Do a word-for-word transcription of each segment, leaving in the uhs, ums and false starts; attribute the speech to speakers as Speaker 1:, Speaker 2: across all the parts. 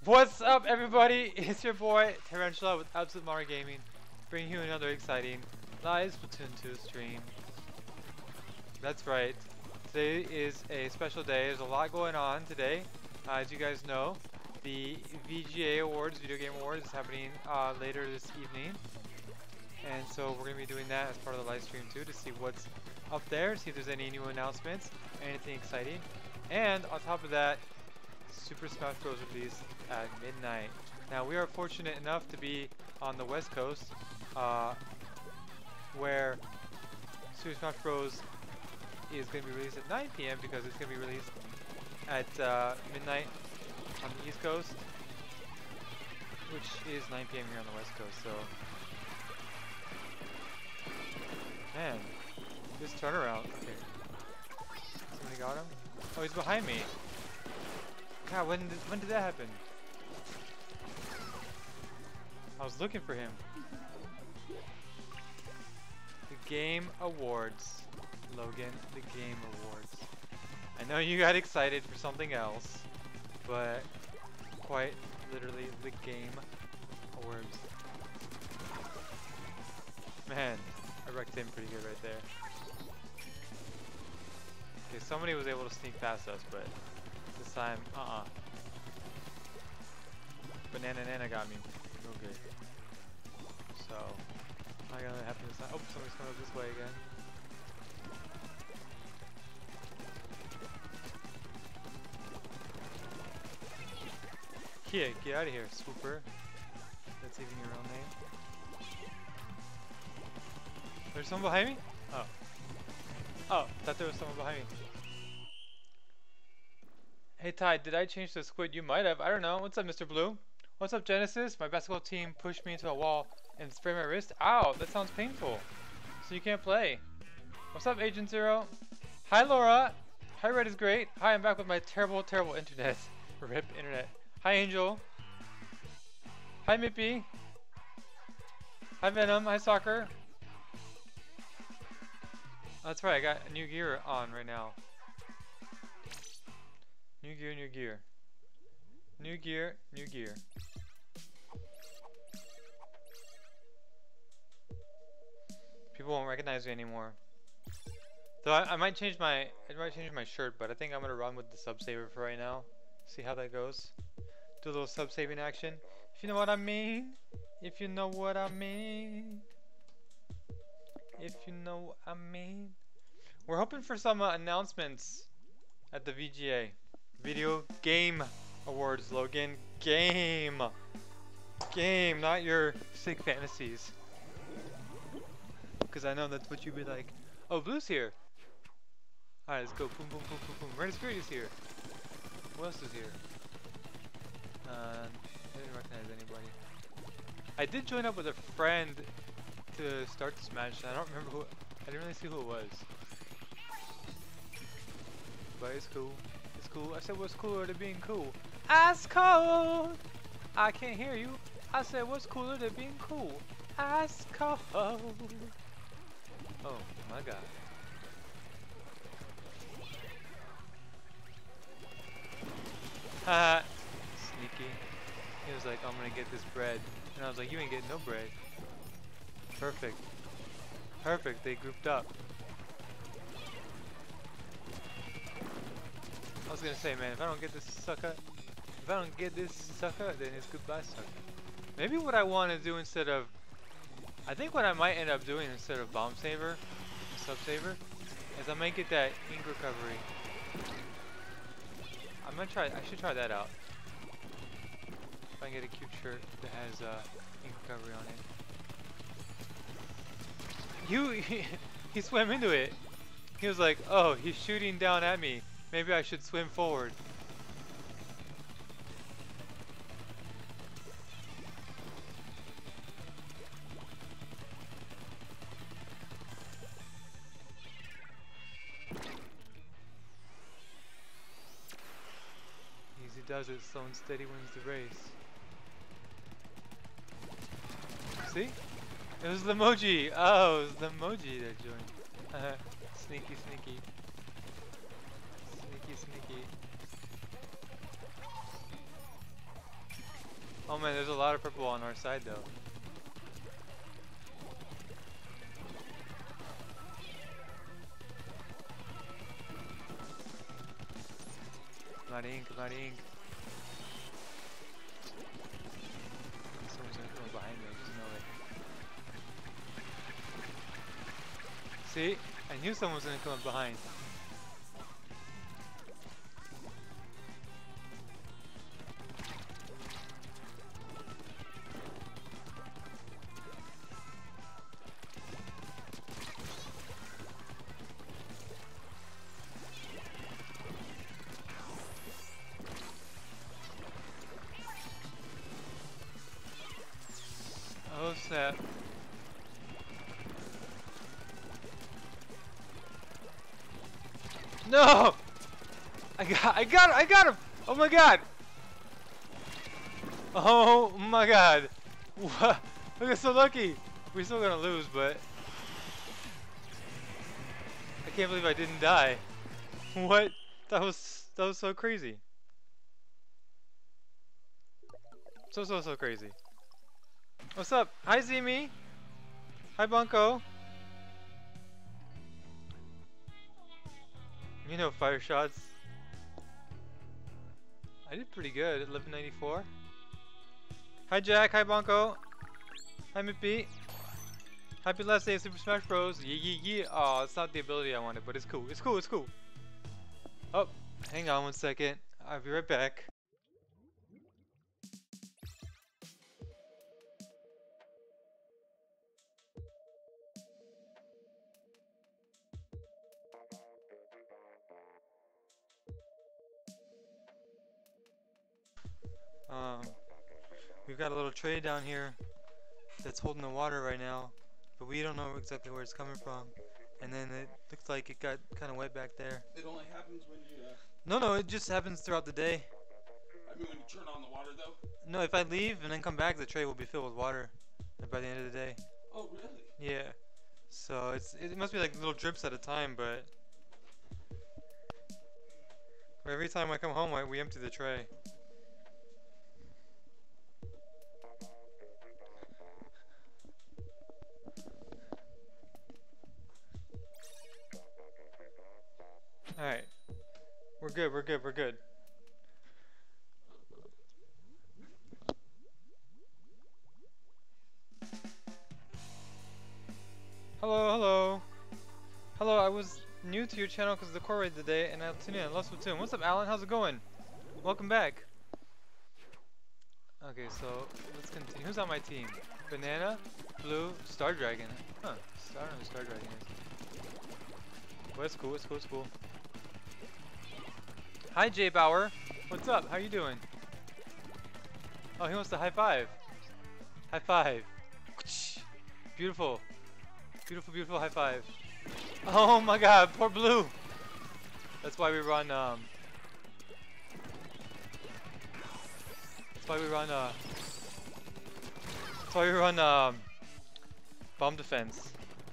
Speaker 1: What's up, everybody? It's your boy Tyrantula with Absolute Monarch Gaming, bringing you another exciting live Splatoon two stream. That's right. Today is a special day. There's a lot going on today. Uh, as you guys know, the V G A Awards, Video Game Awards, is happening uh, later this evening, and so we're gonna be doing that as part of the live stream too, to see what's up there, see if there's any new announcements, anything exciting, and on top of that, Super Smash Bros. Released at midnight. Now we are fortunate enough to be on the West Coast, uh, where Super Smash Bros. Is going to be released at nine P M because it's going to be released at uh, midnight on the East Coast, which is nine P M here on the West Coast. So, man, this turnaround. Okay, somebody got him. Oh, he's behind me. God, when did, when did that happen? I was looking for him. The Game Awards. Logan, the Game Awards. I know you got excited for something else, but quite literally the Game Awards. Man, I wrecked him pretty good right there. Okay, somebody was able to sneak past us, but this time, uh-uh. Banana Nana got me real good. So, not gonna happen this time. Oh, somebody's coming up this way again. Yeah, get out of here, swooper. That's even your own name. There's someone behind me? Oh. Oh, thought there was someone behind me. Hey Ty, did I change the squid? You might have. I don't know. What's up, Mister Blue? What's up, Genesis? My basketball team pushed me into a wall and sprayed my wrist. Ow, that sounds painful. So you can't play. What's up, Agent Zero? Hi, Laura. Hi, Red is great. Hi, I'm back with my terrible, terrible internet. Rip internet. Hi, Angel. Hi, Mippy. Hi, Venom. Hi, Soccer. That's right, I got new gear on right now. New gear, new gear. New gear, new gear. People won't recognize me anymore. Though I, I might change my I might change my shirt, but I think I'm gonna run with the sub saver for right now. See how that goes. Do a little sub saving action. If you know what I mean. If you know what I mean. If you know what I mean. We're hoping for some uh, announcements at the V G A. Video Game Awards, Logan. Game. Game, not your sick fantasies. Because I know that's what you'd be like. Oh, Blue's here. Alright, let's go. Boom, boom, boom, boom, boom. Red Spirit is here. Who else is here? Uh, I didn't recognize anybody. I did join up with a friend to start the Smash. I don't remember who. I didn't really see who it was. But it's cool. It's cool. I said, what's cooler than being cool? Ice cold. I can't hear you. I said, what's cooler than being cool? Ice cold. Oh my God. Haha. Sneaky. He was like, I'm gonna get this bread. And I was like, you ain't getting no bread. Perfect. Perfect, they grouped up. I was gonna say, man, if I don't get this sucker, if I don't get this sucker, then it's goodbye sucker. Maybe what I want to do instead of, I think what I might end up doing instead of bomb saver, sub saver, is I might get that ink recovery. I'm gonna try. I should try that out. If I can get a cute shirt that has uh, ink recovery on it. You, he, he swam into it. He was like, "Oh, he's shooting down at me. Maybe I should swim forward." Does it, slow and steady wins the race. See? It was the emoji! Oh, it was the emoji that joined. Sneaky, sneaky. Sneaky, sneaky. Oh man, there's a lot of purple on our side though. Come on, ink, come on, ink. Someone's gonna come behind me, I just know it. See? I knew someone was gonna come up behind. Oh snap. No! I got I got I got him! Oh my god! Oh my god! What? Look, I'm so lucky! We're still gonna lose, but I can't believe I didn't die. What? That was that was so crazy. So so so crazy. What's up? Hi Zimi! Hi Bunko! You know fire shots. I did pretty good at eleven ninety-four. Hi Jack, hi Bunko. Hi Mippy. Happy last day of Super Smash Bros. Yeah yeah yeah. Oh, it's not the ability I wanted, but it's cool. It's cool, it's cool. Oh, hang on one second. I'll be right back. Um, we've got a little tray down here that's holding the water right now, but we don't know exactly where it's coming from. And then it looks like it got kind of wet back there.
Speaker 2: It only happens when you. Uh,
Speaker 1: no, no, it just happens throughout the day.
Speaker 2: I mean, when you turn on the water, though.
Speaker 1: No, if I leave and then come back, the tray will be filled with water by the end of the day.
Speaker 2: Oh, really?
Speaker 1: Yeah. So it's it must be like little drips at a time, but every time I come home, I, we empty the tray. Alright. We're good, we're good, we're good. Hello, hello. Hello, I was new to your channel because of the core raid today, and I tuned in. I love Splatoon. What's up, Alan? How's it going? Welcome back. Okay, so let's continue. Who's on my team? Banana, Blue, Star Dragon. Huh, I don't know who Star Dragon is. Well, it's cool, it's cool, it's cool. Hi, Jay Bauer. What's up? How you doing? Oh, he wants to high five. High five. Beautiful. Beautiful, beautiful high five. Oh my god, poor Blue. That's why we run, um... That's why we run, uh... That's why we run, um... bomb defense.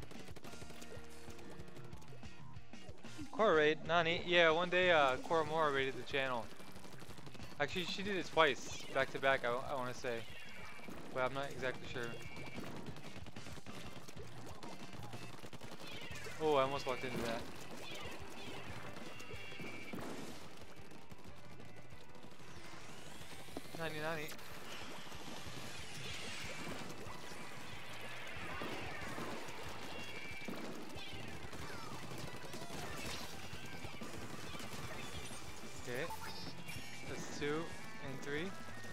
Speaker 1: Cora raid, Nani. Yeah, one day, uh, Cora Mora raided the channel. Actually, she did it twice, back to back, I, I want to say. But I'm not exactly sure. Oh, I almost walked into that. Nani nani. Okay. That's two and three.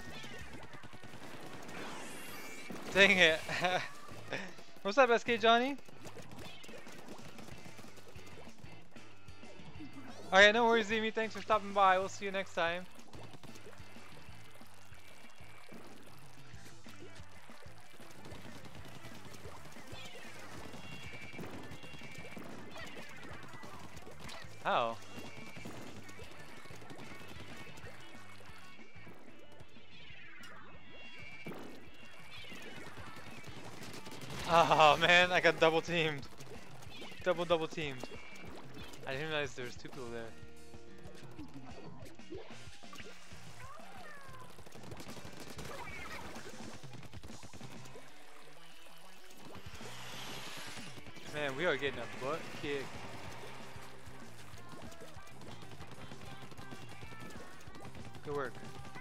Speaker 1: Dang it. What's up, S K Johnny? Alright, no worries, Zimi. Thanks for stopping by. We'll see you next time. How? Oh man, I got double teamed. Double double teamed. I didn't realize there was two people there. we are getting a butt kick. Good work.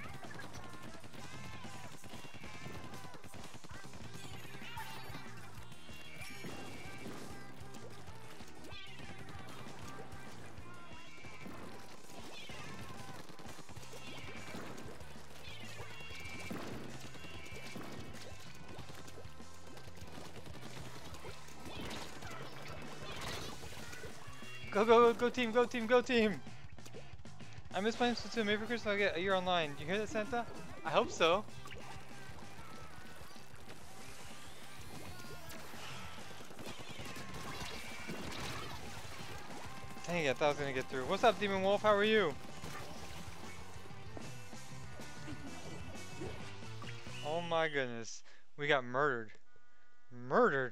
Speaker 1: Go, go, go, go team, go team, go team! I miss playing Splatoon. Maybe for Christmas I'll get a year online. You hear that, Santa? I hope so. Dang it, I thought I was gonna get through. What's up, Demon Wolf? How are you? Oh my goodness. We got murdered. Murdered!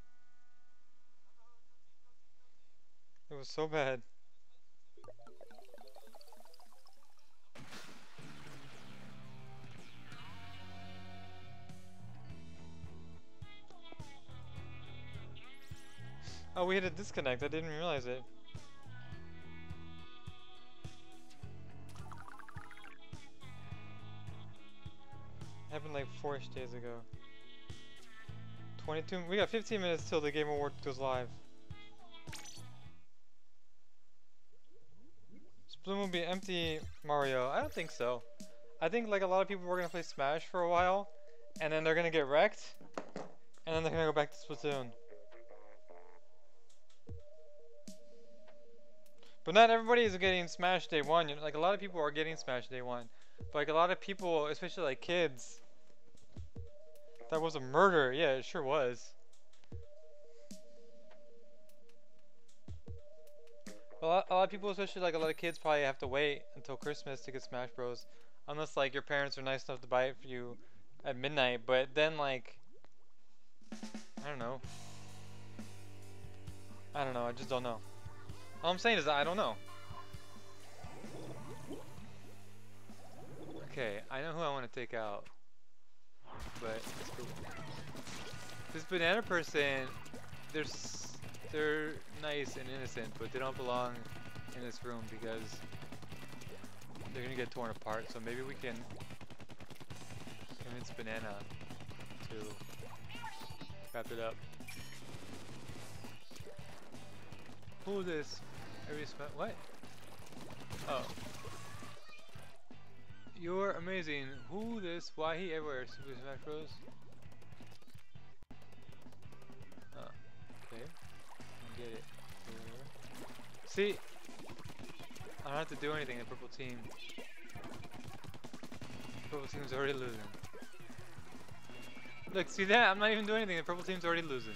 Speaker 1: It was so bad. Oh, we had a disconnect. I didn't realize it. Happened like four-ish days ago. twenty-two. We got fifteen minutes till the Game Award goes live. Splatoon will be empty, Mario. I don't think so. I think like a lot of people were gonna play Smash for a while, and then they're gonna get wrecked, and then they're gonna go back to Splatoon. But not everybody is getting Smash day one. You know, like a lot of people are getting Smash day one, but like a lot of people, especially like kids, that was a murder. Yeah, it sure was. A lot, a lot of people, especially like a lot of kids, probably have to wait until Christmas to get Smash Bros. Unless like your parents are nice enough to buy it for you at midnight. But then like, I don't know. I don't know. I just don't know. All I'm saying is that I don't know. Okay, I know who I want to take out. But this banana person, they're s they're nice and innocent, but they don't belong in this room because they're gonna get torn apart. So maybe we can convince Banana to wrap it up. Who is this? Every what? Oh. You're amazing. Who this? Why he everywhere? Super Smash Bros. Oh, okay. I get it. See? I don't have to do anything in the purple team. The purple team's already losing. Look, see that? I'm not even doing anything. The purple team's already losing.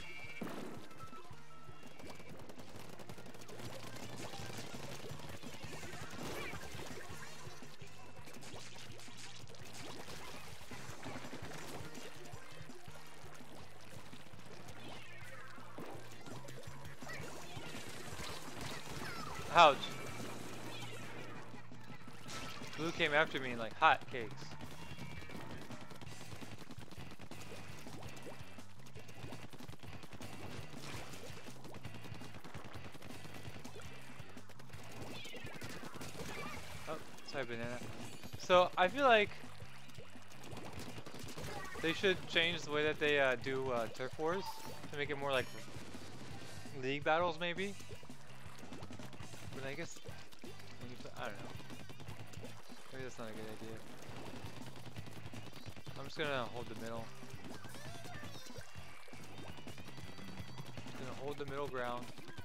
Speaker 1: Ouch. Blue came after me like hot cakes. Oh, sorry, Banana. So I feel like they should change the way that they uh, do uh, turf wars to make it more like league battles, maybe. But I guess, I don't know. Maybe that's not a good idea. I'm just gonna hold the middle. I'm gonna hold the middle ground.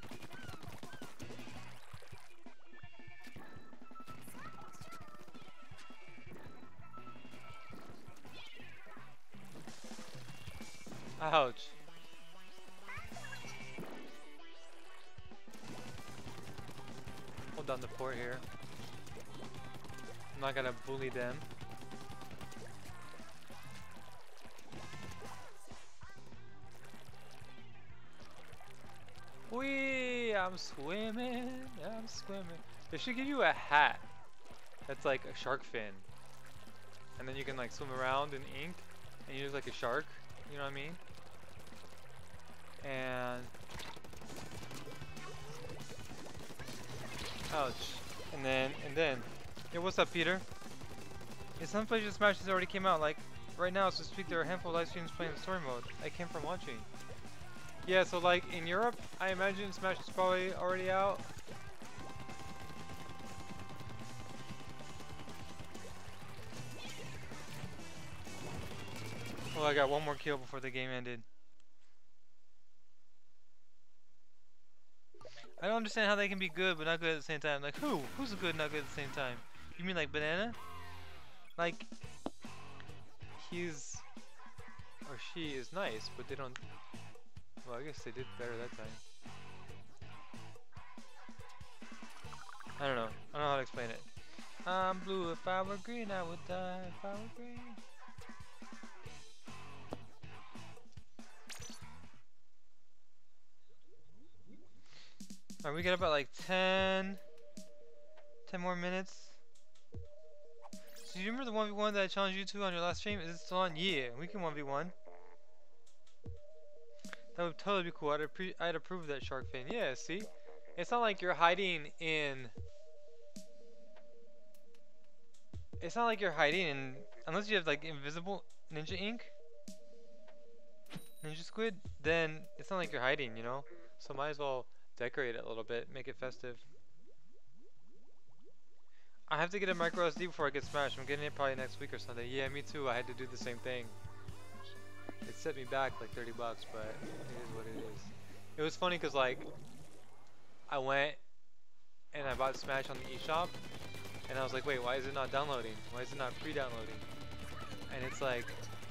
Speaker 1: Ouch. Hold down the fort here. I'm not gonna bully them. Whee! I'm swimming. I'm swimming. They should give you a hat that's like a shark fin, and then you can like swim around in ink, and you look like a shark. You know what I mean? And Ouch. And then, and then. Yo, what's up, Peter? Yeah, some PlayStation Smashes already came out. Like, right now, as we speak, there are a handful of live streams playing the story mode. I came from watching. Yeah, so like, in Europe, I imagine Smash is probably already out. Well, I got one more kill before the game ended. I don't understand how they can be good but not good at the same time. Like, who? Who's good and not good at the same time? You mean like Banana? Like, he's or she is nice, but they don't. Well, I guess they did better that time. I don't know. I don't know how to explain it. I'm blue. If I were green, I would die. If I were green. Alright, we got about like ten, ten more minutes. So you remember the one v one that I challenged you to on your last stream? Is it still on? Yeah, we can one v one. That would totally be cool. I'd, appre I'd approve of that shark fin. Yeah, see? It's not like you're hiding in... It's not like you're hiding in... Unless you have like invisible ninja ink. Ninja squid. Then it's not like you're hiding, you know? So might as well decorate it a little bit. Make it festive. I have to get a micro S D before I get smashed. I'm getting it probably next week or something. Yeah, me too. I had to do the same thing. It set me back like thirty bucks, but it is what it is. It was funny because like I went and I bought Smash on the eShop, and I was like, wait, why is it not downloading? Why is it not pre-downloading? And it's like,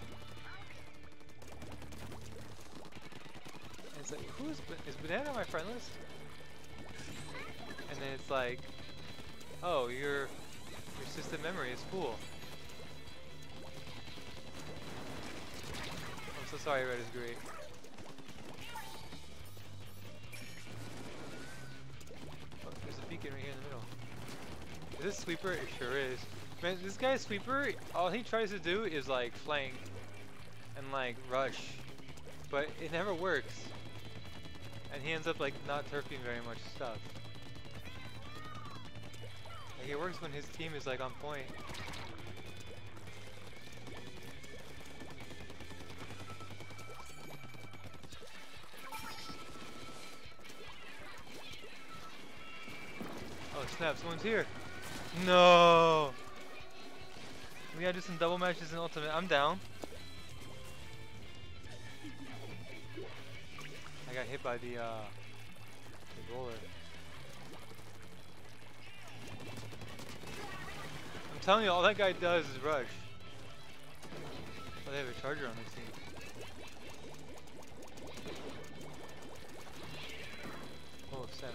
Speaker 1: and it's like, who is is Banana on my friend list? And then it's like, oh, your your system memory is full. I'm so sorry, Red is great. Oh, there's a beacon right here in the middle. Is this Sweeper? It sure is. Man, this guy's Sweeper, all he tries to do is like flank and like rush, but it never works. And he ends up like not turfing very much stuff. Like it works when his team is like on point. Oh snap, someone's here. No! We gotta do some double matches in Ultimate. I'm down. I got hit by the uh the roller. I'm telling you, all that guy does is rush. Oh, they have a charger on this team. Oh, snap.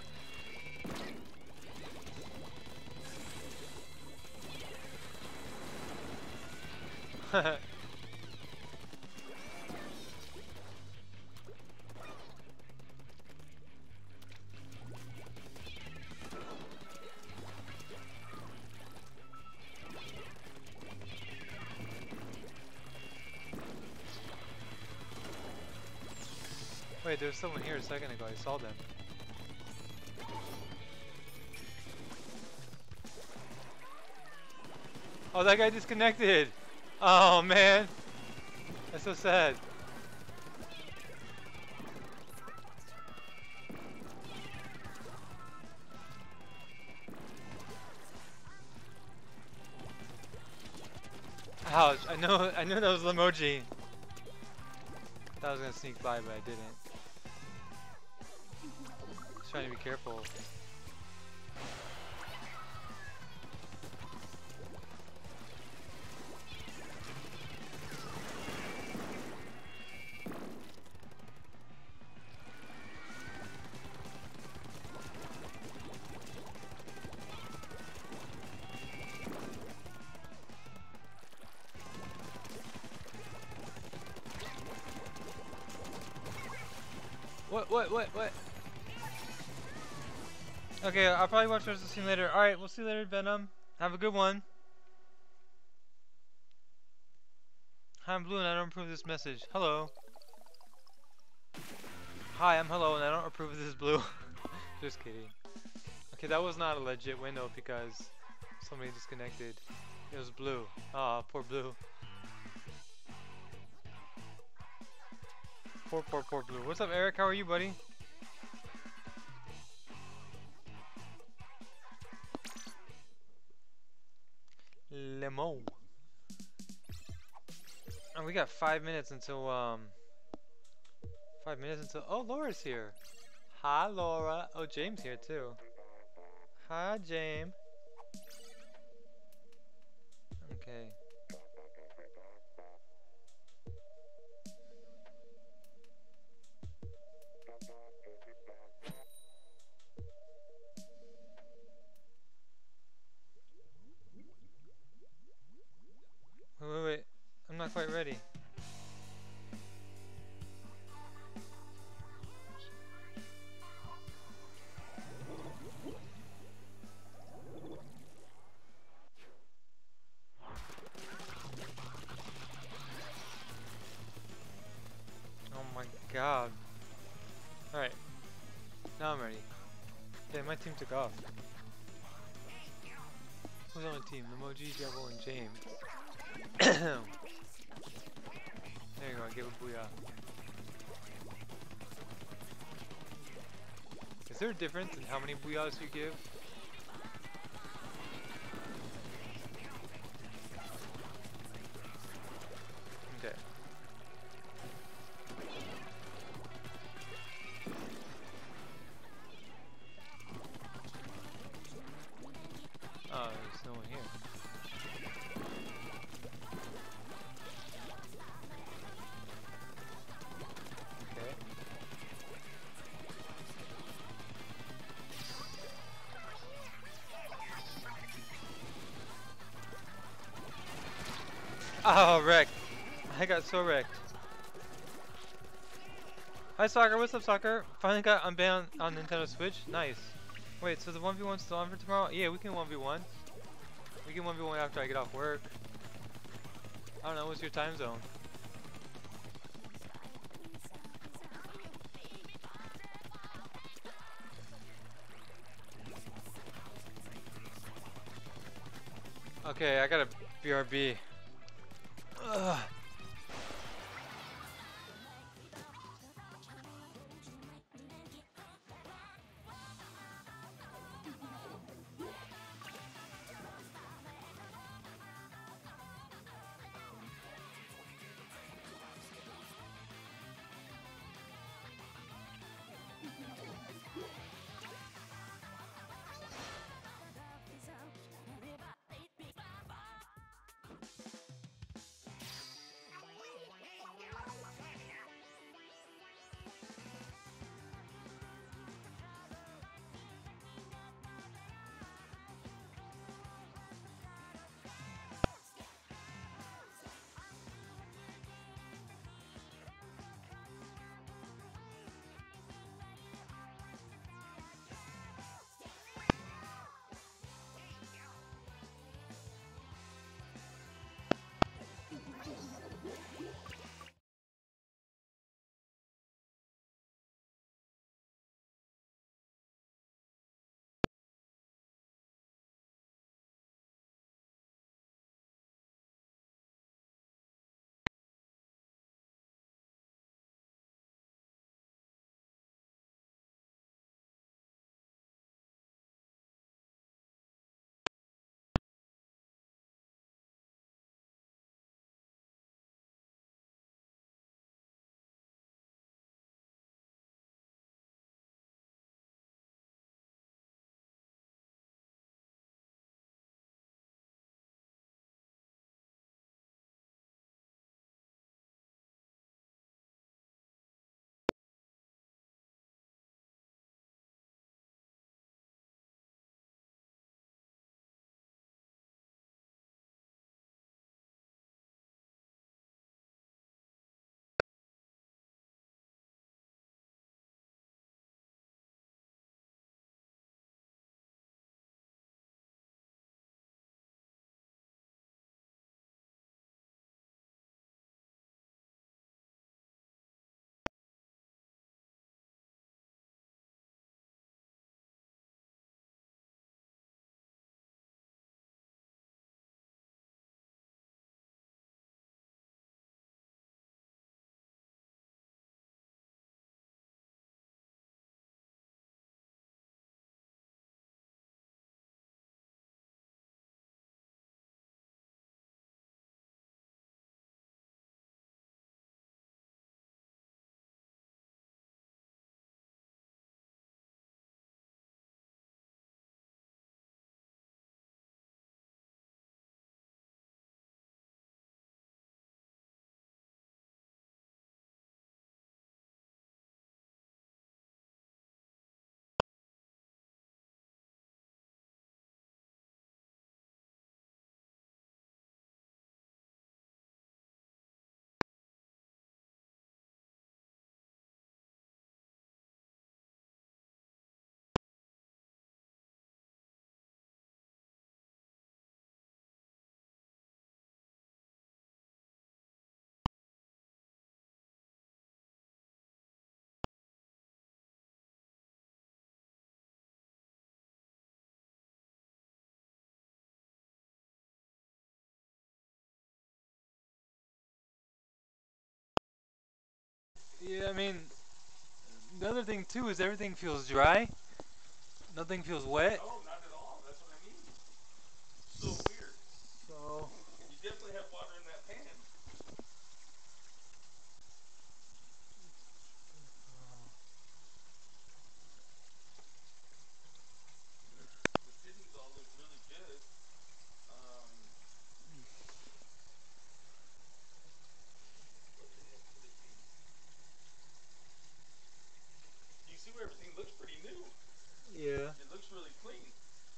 Speaker 1: Wait, there was someone here a second ago. I saw them. Oh, that guy disconnected. Oh man, that's so sad. Ouch! I know, I knew that was Limoji. I thought I was gonna sneak by, but I didn't. Just trying to be careful. What, what, what, what? Okay, I'll probably watch the rest of the scene later. Alright, we'll see you later, Venom. Have a good one. Hi, I'm Blue and I don't approve of this message. Hello. Hi, I'm Hello and I don't approve of this Blue. Just kidding. Okay, that was not a legit window because somebody disconnected. It was blue. Ah, poor blue. Poor, poor, poor blue. What's up, Eric? How are you, buddy? Lemo. And we got five minutes until um. Five minutes until. Oh, Laura's here. Hi, Laura. Oh, James here too. Hi, James. Okay. Wait, wait, wait. I'm not quite ready. Oh my god. Alright. Now I'm ready. Okay, my team took off. Who's on the team? Emoji, Devil, and James. There you go, I gave a booyah. Is there a difference in how many booyahs you give? Okay. Oh, there's no one here. Okay. Oh, wrecked. I got so wrecked. Hi, Soccer. What's up, Soccer? Finally got unbanned on Nintendo Switch. Nice. Wait, so the one v one's still on for tomorrow? Yeah, we can one v one. We can one v one after I get off work. I don't know, what's your time zone? Okay, I got a B R B. Ugh. mean, the other thing too is everything feels dry. Nothing feels wet.
Speaker 2: No, not at all. That's what I mean. So weird.
Speaker 1: So.
Speaker 2: You definitely have water in that pan. The fittings all look really good. Um, what the heck could it be? You see where everything looks pretty new.
Speaker 1: Yeah.
Speaker 2: It looks really clean.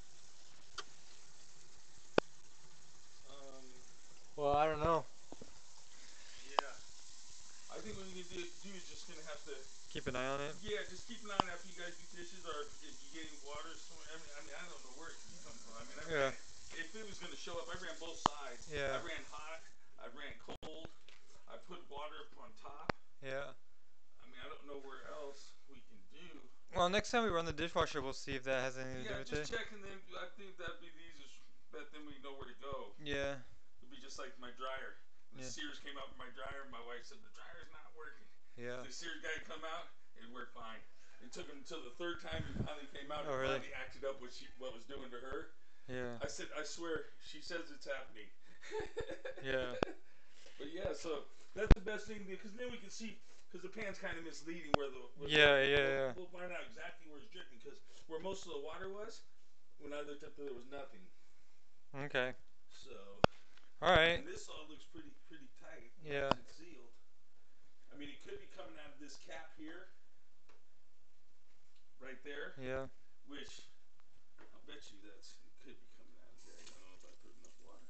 Speaker 2: Um,
Speaker 1: Well, I don't know.
Speaker 2: yeah. I think what you can do, do is just gonna have to.
Speaker 1: Keep an eye on it.
Speaker 2: Yeah, just keep an eye on after you guys do dishes, or if, if you get any water somewhere. I mean, I mean, I don't know where it can come from. I mean, I
Speaker 1: Yeah.
Speaker 2: ran, if it was gonna show up, I ran both sides.
Speaker 1: Yeah.
Speaker 2: I ran hot. I ran cold. I put water up on top.
Speaker 1: Yeah.
Speaker 2: I mean, I don't know where else we can do.
Speaker 1: Well, next time we run the dishwasher, we'll see if that has anything to do
Speaker 2: Yeah,
Speaker 1: with
Speaker 2: just
Speaker 1: it.
Speaker 2: check and then I think that'd be the easiest. Bet then we know where to go.
Speaker 1: Yeah.
Speaker 2: It'd be just like my dryer. The
Speaker 1: Yeah.
Speaker 2: Sears came out with my dryer, and my wife said the dryer's not working.
Speaker 1: Yeah.
Speaker 2: The Sears guy come out, it worked fine. It took him until the third time he finally came out
Speaker 1: Oh,
Speaker 2: and
Speaker 1: really?
Speaker 2: finally acted up what she what was doing to her.
Speaker 1: Yeah.
Speaker 2: I said, I swear, she says it's happening.
Speaker 1: Yeah.
Speaker 2: But yeah, so that's the best thing because then we can see because the pan's kind of misleading where the where
Speaker 1: Yeah,
Speaker 2: the,
Speaker 1: yeah,
Speaker 2: we'll,
Speaker 1: yeah.
Speaker 2: We'll find out exactly where it's dripping because where most of the water was when I looked up there, there was nothing.
Speaker 1: Okay.
Speaker 2: So.
Speaker 1: All right.
Speaker 2: And this all looks pretty pretty tight.
Speaker 1: Yeah.
Speaker 2: Nice and sealed. I mean, it could be coming out of this cap here, right there.
Speaker 1: Yeah.
Speaker 2: Which I'll bet you that's it could be coming out of there. I don't know if I put enough water.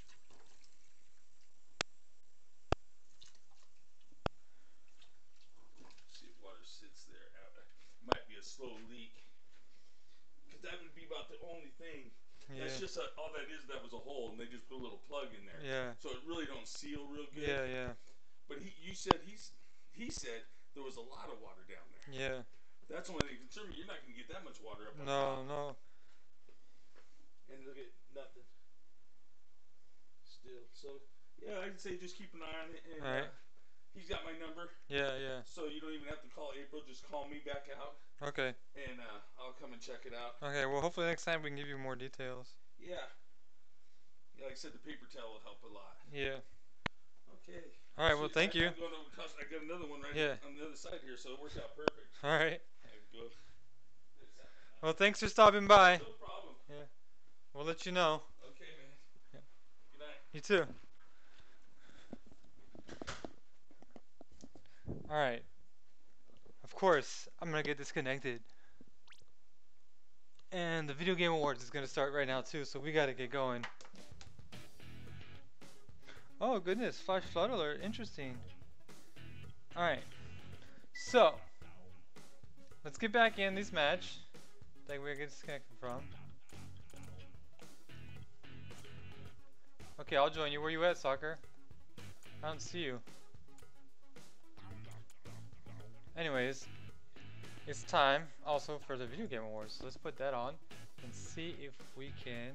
Speaker 2: See if water sits there. Might be a slow leak. Because that would be about the only thing.
Speaker 1: Yeah.
Speaker 2: That's just a, all that is. That was a hole, and they just put a little plug in there.
Speaker 1: Yeah.
Speaker 2: So it really don't seal real good.
Speaker 1: Yeah, yeah.
Speaker 2: But he, you said he's, he said there was a lot of water down there.
Speaker 1: Yeah.
Speaker 2: That's the only thing concern me. You're not going to get that much water up on
Speaker 1: No,
Speaker 2: top.
Speaker 1: no.
Speaker 2: And look at nothing. Still. So, yeah, I'd say just keep an eye on it. And,
Speaker 1: All right.
Speaker 2: uh, he's got my number.
Speaker 1: Yeah, yeah.
Speaker 2: So you don't even have to call April. Just call me back out.
Speaker 1: Okay.
Speaker 2: And uh, I'll come and check it out.
Speaker 1: Okay, well, hopefully next time we can give you more details.
Speaker 2: Yeah. Yeah, like I said, the paper towel will help a lot.
Speaker 1: Yeah.
Speaker 2: Okay.
Speaker 1: All right, well, thank
Speaker 2: I,
Speaker 1: you.
Speaker 2: I'm going to, I got another one right
Speaker 1: Yeah.
Speaker 2: on the other side here, so it worked out perfect.
Speaker 1: All right.
Speaker 2: Go.
Speaker 1: Well, thanks for stopping by.
Speaker 2: No problem.
Speaker 1: Yeah. We'll let you know.
Speaker 2: Okay, man.
Speaker 1: Yeah.
Speaker 2: Good night.
Speaker 1: You too. All right. Of course, I'm going to get disconnected. And the Video Game Awards is going to start right now, too, so we got to get going. Oh, goodness. Flash flood alert. Interesting. All right. So, let's get back in this match that we're getting disconnected from. Okay, I'll join you. Where you at, Soccer? I don't see you. Anyways, it's time also for the Video Game Awards. So let's put that on and see if we can.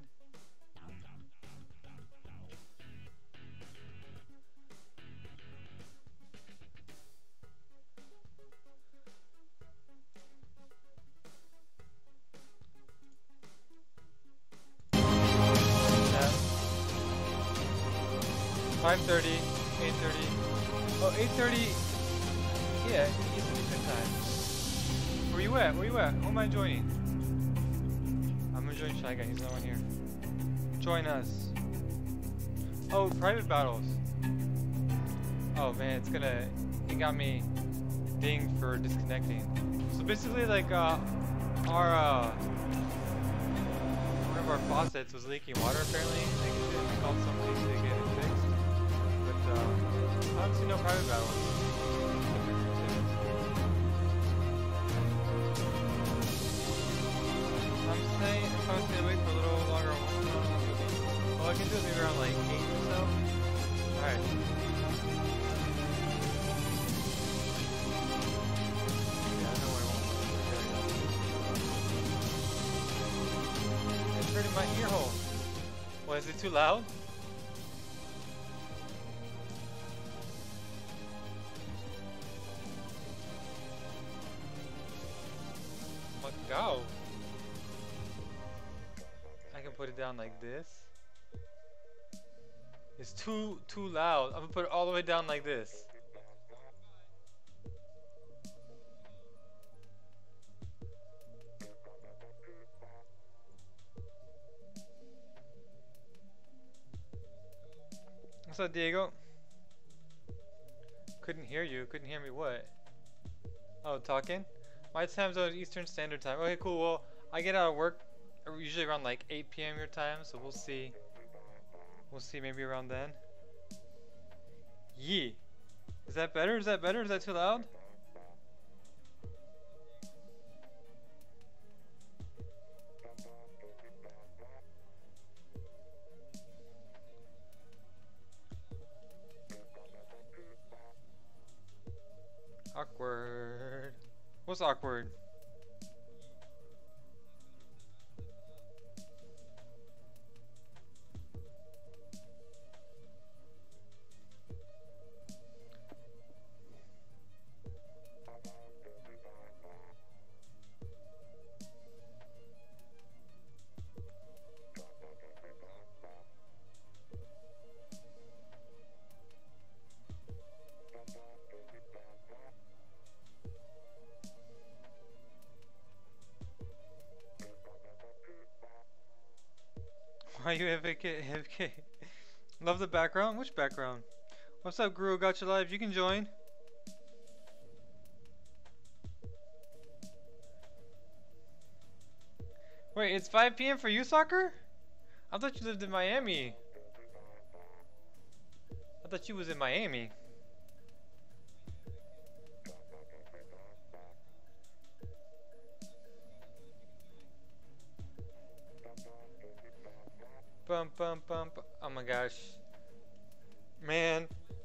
Speaker 1: five thirty, eight thirty. Oh, eight thirty. Yeah, it's a decent time. Where you at? Where you at? Who am I joining? I'm gonna join Shy Guy. He's not one here. Join us. Oh, private battles. Oh man, it's gonna. It got me dinged for disconnecting. So basically, like, uh, our uh, one of our faucets was leaking water. Apparently, they called somebody to get it fixed. But uh, I don't see no private battles. I'm saying if I was gonna wait for a little longer, all I can do is maybe around like eight or so. Alright. Yeah, I know where I want to go. It's hurting my ear hole. What, is it too loud? go. I can put it down like this. It's too too loud. I'm gonna put it all the way down like this. What's up, Diego? Couldn't hear you. Couldn't hear me what? Oh, talking? My time zone is Eastern Standard Time. Okay, cool. Well, I get out of work usually around like eight P M your time, so we'll see. We'll see maybe around then. Yee. Is that better? Is that better? Is that too loud? Awkward. What's awkward? Why you A F K? A F K? Love the background? Which background? What's up, Guru? Got you live. You can join. Wait, it's five P M for you, Soccer? I thought you lived in Miami. I thought you was in Miami. Bum, bum, bum, bum. Oh my gosh. Man.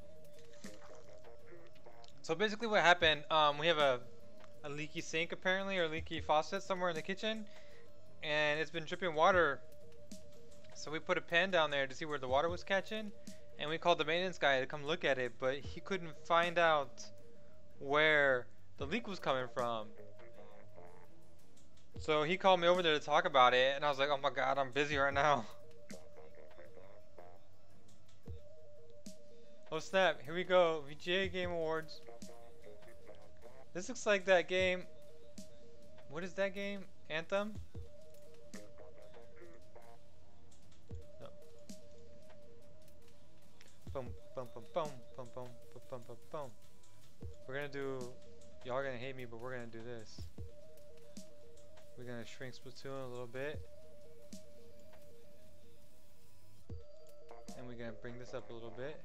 Speaker 1: So basically what happened, um, we have a, a leaky sink apparently, or leaky faucet somewhere in the kitchen. And it's been dripping water. So we put a pen down there to see where the water was catching. And we called the maintenance guy to come look at it, but he couldn't find out where the leak was coming from. So he called me over there to talk about it, and I was like, oh my god, I'm busy right now. Oh snap, here we go, V G A Game Awards. This looks like that game. What is that game? Anthem? No. Boom, boom, boom, boom, boom, boom, boom, boom, boom, boom. We're gonna do, y'all are gonna hate me, but we're gonna do this. We're gonna shrink Splatoon a little bit. And we're gonna bring this up a little bit.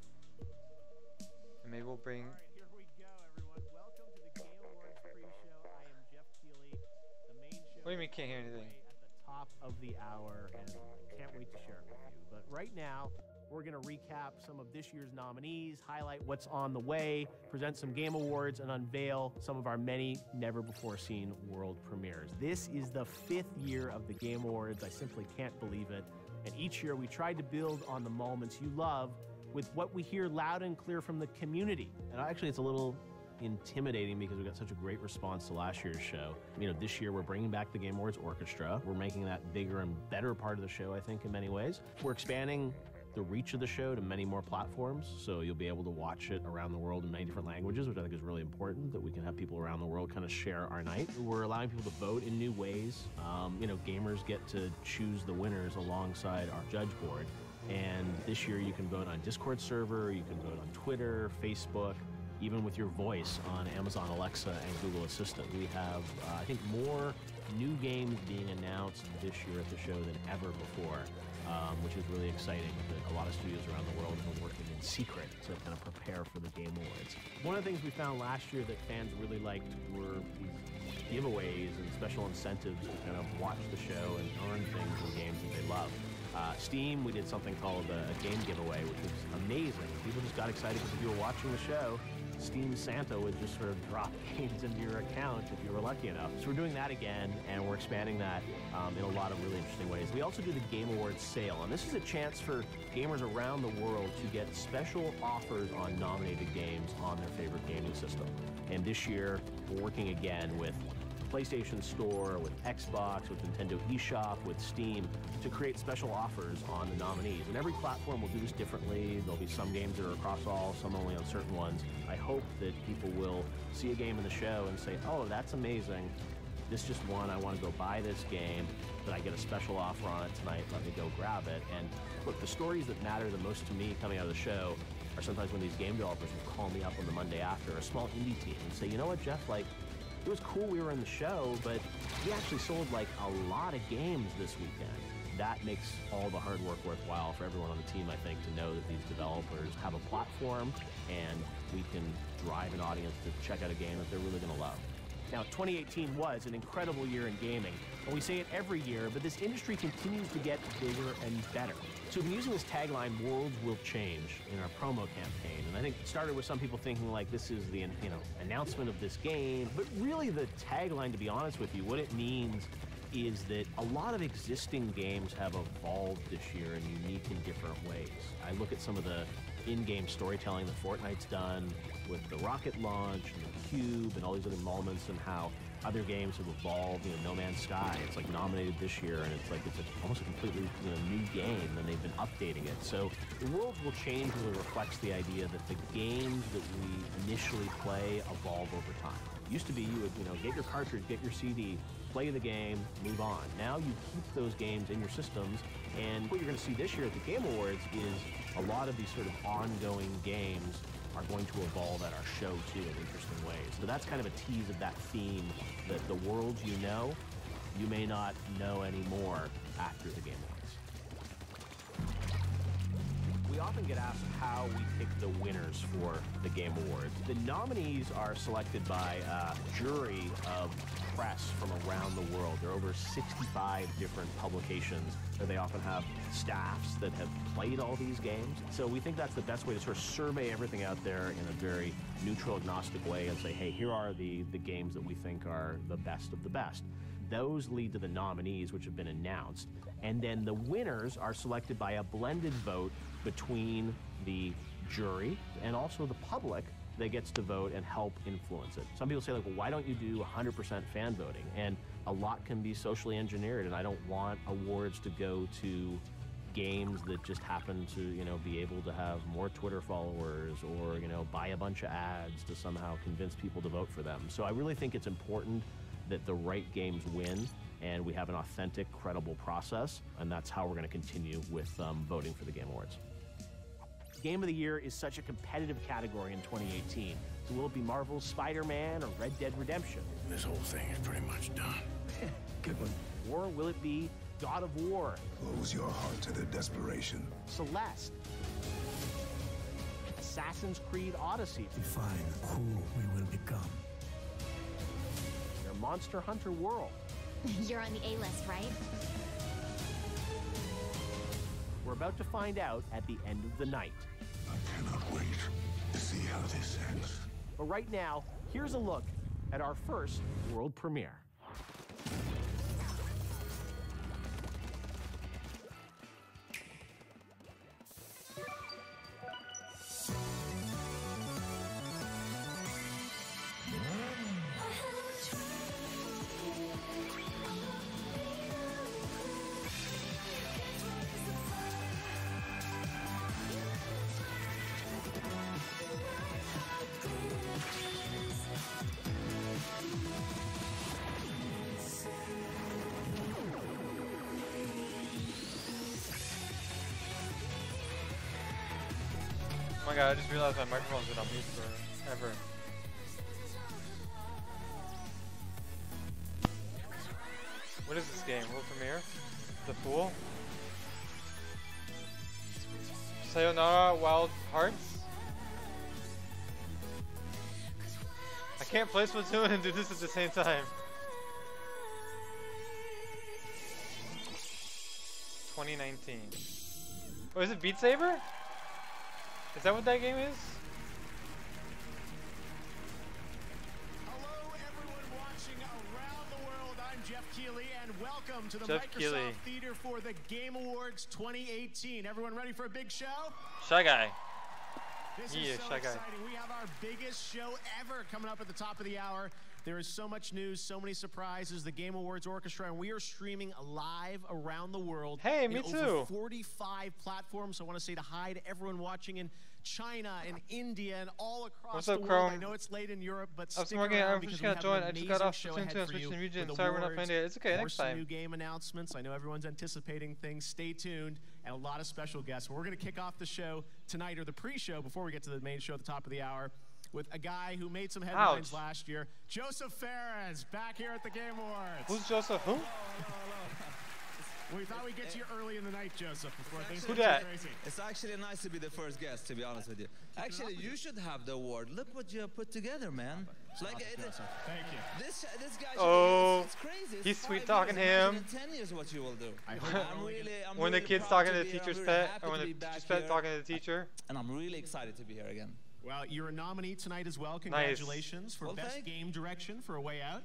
Speaker 1: And maybe we'll bring...
Speaker 3: Alright, here we go, everyone. Welcome to the Game Awards pre-show. I am Jeff Keighley. The main show...
Speaker 1: What do you mean can't hear anything?
Speaker 3: ...at the top of the hour, and I can't wait to share it with you. But right now, we're going to recap some of this year's nominees, highlight what's on the way, present some Game Awards, and unveil some of our many never-before-seen world premieres. This is the fifth year of the Game Awards. I simply can't believe it. And each year, we tried to build on the moments you love with what we hear loud and clear from the community. And actually, it's a little intimidating because we got such a great response to last year's show. You know, this year we're bringing back the Game Awards Orchestra. We're making that bigger and better part of the show, I think, in many ways. We're expanding the reach of the show to many more platforms, so you'll be able to watch it around the world in many different languages, which I think is really important, that we can have people around the world kind of share our night. We're allowing people to vote in new ways. Um, you know, gamers get to choose the winners alongside our judge board. And this year you can vote on Discord server, you can vote on Twitter, Facebook, even with your voice on Amazon Alexa and Google Assistant. We have, uh, I think, more new games being announced this year at the show than ever before, um, which is really exciting. A lot of studios around the world have been working in secret to kind of prepare for the Game Awards. One of the things we found last year that fans really liked were these giveaways and special incentives to kind of watch the show and earn things in games that they love. Uh, Steam, we did something called a, a game giveaway, which was amazing. People just got excited because if you were watching the show, Steam Santa would just sort of drop games into your account if you were lucky enough. So we're doing that again, and we're expanding that um, in a lot of really interesting ways. We also do the Game Awards sale, and this is a chance for gamers around the world to get special offers on nominated games on their favorite gaming system. And this year, we're working again with PlayStation Store, with Xbox, with Nintendo eShop, with Steam, to create special offers on the nominees. And every platform will do this differently. There'll be some games that are across all, some only on certain ones. I hope that people will see a game in the show and say, oh, that's amazing. This just won. I want to go buy this game, but I get a special offer on it tonight. Let me go grab it. And look, the stories that matter the most to me coming out of the show are sometimes when these game developers will call me up on the Monday after, a small indie team, and say, you know what, Jeff, like, it was cool we were in the show, but we actually sold like a lot of games this weekend. That makes all the hard work worthwhile for everyone on the team, I think, to know that these developers have a platform and we can drive an audience to check out a game that they're really going to love. Now, twenty eighteen was an incredible year in gaming, and we say it every year, but this industry continues to get bigger and better. So we've been using this tagline, worlds will change, in our promo campaign, and I think it started with some people thinking like this is the, you know, announcement of this game, but really the tagline, to be honest with you, what it means is that a lot of existing games have evolved this year in unique and different ways. I look at some of the in-game storytelling that Fortnite's done with the rocket launch and the cube and all these other moments, and how other games have evolved. You know, No Man's Sky, it's like nominated this year, and it's like it's a, almost a completely, you know, new game, and they've been updating it. So the world will change really reflects the idea that the games that we initially play evolve over time. It used to be you would, you know, get your cartridge, get your C D, play the game, move on. Now you keep those games in your systems, and what you're going to see this year at the Game Awards is a lot of these sort of ongoing games are going to evolve at our show too in interesting ways. So that's kind of a tease of that theme, that the worlds you know, you may not know anymore after the Game Awards. We often get asked how we pick the winners for the Game Awards. The nominees are selected by a jury of press from around the world. There are over sixty-five different publications, where they often have staffs that have played all these games. So we think that's the best way to sort of survey everything out there in a very neutral, agnostic way and say, hey, here are the, the games that we think are the best of the best. Those lead to the nominees, which have been announced. And then the winners are selected by a blended vote between the jury and also the public that gets to vote and help influence it. Some people say, like, well, why don't you do one hundred percent fan voting? And a lot can be socially engineered, and I don't want awards to go to games that just happen to, you know, be able to have more Twitter followers, or, you know, buy a bunch of ads to somehow convince people to vote for them. So I really think it's important that the right games win, and we have an authentic, credible process, and that's how we're going to continue with um, voting for the Game Awards. Game of the Year is such a competitive category in twenty eighteen. So will it be Marvel's Spider-Man or Red Dead Redemption?
Speaker 4: This whole thing is pretty much done. Good one.
Speaker 3: Or will it be God of War?
Speaker 4: Close your heart to their desperation.
Speaker 3: Celeste? Assassin's Creed Odyssey?
Speaker 4: Define who we will become.
Speaker 3: Or Monster Hunter World?
Speaker 5: You're on the A-list, right?
Speaker 3: We're about to find out at the end of the night.
Speaker 4: I cannot wait to see how this ends.
Speaker 3: But right now, here's a look at our first world premiere.
Speaker 1: Oh my god, I just realized my microphone's been on mute forever. What is this game? World premiere? The Fool? Sayonara Wild Hearts? I can't play Splatoon and do this at the same time. twenty nineteen. Oh, is it Beat Saber? Is that what that game is?
Speaker 6: Hello, everyone watching around the world. I'm Jeff Keighley, and welcome to the
Speaker 1: Jeff
Speaker 6: Microsoft
Speaker 1: Keighley.
Speaker 6: Theater for the Game Awards twenty eighteen. Everyone ready for a big show?
Speaker 1: Shy Guy.
Speaker 6: This
Speaker 1: Yeah,
Speaker 6: is so
Speaker 1: Shy Guy.
Speaker 6: exciting. We have our biggest show ever coming up at the top of the hour. There is so much news, so many surprises. The Game Awards Orchestra, and we are streaming live around the world.
Speaker 1: Hey, me
Speaker 6: in
Speaker 1: too.
Speaker 6: Over forty-five platforms. So I want to say to hi to everyone watching in China and India and all across
Speaker 1: What's
Speaker 6: the
Speaker 1: up,
Speaker 6: world.
Speaker 1: Chrome?
Speaker 6: I know it's late in Europe, but
Speaker 1: I'm
Speaker 6: stick
Speaker 1: Morgan.
Speaker 6: around
Speaker 1: I'm
Speaker 6: because
Speaker 1: just
Speaker 6: we
Speaker 1: gonna
Speaker 6: have
Speaker 1: join.
Speaker 6: an
Speaker 1: I just got
Speaker 6: amazing
Speaker 1: off
Speaker 6: show
Speaker 1: Splatoon
Speaker 6: ahead
Speaker 1: two on
Speaker 6: for you
Speaker 1: Switch and region.
Speaker 6: with
Speaker 1: Sorry, we're not
Speaker 6: awards,
Speaker 1: playing it. It's okay.
Speaker 6: of
Speaker 1: Next
Speaker 6: course, some
Speaker 1: time.
Speaker 6: new game announcements. I know everyone's anticipating things. Stay tuned, and a lot of special guests. We're going to kick off the show tonight, or the pre-show, before we get to the main show at the top of the hour, with a guy who made some headlines
Speaker 1: Ouch.
Speaker 6: last year, Joseph Ferris, back here at the Game Awards.
Speaker 1: Who's Joseph? Who?
Speaker 6: We thought we'd get to you early in the night, Joseph, before things
Speaker 1: Who
Speaker 6: get too
Speaker 1: dat?
Speaker 6: crazy.
Speaker 7: It's actually nice to be the first guest, to be honest with you. Actually, you should have the award. Look what you have put together, man. Like it, it,
Speaker 6: Thank you.
Speaker 7: this, this guy.
Speaker 1: Oh,
Speaker 7: it's, it's crazy. It's
Speaker 1: he's
Speaker 7: five
Speaker 1: sweet talking
Speaker 7: years.
Speaker 1: him.
Speaker 7: Imagine in ten years, what you will do.
Speaker 6: I hope
Speaker 7: I'm really, I'm
Speaker 1: When the
Speaker 7: really
Speaker 1: kid's
Speaker 7: proud
Speaker 1: talking to the
Speaker 7: be here.
Speaker 1: teacher's
Speaker 7: I'm
Speaker 1: pet,
Speaker 7: really happy
Speaker 1: or when
Speaker 7: to
Speaker 1: the
Speaker 7: be back
Speaker 1: teacher's pet
Speaker 7: here.
Speaker 1: talking to the teacher.
Speaker 7: And I'm really excited to be here again.
Speaker 6: Well, you're a nominee tonight as well. Congratulations for
Speaker 7: Well,
Speaker 6: Best
Speaker 7: thank-
Speaker 6: Game Direction for A Way Out.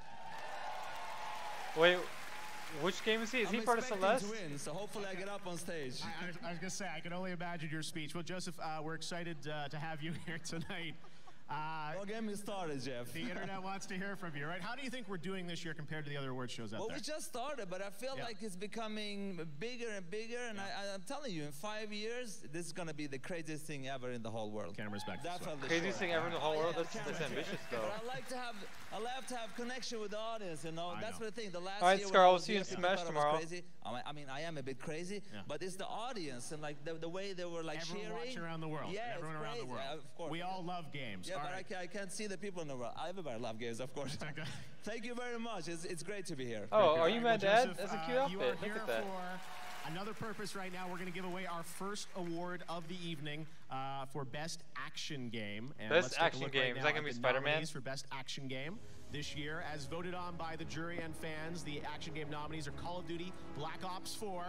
Speaker 1: Wait, which game is he? Is
Speaker 7: I'm
Speaker 1: he part of
Speaker 7: expecting
Speaker 1: Celeste?
Speaker 7: to win, so hopefully I get up on stage.
Speaker 6: I, I was, I was going to say, I can only imagine your speech. Well, Joseph, uh, we're excited uh, to have you here tonight. Uh,
Speaker 7: Don't get me started, Jeff.
Speaker 6: the internet wants to hear from you, right? How do you think we're doing this year compared to the other award shows out
Speaker 7: Well,
Speaker 6: there?
Speaker 7: we just started, but I feel
Speaker 6: Yeah.
Speaker 7: like it's becoming bigger and bigger. And I, I, I'm telling you, in five years, this is going to be the craziest thing ever in the whole world.
Speaker 6: Cameras back this way.
Speaker 7: Definitely.
Speaker 1: Craziest
Speaker 7: sure.
Speaker 1: thing ever in the whole
Speaker 7: Oh,
Speaker 1: world?
Speaker 7: yeah,
Speaker 1: That's,
Speaker 7: the
Speaker 1: that's
Speaker 7: camera.
Speaker 1: ambitious, though.
Speaker 7: But I like to have, I love to have connection with the audience, you know.
Speaker 6: I
Speaker 7: That's
Speaker 6: know.
Speaker 7: the thing. The last
Speaker 1: All right,
Speaker 7: year when
Speaker 1: Scar,
Speaker 7: I
Speaker 1: we'll
Speaker 7: was
Speaker 1: see you
Speaker 7: here,
Speaker 1: in
Speaker 7: people
Speaker 1: Smash
Speaker 7: thought I was
Speaker 1: tomorrow.
Speaker 7: Crazy. I mean, I mean, I am a bit crazy,
Speaker 6: Yeah.
Speaker 7: but it's the audience and like the, the way they were like
Speaker 6: Everyone
Speaker 7: cheering.
Speaker 6: watching around the world.
Speaker 7: Yeah,
Speaker 6: Everyone
Speaker 7: it's
Speaker 6: around the
Speaker 7: crazy.
Speaker 6: world.
Speaker 7: Uh, of course.
Speaker 6: We all love games.
Speaker 7: Yeah,
Speaker 6: all
Speaker 7: but
Speaker 6: right.
Speaker 7: I, ca- I can't see the people in the world. Everybody loves games, of course.
Speaker 6: Okay.
Speaker 7: Thank you very much. It's, it's great to be here.
Speaker 1: Oh,
Speaker 6: Good.
Speaker 1: are you
Speaker 6: Well,
Speaker 1: my dad?
Speaker 6: Joseph,
Speaker 1: That's a
Speaker 6: uh,
Speaker 1: cute
Speaker 6: You are
Speaker 1: outfit.
Speaker 6: here
Speaker 1: Look at that.
Speaker 6: for another purpose right now. We're going to give away our first award of the evening uh, for Best Action Game. And
Speaker 1: Best
Speaker 6: let's take a
Speaker 1: Action
Speaker 6: look
Speaker 1: Game.
Speaker 6: Right
Speaker 1: Is
Speaker 6: now
Speaker 1: that gonna
Speaker 6: at
Speaker 1: be
Speaker 6: the
Speaker 1: Spider-Man?
Speaker 6: nominees for Best Action Game this year, as voted on by the jury and fans. The Action Game nominees are Call of Duty, Black Ops four,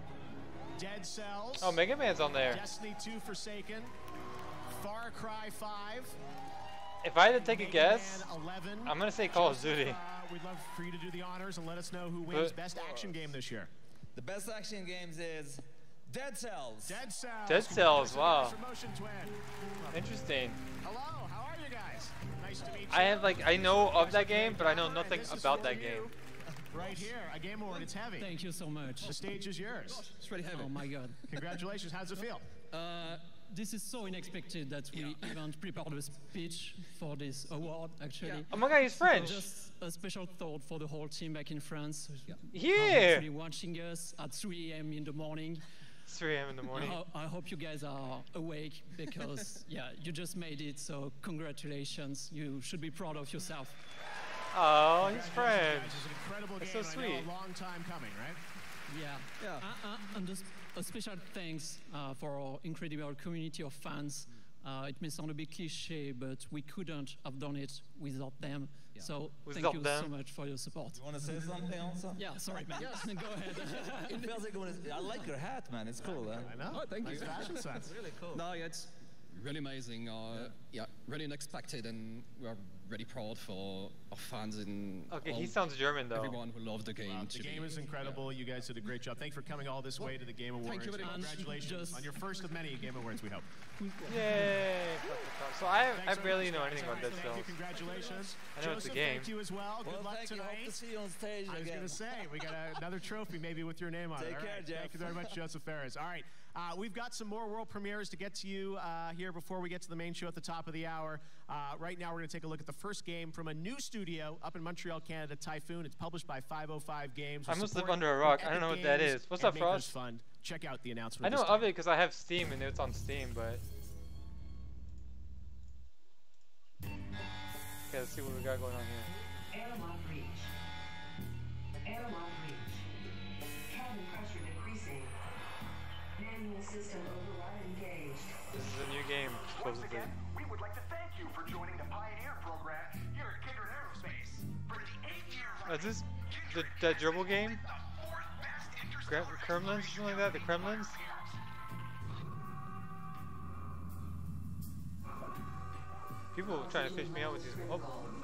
Speaker 6: Dead Cells,
Speaker 1: Oh, Mega Man's on there.
Speaker 6: Destiny two Forsaken, Far Cry five.
Speaker 1: If I had to take a
Speaker 6: Mega
Speaker 1: guess,
Speaker 6: Man eleven.
Speaker 1: I'm gonna say Call of
Speaker 6: Joseph,
Speaker 1: Duty.
Speaker 6: Uh, we'd love for you to do the honors and let us know who wins
Speaker 1: But-
Speaker 6: Best Action Game this year.
Speaker 7: The best action games is Dead Cells.
Speaker 6: Dead Cells.
Speaker 1: Dead Cells,
Speaker 6: Congratulations,
Speaker 1: wow.
Speaker 6: guys, from Motion Twin.
Speaker 1: Interesting.
Speaker 6: Hello, how are you guys? Nice to meet you.
Speaker 1: I have like I know of that game, but I know
Speaker 6: And
Speaker 1: nothing
Speaker 6: this is
Speaker 1: about
Speaker 6: for
Speaker 1: that
Speaker 6: you.
Speaker 1: game.
Speaker 6: Right here, a Game Award. It's heavy.
Speaker 8: Thank you so much.
Speaker 6: The stage is yours.
Speaker 8: It's really heavy. Oh my god.
Speaker 6: Congratulations. How's it feel?
Speaker 8: Uh, this is so unexpected that we even prepared a speech for this award, actually.
Speaker 1: Oh my god, he's French.
Speaker 8: Just a special thought for the whole team back in France. who are
Speaker 1: Yeah.
Speaker 8: actually watching us at three A M in the morning.
Speaker 1: It's three A M in the
Speaker 8: I,
Speaker 1: morning.
Speaker 8: ho- I hope you guys are awake because, yeah, you just made it. So congratulations. You should be proud of yourself.
Speaker 1: Oh, he's
Speaker 6: Congratulations,
Speaker 1: French.
Speaker 6: guys. It's an incredible
Speaker 1: That's
Speaker 6: game.
Speaker 1: so
Speaker 6: I know,
Speaker 1: sweet.
Speaker 6: a long time coming, right?
Speaker 8: Yeah.
Speaker 7: Yeah.
Speaker 8: Uh, uh, and a, s- a special thanks uh, for our incredible community of fans. Uh, it may sound a bit cliche, but we couldn't have done it without them. So
Speaker 1: Without
Speaker 8: thank you
Speaker 1: them.
Speaker 8: so much for your support.
Speaker 7: You want to say something also?
Speaker 8: Yeah, sorry, man. Go ahead.
Speaker 7: It feels like one I like your hat, man. It's cool, huh?
Speaker 6: I know.
Speaker 9: Oh, thank
Speaker 6: nice
Speaker 9: you.
Speaker 6: fashion sense.
Speaker 7: Really cool.
Speaker 9: No, yeah, it's really amazing. Uh, yeah. really unexpected, and we are really proud for our fans and
Speaker 1: Okay,
Speaker 9: all,
Speaker 1: he sounds German though.
Speaker 9: everyone who loved the game.
Speaker 6: Wow, the
Speaker 9: to
Speaker 6: game
Speaker 9: be-
Speaker 6: is incredible. You guys did a great job. Thanks for coming all this way to the Game Awards.
Speaker 9: Thank you very much.
Speaker 6: Congratulations
Speaker 8: Just-
Speaker 6: on your first of many Game Awards, we hope.
Speaker 1: Yay! So I I
Speaker 6: Thanks so
Speaker 1: barely
Speaker 6: much,
Speaker 1: know
Speaker 6: guys.
Speaker 1: anything
Speaker 6: All
Speaker 1: about
Speaker 6: right,
Speaker 1: Dead
Speaker 6: Thank you.
Speaker 1: Cells.
Speaker 6: Congratulations.
Speaker 1: I know it's a
Speaker 6: Joseph,
Speaker 1: game.
Speaker 6: thank you as well. Good
Speaker 7: Well,
Speaker 6: luck
Speaker 7: thank you.
Speaker 6: tonight.
Speaker 7: Hope to see you on stage
Speaker 6: I was
Speaker 7: again.
Speaker 6: going to say, we got a, another trophy maybe with your name on it.
Speaker 7: Take
Speaker 6: All
Speaker 7: care,
Speaker 6: right.
Speaker 7: Jeff.
Speaker 6: Thank you very much, Joseph Ferris. All right, uh, we've got some more world premieres to get to you uh, here before we get to the main show at the top of the hour. Uh, right now, we're going to take a look at the first game from a new studio up in Montreal, Canada, Typhoon. It's published by five oh five Games.
Speaker 1: I
Speaker 6: with
Speaker 1: must live
Speaker 6: support
Speaker 1: under a
Speaker 6: from
Speaker 1: rock. I don't
Speaker 6: Epic
Speaker 1: know what that
Speaker 6: Games
Speaker 1: is. What's
Speaker 6: and
Speaker 1: up,
Speaker 6: Makers
Speaker 1: Frost?
Speaker 6: Fund. Check out the
Speaker 1: I
Speaker 6: announcement.
Speaker 1: know
Speaker 6: this
Speaker 1: of
Speaker 6: time.
Speaker 1: it because I have Steam and it's on Steam, but okay, let's see what we got going on here.
Speaker 10: Analog breach. Analog breach. Cabin pressure decreasing. Manual system override engaged.
Speaker 1: This is a new game,
Speaker 11: Once
Speaker 1: supposedly.
Speaker 11: again, we would like to thank you for joining the Pioneer program here at Kindred Aerospace. For the eighth year
Speaker 1: Is
Speaker 11: running,
Speaker 1: this the that gerbil game?
Speaker 11: the fourth best
Speaker 1: Gra- Kremlins, something like that? The Kremlins? People trying to fish me out with these. Oh,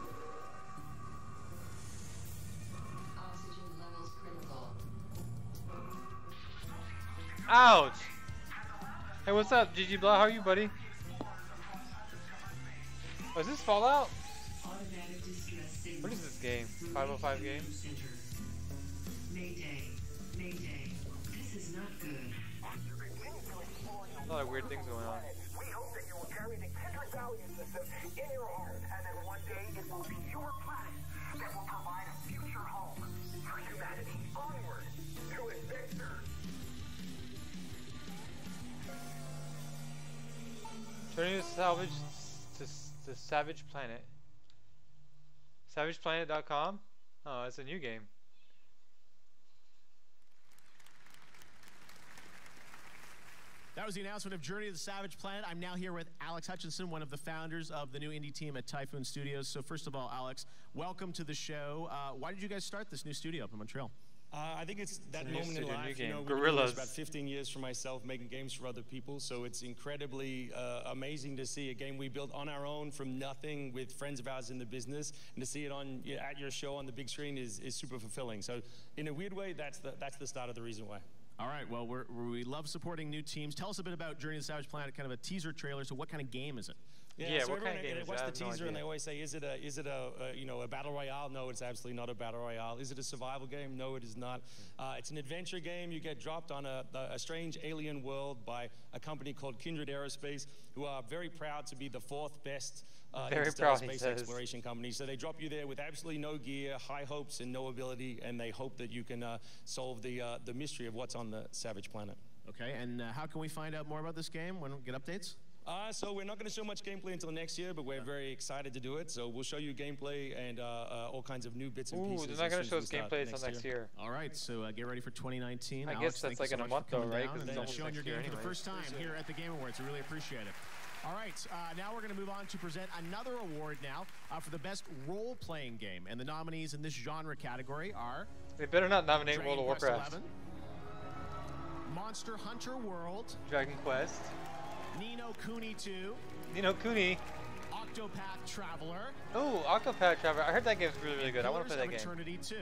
Speaker 10: Oxygen levels critical.
Speaker 1: ouch! Hey, what's up, G G Blah? How are you, buddy? Oh, is this Fallout?
Speaker 10: Automatic distress
Speaker 1: What is this game? five oh five game?
Speaker 10: Mayday, Mayday, this is not good.
Speaker 1: A lot of weird things going on.
Speaker 11: We hope that you will carry the Kindred value system in your heart, and that one day it will be your planet that will provide a future home for humanity. Onward to adventure.
Speaker 1: Turning to salvage to the Savage Planet. savage planet dot com? Oh, it's a new game.
Speaker 6: That was the announcement of Journey to the Savage Planet. I'm now here with Alex Hutchinson, one of the founders of the new indie team at Typhoon Studios. So first of all, Alex, welcome to the show. Uh, why did you guys start this new studio up in Montreal?
Speaker 12: Uh, I think it's that
Speaker 1: It's a new
Speaker 12: moment in
Speaker 1: studio, new
Speaker 12: life. You
Speaker 1: game.
Speaker 12: know, we've been doing
Speaker 1: Gorillas.
Speaker 12: this about fifteen years for myself, making games for other people. So it's incredibly uh, amazing to see a game we built on our own from nothing with friends of ours in the business, and to see it on yeah, at your show on the big screen is, is super fulfilling. So in a weird way, that's the that's the start of the reason why.
Speaker 6: All right, well, we're, we love supporting new teams. Tell us a bit about Journey to the Savage Planet, kind of a teaser trailer. So what kind of game is it?
Speaker 12: Yeah,
Speaker 1: Yeah,
Speaker 12: so
Speaker 1: what kind
Speaker 12: everyone,
Speaker 1: of game
Speaker 12: they
Speaker 1: is
Speaker 12: watch
Speaker 1: it? I
Speaker 12: the
Speaker 1: have no
Speaker 12: teaser and
Speaker 1: idea.
Speaker 12: they always say, is it a is it a, a you know a battle royale? No, it's absolutely not a battle royale. Is it a survival game? No, it is not. Uh, it's an adventure game. You get dropped on a, a strange alien world by a company called Kindred Aerospace, who are very proud to be the fourth best uh,
Speaker 1: Very
Speaker 12: interstellar
Speaker 1: proud, he
Speaker 12: space
Speaker 1: says.
Speaker 12: exploration company. So they drop you there with absolutely no gear, high hopes, and no ability, and they hope that you can uh, solve the uh, the mystery of what's on the Savage Planet.
Speaker 6: Okay, and uh, how can we find out more about this game? When we get updates?
Speaker 12: Uh, so we're not going to show much gameplay until next year, but we're very excited to do it. So we'll show you gameplay and uh, uh, all kinds of new bits and
Speaker 1: Ooh,
Speaker 12: pieces.
Speaker 1: they're not
Speaker 12: as
Speaker 1: going to
Speaker 12: soon
Speaker 1: show
Speaker 12: as
Speaker 1: us
Speaker 12: we start
Speaker 1: gameplay until next year.
Speaker 6: All right, so uh, get ready for twenty nineteen.
Speaker 1: I
Speaker 6: Alex,
Speaker 1: guess that's
Speaker 6: thank
Speaker 1: like
Speaker 6: you
Speaker 1: in
Speaker 6: so
Speaker 1: a
Speaker 6: much
Speaker 1: month
Speaker 6: for coming
Speaker 1: though, right?
Speaker 6: down
Speaker 1: 'Cause
Speaker 6: and
Speaker 1: it's
Speaker 6: uh,
Speaker 1: almost
Speaker 6: showing your
Speaker 1: next year
Speaker 6: game for the
Speaker 1: anyway.
Speaker 6: first time here at the Game Awards. We really appreciate it. All right, uh, now we're going to move on to present another award now uh, for the best role-playing game. And the nominees in this genre category are...
Speaker 1: They better not nominate
Speaker 6: Dragon
Speaker 1: World of
Speaker 6: Quest
Speaker 1: Warcraft.
Speaker 6: eleven, Monster Hunter World,
Speaker 1: Dragon Quest.
Speaker 6: Ni no Kuni two,
Speaker 1: Ni no Kuni.
Speaker 6: Octopath Traveler.
Speaker 1: Oh, Octopath Traveler. I heard that game's really, really good. I want to play
Speaker 6: Pillars
Speaker 1: that
Speaker 6: of
Speaker 1: game.
Speaker 6: Eternity two.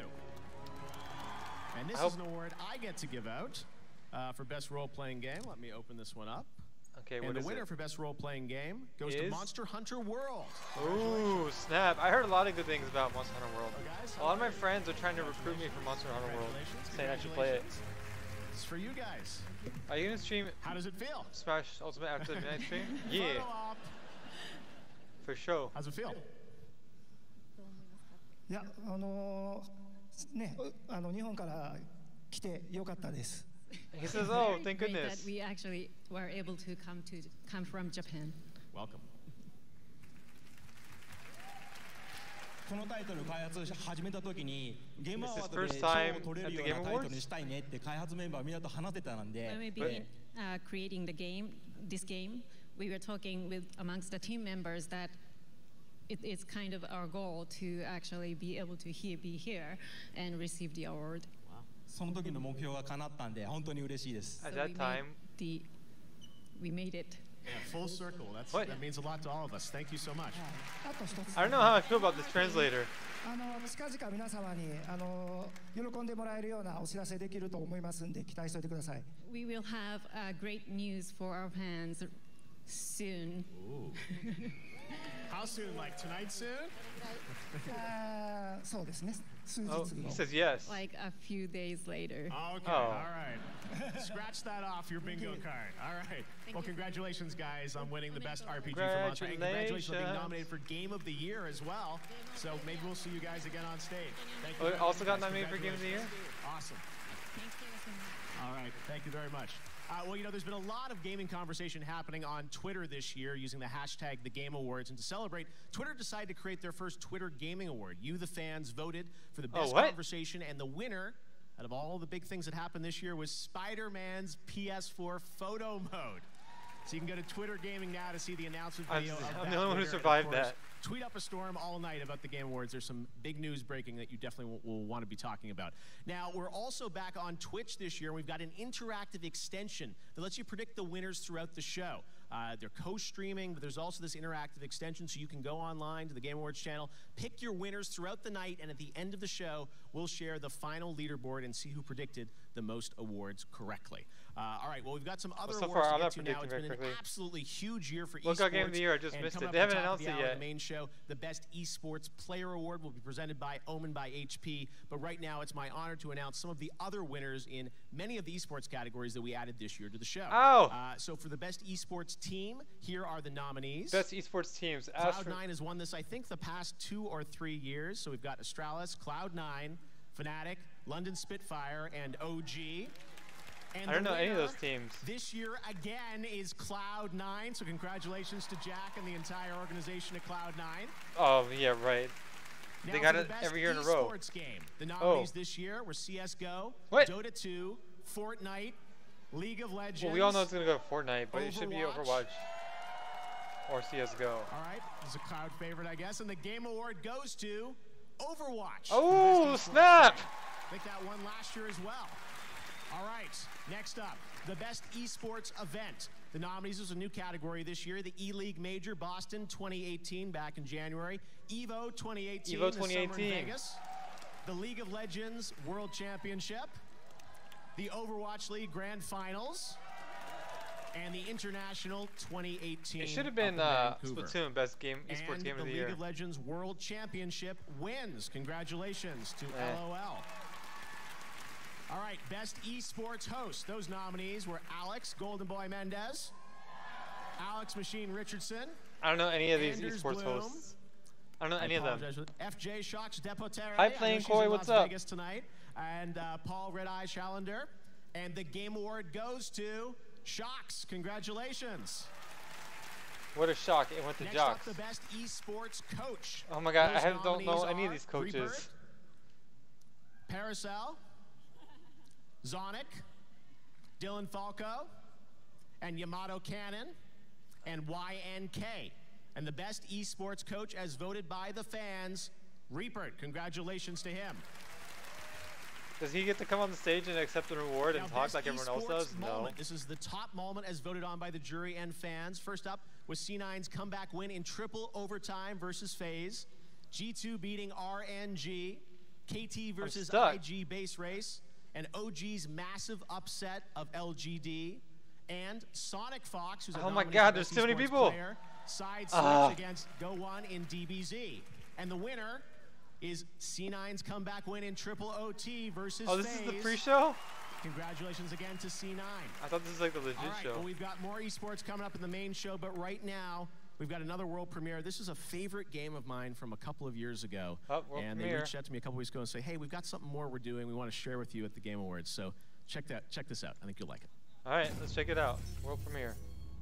Speaker 6: And this
Speaker 1: I
Speaker 6: is
Speaker 1: hope-
Speaker 6: an award I get to give out uh, for best role-playing game. Let me open this one up.
Speaker 1: Okay, what
Speaker 6: And the
Speaker 1: is
Speaker 6: winner
Speaker 1: it?
Speaker 6: for best role-playing game goes to
Speaker 1: Is?
Speaker 6: Monster Hunter World.
Speaker 1: Ooh, snap. I heard a lot of good things about Monster Hunter World.
Speaker 6: Oh, guys,
Speaker 1: A lot of my friends are trying to recruit me for Monster Hunter World,
Speaker 6: Congratulations,
Speaker 1: saying I should play it.
Speaker 6: congratulations. It's for you guys.
Speaker 1: Are you going to stream
Speaker 6: How does it feel?
Speaker 1: Smash Ultimate after the midnight stream? Yeah,
Speaker 6: Photo op.
Speaker 1: for sure.
Speaker 6: How's it feel?
Speaker 13: いや、あのーね、あの日本から来てよかったです。
Speaker 1: He says, oh, thank
Speaker 14: Great
Speaker 1: goodness.
Speaker 14: that we actually were able to come to come from Japan.
Speaker 6: Welcome.
Speaker 15: このタイトル開発始めた時にゲームアワード
Speaker 1: This
Speaker 15: で
Speaker 1: is
Speaker 15: 賞
Speaker 1: first time
Speaker 15: を取れ
Speaker 1: at
Speaker 15: る
Speaker 1: the
Speaker 15: よう
Speaker 1: Game
Speaker 15: なタイトル
Speaker 1: Awards?
Speaker 15: にしたいねって開発メンバーみんなと話してたんで
Speaker 14: When we began uh, creating the game, this game, we were talking with amongst the team members that it is kind of our goal to actually be able to here, be here and receive the award.
Speaker 15: その時の目標が叶ったんで本当に嬉しいです
Speaker 1: At
Speaker 14: So
Speaker 1: that
Speaker 14: we made
Speaker 1: time,
Speaker 14: the we made it.
Speaker 6: Yeah, full circle. That's,
Speaker 1: What?
Speaker 6: that means a lot to all of us. Thank you so much.
Speaker 13: あと一つ。
Speaker 1: I don't know how I feel about this translator.
Speaker 13: あの近々皆様にあの喜んでもらえるようなお知らせできると思いますんで期待しておいてください。
Speaker 14: We will have uh, great news for our fans soon.
Speaker 6: How soon? Like tonight soon?
Speaker 13: あーそうですね。数日
Speaker 1: Oh,
Speaker 13: 後。
Speaker 1: he says yes.
Speaker 14: Like a few days later.
Speaker 6: Okay,
Speaker 1: Oh.
Speaker 6: all right. Scratch that off your bingo card. All right. Well, congratulations, guys, on winning the best R P G for Monster. And congratulations on being
Speaker 1: Congratulations.
Speaker 6: nominated for Game of the Year as well. So maybe we'll see you guys again on stage. Thank you.
Speaker 1: Oh,
Speaker 6: very
Speaker 1: also
Speaker 6: much,
Speaker 1: got
Speaker 6: guys.
Speaker 1: nominated for Game of the Year?
Speaker 6: Congratulations. Awesome. All right. Thank you very much. Uh, well, you know, there's been a lot of gaming conversation happening on Twitter this year using the hashtag The Game Awards. And to celebrate, Twitter decided to create their first Twitter Gaming Award. You, the fans, voted for the
Speaker 1: Oh,
Speaker 6: best
Speaker 1: what?
Speaker 6: conversation, and the winner out of all the big things that happened this year was Spider-Man's P S four photo mode. So you can go to Twitter Gaming now to see the announcement
Speaker 1: I'm-
Speaker 6: video of
Speaker 1: I'm
Speaker 6: that
Speaker 1: the only one who
Speaker 6: winner. And of
Speaker 1: survived
Speaker 6: course,
Speaker 1: that.
Speaker 6: Tweet up a storm all night about the Game Awards. There's some big news breaking that you definitely will, will want to be talking about. Now, we're also back on Twitch this year. We've got an interactive extension that lets you predict the winners throughout the show. Uh, they're co-streaming, but there's also this interactive extension so you can go online to the Game Awards channel, pick your winners throughout the night, and at the end of the show, we'll share the final leaderboard and see who predicted the most awards correctly. Uh, all right, well, we've got some other
Speaker 1: well, so
Speaker 6: awards
Speaker 1: far, I'm
Speaker 6: to
Speaker 1: not
Speaker 6: get to now. It's
Speaker 1: very
Speaker 6: been
Speaker 1: quickly.
Speaker 6: an absolutely huge year for
Speaker 1: Lookout
Speaker 6: esports.
Speaker 1: Game of the Year, I just
Speaker 6: and
Speaker 1: missed
Speaker 6: coming
Speaker 1: it.
Speaker 6: up
Speaker 1: They
Speaker 6: at the
Speaker 1: haven't
Speaker 6: top of
Speaker 1: announced
Speaker 6: the
Speaker 1: it
Speaker 6: hour,
Speaker 1: yet.
Speaker 6: The main show, the Best Esports Player Award, will be presented by Omen by H P. But right now, it's my honor to announce some of the other winners in many of the esports categories that we added this year to the show.
Speaker 1: Oh!
Speaker 6: Uh, so for the Best Esports Team, here are the nominees.
Speaker 1: Best esports teams.
Speaker 6: Cloud nine has won this, I think, the past two or three years. So we've got Astralis, Cloud nine, Fnatic, London Spitfire, and O G. And
Speaker 1: I don't
Speaker 6: the
Speaker 1: know any of
Speaker 6: winner
Speaker 1: those teams.
Speaker 6: This year, again, is Cloud nine. So congratulations to Jack and the entire organization at Cloud nine.
Speaker 1: Oh, yeah, right.
Speaker 6: Now
Speaker 1: They got
Speaker 6: for
Speaker 1: it
Speaker 6: the best
Speaker 1: every year in a row.
Speaker 6: esports game. The nominees
Speaker 1: Oh.
Speaker 6: this year were C S G O,
Speaker 1: What?
Speaker 6: Dota two, Fortnite, League of Legends.
Speaker 1: Well, we all know it's going to go Fortnite, but it should be
Speaker 6: Overwatch.
Speaker 1: Overwatch. Or C S G O.
Speaker 6: All right, this is a Cloud favorite, I guess. And the Game Award goes to Overwatch.
Speaker 1: Oh,
Speaker 6: The best esports
Speaker 1: snap!
Speaker 6: game. I think that won last year as well. All right, next up, the Best Esports Event. The nominees is a new category this year. The E-League Major Boston twenty eighteen back in January. Evo twenty eighteen,
Speaker 1: Evo
Speaker 6: this summer in
Speaker 1: twenty eighteen.
Speaker 6: Vegas. The League of Legends World Championship. The Overwatch League Grand Finals. And the International twenty eighteen.
Speaker 1: It should have been uh, Splatoon, best game, esports
Speaker 6: and
Speaker 1: game of
Speaker 6: the
Speaker 1: the
Speaker 6: League
Speaker 1: year.
Speaker 6: of Legends World Championship wins. Congratulations to
Speaker 1: Eh.
Speaker 6: LOL. All right, Best Esports Host. Those nominees were Alex Golden Boy Mendez, Alex Machine Richardson.
Speaker 1: I don't know any of these
Speaker 6: Anders
Speaker 1: esports
Speaker 6: Bloom.
Speaker 1: hosts. I don't know
Speaker 6: I
Speaker 1: any of them.
Speaker 6: apologize for- F J Shocks Depotere.
Speaker 1: Hi,
Speaker 6: I know
Speaker 1: Playing
Speaker 6: she's
Speaker 1: Koi,
Speaker 6: in
Speaker 1: what's
Speaker 6: Las
Speaker 1: up?
Speaker 6: Vegas tonight. And uh, Paul Red Eye Challender. And the Game Award goes to Shocks. Congratulations.
Speaker 1: What a shock. It went to
Speaker 6: Next
Speaker 1: Jocks.
Speaker 6: up, the Best Esports Coach.
Speaker 1: Oh my god, I
Speaker 6: Those
Speaker 1: have, don't know
Speaker 6: nominees
Speaker 1: any of
Speaker 6: are
Speaker 1: these coaches.
Speaker 6: Rebirth, Paracel, Zonic, Dylan Falco, and Yamato Cannon, and Y N K. And the Best Esports Coach, as voted by the fans, Reapert. Congratulations to him.
Speaker 1: Does he get to come on the stage and accept the reward and
Speaker 6: Now,
Speaker 1: talk
Speaker 6: best
Speaker 1: like everyone else
Speaker 6: esports
Speaker 1: does? No.
Speaker 6: moment. This is the top moment as voted on by the jury and fans. First up was C nine's comeback win in triple overtime versus FaZe. G two beating R N G. K T versus
Speaker 1: stuck.
Speaker 6: I G base race. And O G's massive upset of L G D. And Sonic Fox, who's a
Speaker 1: Oh my
Speaker 6: nominee
Speaker 1: God,
Speaker 6: for
Speaker 1: there's
Speaker 6: Best
Speaker 1: too many
Speaker 6: Esports
Speaker 1: people.
Speaker 6: player, side
Speaker 1: Ah.
Speaker 6: switch against Go One in D B Z. And the winner is C nine's comeback win in triple O T versus
Speaker 1: Oh, this is the
Speaker 6: FaZe.
Speaker 1: pre-show?
Speaker 6: Congratulations again to C nine.
Speaker 1: I thought this was like the legit
Speaker 6: All right,
Speaker 1: show.
Speaker 6: well, we've got more esports coming up in the main show, but right now, we've got another world premiere. This is a favorite game of mine from a couple of years ago.
Speaker 1: Oh, world
Speaker 6: and
Speaker 1: premiere.
Speaker 6: they reached out to me a couple weeks ago and say, hey, we've got something more we're doing. We want to share with you at the Game Awards. So check that, check this out. I think you'll like it.
Speaker 1: All right, let's check it out. World premiere.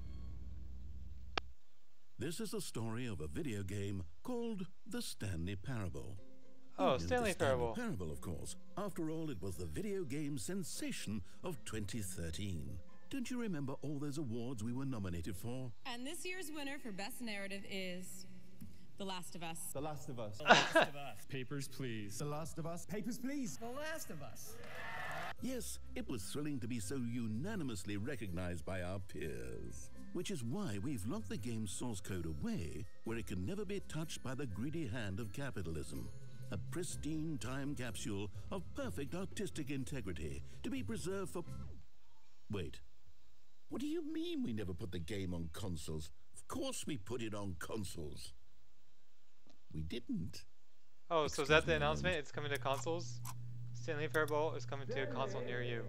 Speaker 16: This is the story of a video game called The Stanley Parable.
Speaker 1: Oh,
Speaker 16: You know
Speaker 1: Stanley
Speaker 16: the Stanley
Speaker 1: Parable.
Speaker 16: Parable, of course. After all, it was the video game sensation of twenty thirteen. Don't you remember all those awards we were nominated for?
Speaker 17: And this year's winner for Best Narrative is The Last of Us.
Speaker 18: The Last of Us.
Speaker 17: The Last of
Speaker 18: Us. Papers, please. The Last of Us. Papers, please. The Last of Us.
Speaker 16: Yes, it was thrilling to be so unanimously recognized by our peers. Which is why we've locked the game's source code away where it can never be touched by the greedy hand of capitalism. A pristine time capsule of perfect artistic integrity to be preserved for... Wait. What do you mean we never put the game on consoles? Of course we put it on consoles. We didn't.
Speaker 1: Oh, so is that the announcement? It's coming to consoles? Stanley Parable is coming to a console near you.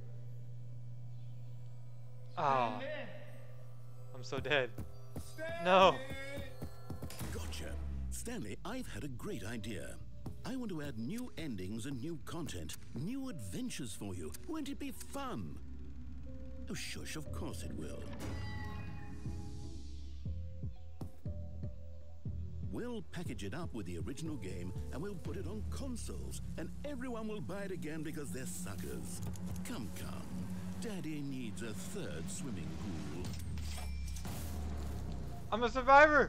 Speaker 1: Ah. I'm so dead. No.
Speaker 16: Gotcha. Stanley, I've had a great idea. I want to add new endings and new content, new adventures for you. Won't it be fun? Oh, shush, of course it will. We'll package it up with the original game and we'll put it on consoles, and everyone will buy it again because they're suckers. Come, come. Daddy needs a third swimming pool.
Speaker 1: I'm a survivor!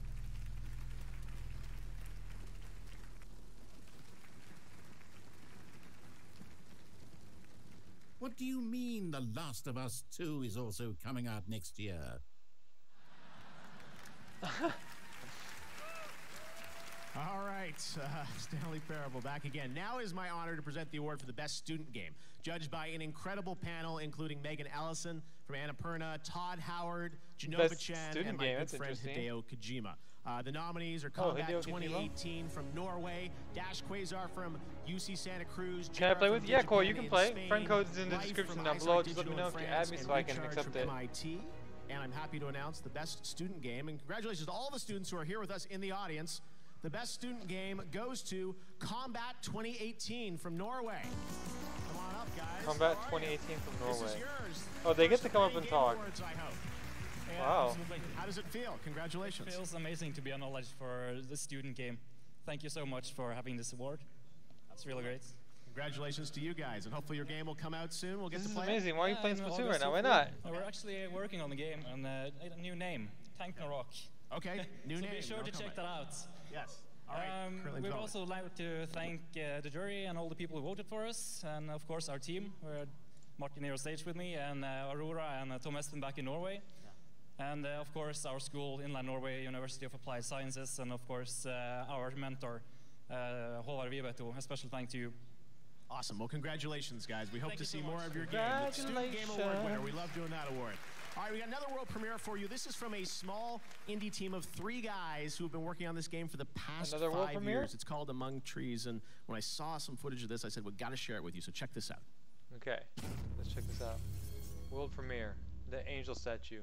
Speaker 19: What do you mean The Last of Us two is also coming out next year?
Speaker 6: All right, uh, Stanley Parable back again. Now it is my honor to present the award for the best student game, judged by an incredible panel including Megan Ellison from Annapurna, Todd Howard, Genova
Speaker 1: Best
Speaker 6: Chen,
Speaker 1: student
Speaker 6: and my
Speaker 1: game,
Speaker 6: good
Speaker 1: that's
Speaker 6: friend
Speaker 1: interesting.
Speaker 6: Hideo Kojima. Uh, the nominees are
Speaker 1: Oh,
Speaker 6: Combat
Speaker 1: Hideo Kojima?
Speaker 6: twenty eighteen from Norway, Dash Quasar from U C Santa Cruz,
Speaker 1: Can I play
Speaker 6: Jared
Speaker 1: with?
Speaker 6: from
Speaker 1: Yeah, cool.
Speaker 6: Digipen
Speaker 1: You can
Speaker 6: in
Speaker 1: play.
Speaker 6: Spain,
Speaker 1: Friend code's in the
Speaker 6: Life
Speaker 1: description
Speaker 6: from
Speaker 1: down
Speaker 6: Ice
Speaker 1: below.
Speaker 6: Art
Speaker 1: Just let me
Speaker 6: Digital
Speaker 1: know if
Speaker 6: in
Speaker 1: you
Speaker 6: France,
Speaker 1: add me
Speaker 6: and
Speaker 1: so I can
Speaker 6: Recharge
Speaker 1: accept
Speaker 6: from
Speaker 1: it.
Speaker 6: M I T. And I'm happy to announce the best student game. And congratulations to all the students who are here with us in the audience. The best student game goes to Combat twenty eighteen from Norway. Come on up, guys.
Speaker 1: Combat twenty eighteen from
Speaker 6: This
Speaker 1: Norway.
Speaker 6: is yours.
Speaker 1: Oh, they get to come up and
Speaker 6: Game
Speaker 1: talk.
Speaker 6: Awards, I hope.
Speaker 15: Yeah,
Speaker 1: Wow.
Speaker 15: absolutely.
Speaker 6: How does it feel? Congratulations.
Speaker 15: It feels amazing to be acknowledged for the student game. Thank you so much for having this award. That's really great.
Speaker 6: Congratulations to you guys, and hopefully your game will come out soon. We'll get
Speaker 1: This
Speaker 6: to
Speaker 1: is
Speaker 6: play it.
Speaker 1: amazing. Why are you
Speaker 15: Yeah,
Speaker 1: playing
Speaker 15: in
Speaker 1: Splatoon
Speaker 15: August,
Speaker 1: right now? Why
Speaker 15: hopefully.
Speaker 1: not?
Speaker 15: Uh, We're actually working on the game and uh, a new name, Tank and Rock.
Speaker 6: Okay, new
Speaker 15: so
Speaker 6: name.
Speaker 15: be sure
Speaker 6: no
Speaker 15: to check
Speaker 6: comment.
Speaker 15: that out.
Speaker 6: Yes. All right.
Speaker 15: Um,
Speaker 6: Currently
Speaker 15: we'd
Speaker 6: development.
Speaker 15: also like to thank uh, the jury and all the people who voted for us, and of course our team. We're Martin here on stage with me, and uh, Aurora and uh, Tom Espen back in Norway. And uh, of course our school, Inland Norway, University of Applied Sciences, and of course uh, our mentor, uh, Håvard Viveto. A special thank to you.
Speaker 6: Awesome. Well, congratulations, guys. We hope
Speaker 15: Thank
Speaker 6: to
Speaker 15: you so
Speaker 6: see more
Speaker 15: much.
Speaker 6: of your game. The Student Game Award winner. We love doing that award. All right, we got another world premiere for you. This is from a small indie team of three guys who have been working on this game for the past
Speaker 1: Another world
Speaker 6: five
Speaker 1: premiere?
Speaker 6: years. It's called Among Trees, and when I saw some footage of this, I said, we got to share it with you, so check this out.
Speaker 1: Okay, let's check this out. World premiere, the angel statue.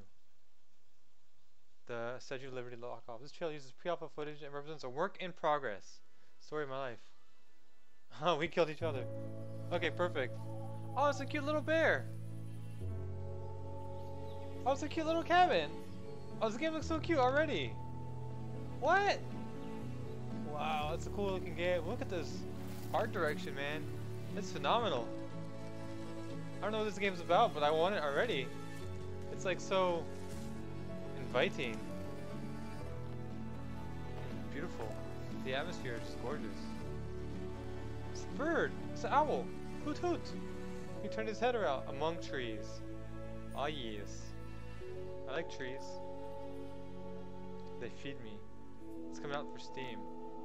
Speaker 1: The Statue of Liberty lock-off. This trailer uses pre-alpha footage and represents a work in progress. Story of my life. Oh, we killed each other. Okay, perfect. Oh, it's a cute little bear. Oh, it's a cute little cabin. Oh, this game looks so cute already. What? Wow, that's a cool looking game. Look at this art direction, man. It's phenomenal. I don't know what this game's about, but I want it already. It's like so inviting. Beautiful. The atmosphere is just gorgeous. It's a bird. It's an owl. Hoot hoot. He turned his head around among trees. Ah yes. I like trees. They feed me. It's coming out for Steam.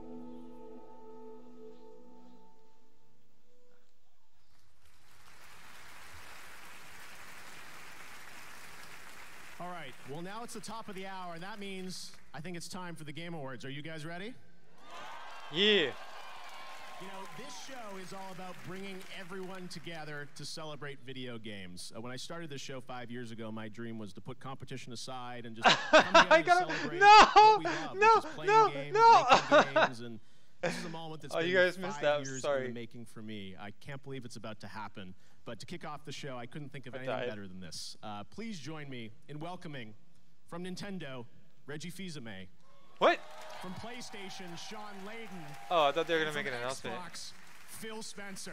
Speaker 6: All right, well, now it's the top of the hour, and that means I think it's time for the Game Awards. Are you guys ready?
Speaker 1: Yeah.
Speaker 6: You know, this show is all about bringing everyone together to celebrate video games. Uh, when I started this show five years ago, my dream was to put competition aside and just come together
Speaker 1: I
Speaker 6: to
Speaker 1: gotta,
Speaker 6: celebrate
Speaker 1: no,
Speaker 6: what we love,
Speaker 1: no,
Speaker 6: which is playing
Speaker 1: no,
Speaker 6: games,
Speaker 1: no.
Speaker 6: making games, and this is a moment that's
Speaker 1: Oh,
Speaker 6: been
Speaker 1: you guys
Speaker 6: five
Speaker 1: missed that.
Speaker 6: years
Speaker 1: Sorry.
Speaker 6: in the making for me. I can't believe it's about to happen. But to kick off the show, I couldn't think of
Speaker 1: I
Speaker 6: anything
Speaker 1: died.
Speaker 6: better than this. Uh, please join me in welcoming, from Nintendo, Reggie Fils-Aimé.
Speaker 1: What?
Speaker 6: From PlayStation, Sean Layden.
Speaker 1: Oh, I thought they were gonna
Speaker 6: And
Speaker 1: make an
Speaker 6: from
Speaker 1: announcement.
Speaker 6: Xbox, Phil Spencer.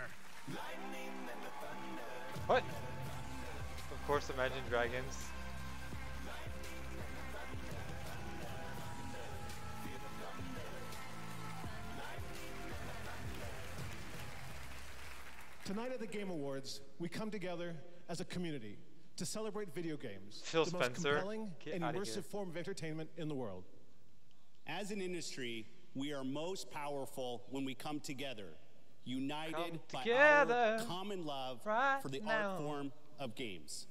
Speaker 1: What? Of course, Imagine Dragons.
Speaker 20: Tonight at the Game Awards, we come together as a community to celebrate video games,
Speaker 1: Phil
Speaker 20: the most
Speaker 1: Spencer,
Speaker 20: compelling
Speaker 1: get
Speaker 20: and
Speaker 1: outta
Speaker 20: immersive
Speaker 1: here.
Speaker 20: form of entertainment in the world.
Speaker 21: As an industry, we are most powerful when we come together, united
Speaker 1: Come
Speaker 21: by
Speaker 1: together
Speaker 21: our common love
Speaker 1: right
Speaker 21: for the
Speaker 1: now.
Speaker 21: art form of games.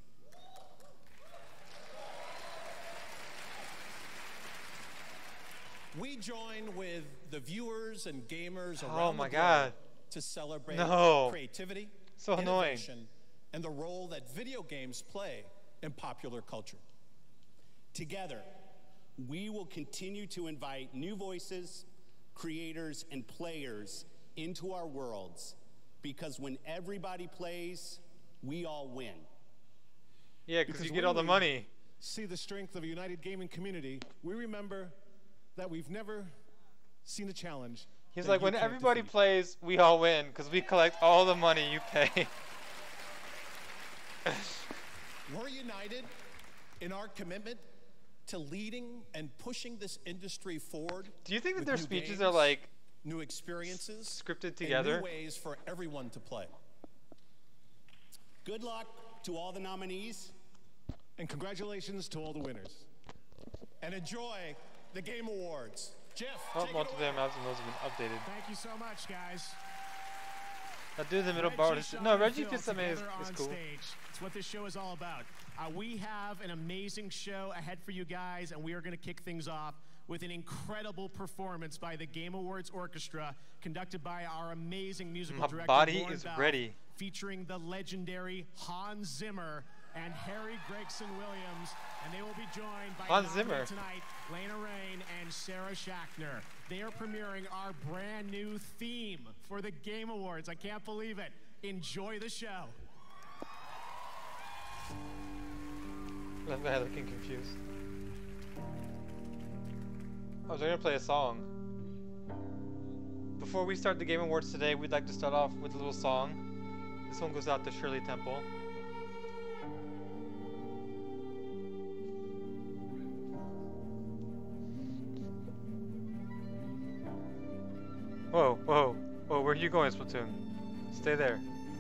Speaker 22: We join with the viewers and gamers
Speaker 1: Oh
Speaker 22: around
Speaker 1: my
Speaker 22: the globe
Speaker 1: God.
Speaker 22: to celebrate
Speaker 1: No.
Speaker 22: creativity,
Speaker 1: So annoying.
Speaker 22: innovation, and the role that video games play in popular culture.
Speaker 21: Together, we will continue to invite new voices, creators, and players into our worlds, because when everybody plays, we all win.
Speaker 1: Yeah, because you
Speaker 20: Because
Speaker 1: get
Speaker 20: when
Speaker 1: all the
Speaker 20: we
Speaker 1: money.
Speaker 20: See the strength of a united gaming community, we remember that we've never seen a challenge.
Speaker 1: He's
Speaker 20: that
Speaker 1: like,
Speaker 20: you
Speaker 1: when
Speaker 20: can't
Speaker 1: everybody
Speaker 20: defeat.
Speaker 1: plays, we all win, because we collect all the money you pay.
Speaker 22: We're united in our commitment to leading and pushing this industry forward.
Speaker 1: Do you think that
Speaker 22: with
Speaker 1: their
Speaker 22: new
Speaker 1: speeches
Speaker 22: games,
Speaker 1: are like
Speaker 22: new experiences,
Speaker 1: scripted together?
Speaker 22: and new ways for everyone to play?
Speaker 21: Good luck to all the nominees.
Speaker 20: And congratulations to all the winners.
Speaker 22: And enjoy the Game Awards.
Speaker 6: Jeff,
Speaker 1: Oh,
Speaker 6: take it
Speaker 1: multiplayer
Speaker 6: away.
Speaker 1: maps and those have been updated.
Speaker 6: Thank you so much, guys.
Speaker 1: That dude in the middle
Speaker 6: Reggie,
Speaker 1: borrowed his.
Speaker 6: Sean,
Speaker 1: No,
Speaker 6: and
Speaker 1: Reggie
Speaker 6: Phil
Speaker 1: Fils-Aimé is,
Speaker 6: together
Speaker 1: is
Speaker 6: on
Speaker 1: cool.
Speaker 6: stage. It's what this show is all about. Uh, we have an amazing show ahead for you guys, and we are going to kick things off with an incredible performance by the Game Awards Orchestra, conducted by our amazing musical
Speaker 1: My
Speaker 6: director,
Speaker 1: body
Speaker 6: Lauren
Speaker 1: is
Speaker 6: Bell,
Speaker 1: ready.
Speaker 6: featuring the legendary Hans Zimmer and Harry Gregson Williams, and they will be joined by
Speaker 1: Hans
Speaker 6: nominee
Speaker 1: Zimmer.
Speaker 6: tonight, Lena Rain and Sarah Schachner. They are premiering our brand new theme for the Game Awards. I can't believe it. Enjoy the show.
Speaker 1: That guy looking confused. Oh, they're gonna play a song. Before we start the Game Awards today, we'd like to start off with a little song. This one goes out to Shirley Temple. Whoa, whoa, whoa, where are you going, Splatoon? Stay there.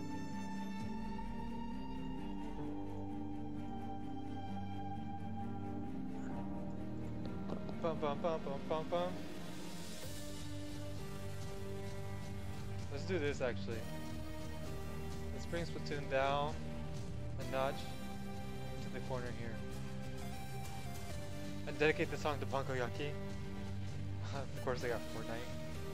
Speaker 1: Bum bum bum bum bum bum. Let's do this actually. Let's bring Splatoon down a notch into the corner here. And dedicate the song to Bankoyaki. Of course they got Fortnite.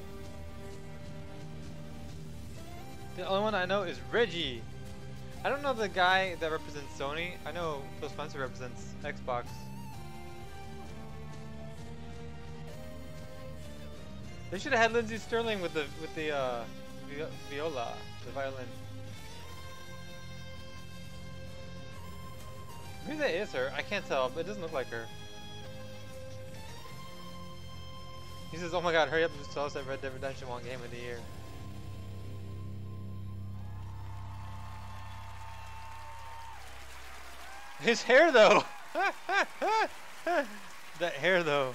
Speaker 1: The only one I know is Reggie. I don't know the guy that represents Sony. I know Phil Spencer represents Xbox. They should have had Lindsay Sterling with the with the uh, vi viola, the violin. Maybe that is her. I can't tell, but it doesn't look like her. He says, "Oh my God, hurry up and just tell us that Red Dead Redemption won Game of the Year." His hair though. That hair though.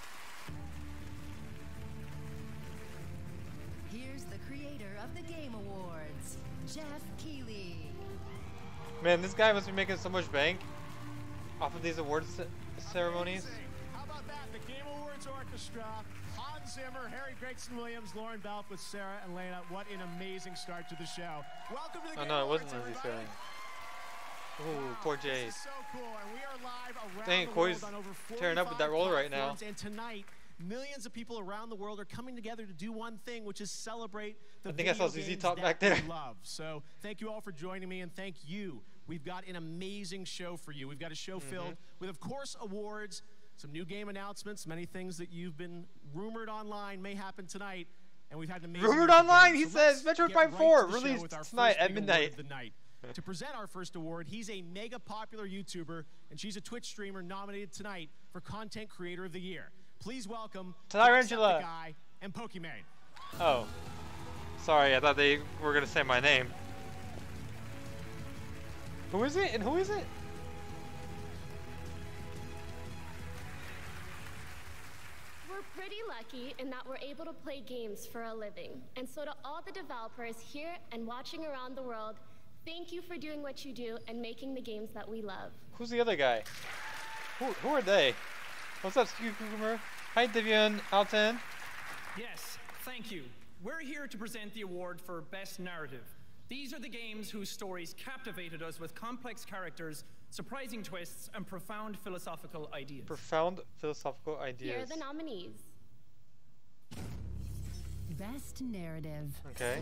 Speaker 2: Here's the creator of the Game Awards, Jeff Keighley.
Speaker 1: Man, this guy must be making so much bank off of these awards ceremonies.
Speaker 6: How about that? The Game Awards Orchestra, Hans Zimmer, Harry Gregson Williams, Lauren Belk with Sarah and Lena. What an amazing start to the show. Welcome to the
Speaker 1: Oh
Speaker 6: Game
Speaker 1: no, it
Speaker 6: Awards,
Speaker 1: wasn't Lindsay
Speaker 6: everybody.
Speaker 1: Sterling. Ooh, poor Jay.
Speaker 6: This is so cool, and we are live around
Speaker 1: Dang,
Speaker 6: the
Speaker 1: Koi's
Speaker 6: world on over
Speaker 1: tearing up with that
Speaker 6: forty-five
Speaker 1: roller right now.
Speaker 6: platforms, and tonight, millions of people around the world are coming together to do one thing, which is celebrate the
Speaker 1: I think I
Speaker 6: video
Speaker 1: saw Z Z
Speaker 6: games
Speaker 1: Top
Speaker 6: that
Speaker 1: back there.
Speaker 6: we love. So thank you all for joining me, and thank you. We've got an amazing show for you. We've got a show
Speaker 1: Mm-hmm.
Speaker 6: filled with, of course, awards, some new game announcements, many things that you've been rumored online may happen tonight, and we've had an amazing
Speaker 1: Rumored
Speaker 6: year for
Speaker 1: online,
Speaker 6: games.
Speaker 1: he
Speaker 6: So
Speaker 1: says,
Speaker 6: let's
Speaker 1: Metroid
Speaker 6: get
Speaker 1: Prime
Speaker 6: right
Speaker 1: four
Speaker 6: to the show
Speaker 1: released
Speaker 6: with our
Speaker 1: tonight
Speaker 6: first
Speaker 1: at
Speaker 6: big award
Speaker 1: midnight.
Speaker 6: of the night. To present our first award, he's a mega popular YouTuber, and she's a Twitch streamer nominated tonight for Content Creator of the Year. Please welcome
Speaker 1: Tyrantula
Speaker 6: Guy and Pokimane.
Speaker 1: Oh, sorry, I thought they were gonna say my name. Who is it? And who is it?
Speaker 5: We're pretty lucky in that we're able to play games for a living. And so to all the developers here and watching around the world, thank you for doing what you do and making the games that we love.
Speaker 1: Who's the other guy? Who, who are they? What's up, Cucumber? Hi, Devian Alton.
Speaker 23: Yes, thank you. We're here to present the award for Best Narrative. These are the games whose stories captivated us with complex characters, surprising twists, and profound philosophical ideas.
Speaker 1: Profound philosophical ideas.
Speaker 5: Here are the nominees.
Speaker 2: Best Narrative.
Speaker 1: Okay.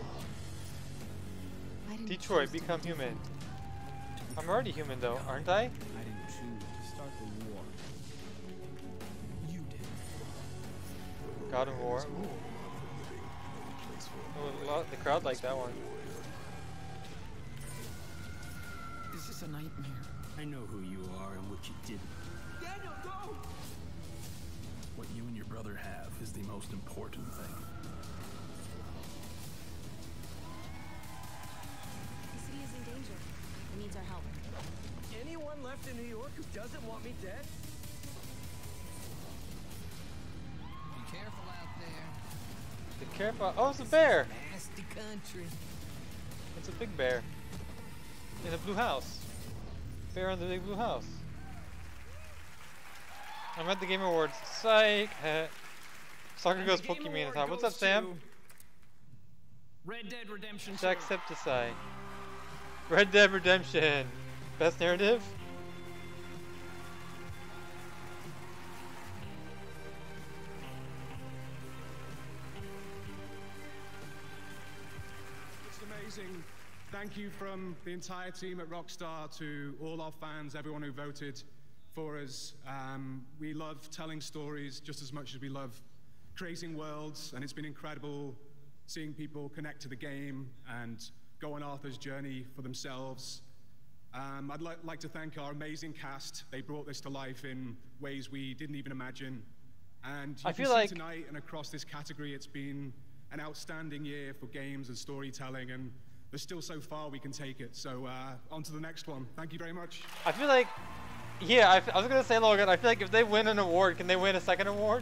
Speaker 2: I didn't
Speaker 1: Detroit,
Speaker 2: choose to
Speaker 1: become
Speaker 2: be
Speaker 1: human.
Speaker 2: different.
Speaker 1: I'm already human though, aren't I?
Speaker 18: I didn't choose to start the war. You did.
Speaker 1: God of War. Ooh. Oh, a lot, the crowd liked that one.
Speaker 18: This is a nightmare. I know who you are and what you did.
Speaker 11: Daniel, go!
Speaker 18: What you and your brother have is the most important thing.
Speaker 17: The city is in danger. It needs our help.
Speaker 11: Anyone left in New York who doesn't want me dead?
Speaker 24: Be careful out there.
Speaker 1: Be careful. Oh, it's a bear.
Speaker 24: Nasty country.
Speaker 1: It's a big bear. In a blue house. Bear in the big blue house. I'm at the Game Awards. Psych. Soccer goes Pokemon time. What's up, Sam?
Speaker 23: Red Dead Redemption two.
Speaker 1: Jacksepticeye. Red Dead Redemption. Best narrative?
Speaker 3: It's amazing. Thank you from the entire team at Rockstar to all our fans, everyone who voted for us. Um, we love telling stories just as much as we love creating worlds, and it's been incredible seeing people connect to the game and go on Arthur's journey for themselves. Um, I'd li like to thank our amazing cast. They brought this to life in ways we didn't even imagine. And you
Speaker 1: I
Speaker 3: can
Speaker 1: feel
Speaker 3: see
Speaker 1: like
Speaker 3: tonight and across this category, it's been an outstanding year for games and storytelling, and there's still so far we can take it. So uh, on to the next one. Thank you very much.
Speaker 1: I feel like, yeah, I, f I was gonna say, Logan, I feel like if they win an award, can they win a second award?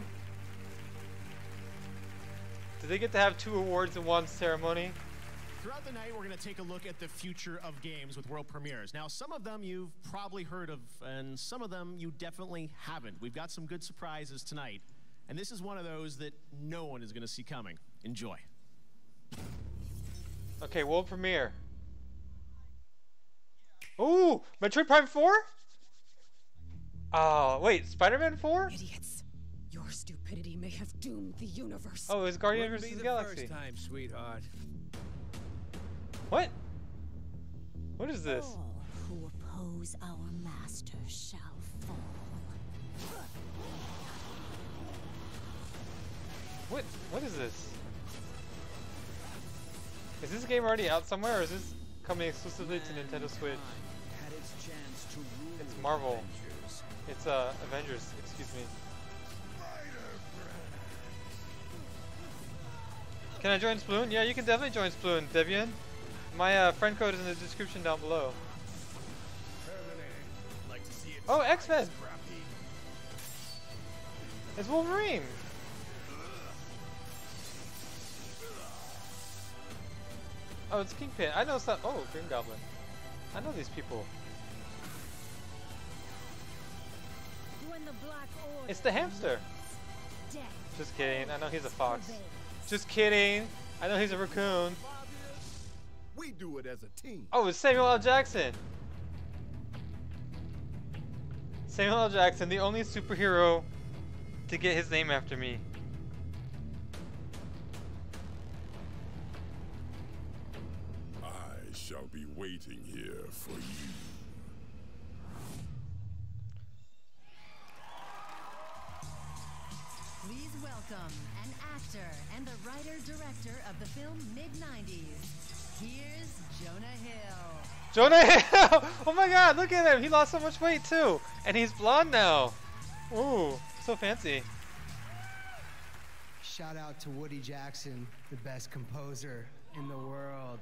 Speaker 1: Do they get to have two awards in one ceremony?
Speaker 6: Throughout the night, we're going to take a look at the future of games with world premieres. Now, some of them you've probably heard of, and some of them you definitely haven't. We've got some good surprises tonight, and this is one of those that no one is going to see coming. Enjoy.
Speaker 1: Okay, world premiere. Ooh, Metroid Prime four? Oh, wait, Spider-Man four?
Speaker 4: Idiots. Your stupidity may have doomed the universe.
Speaker 1: Oh, it's Guardian
Speaker 4: Wouldn't
Speaker 1: versus
Speaker 4: be the
Speaker 1: Galaxy.
Speaker 4: first time,
Speaker 18: sweetheart.
Speaker 1: What? What is this?
Speaker 4: All who oppose our master shall fall.
Speaker 1: What? What is this? Is this game already out somewhere, or is this coming exclusively to Nintendo Switch?
Speaker 18: Had its chance to rule
Speaker 1: It's Marvel.
Speaker 18: Avengers.
Speaker 1: It's uh Avengers. Excuse me. Can I join Splatoon? Yeah, you can definitely join Splatoon, Debian. My uh, friend code is in the description down below.
Speaker 3: Like to see it
Speaker 1: Oh, X-Men! It's Wolverine! Oh, it's Kingpin. I know some. Oh, Green Goblin. I know these people.
Speaker 4: When the Black Order
Speaker 1: It's the hamster.
Speaker 4: death
Speaker 1: Just kidding. I know he's a fox. Just kidding. I know he's a raccoon.
Speaker 19: We do it as a team.
Speaker 1: Oh, it's Samuel L. Jackson. Samuel L. Jackson, the only superhero to get his name after me.
Speaker 8: I shall be waiting here for you.
Speaker 2: Please welcome an actor and the writer-director of the film mid nineties. Here's Jonah Hill.
Speaker 1: Jonah Hill! Oh my god, look at him! He lost so much weight too! And he's blonde now! Ooh, so fancy.
Speaker 9: Shout out to Woody Jackson, the best composer in the world.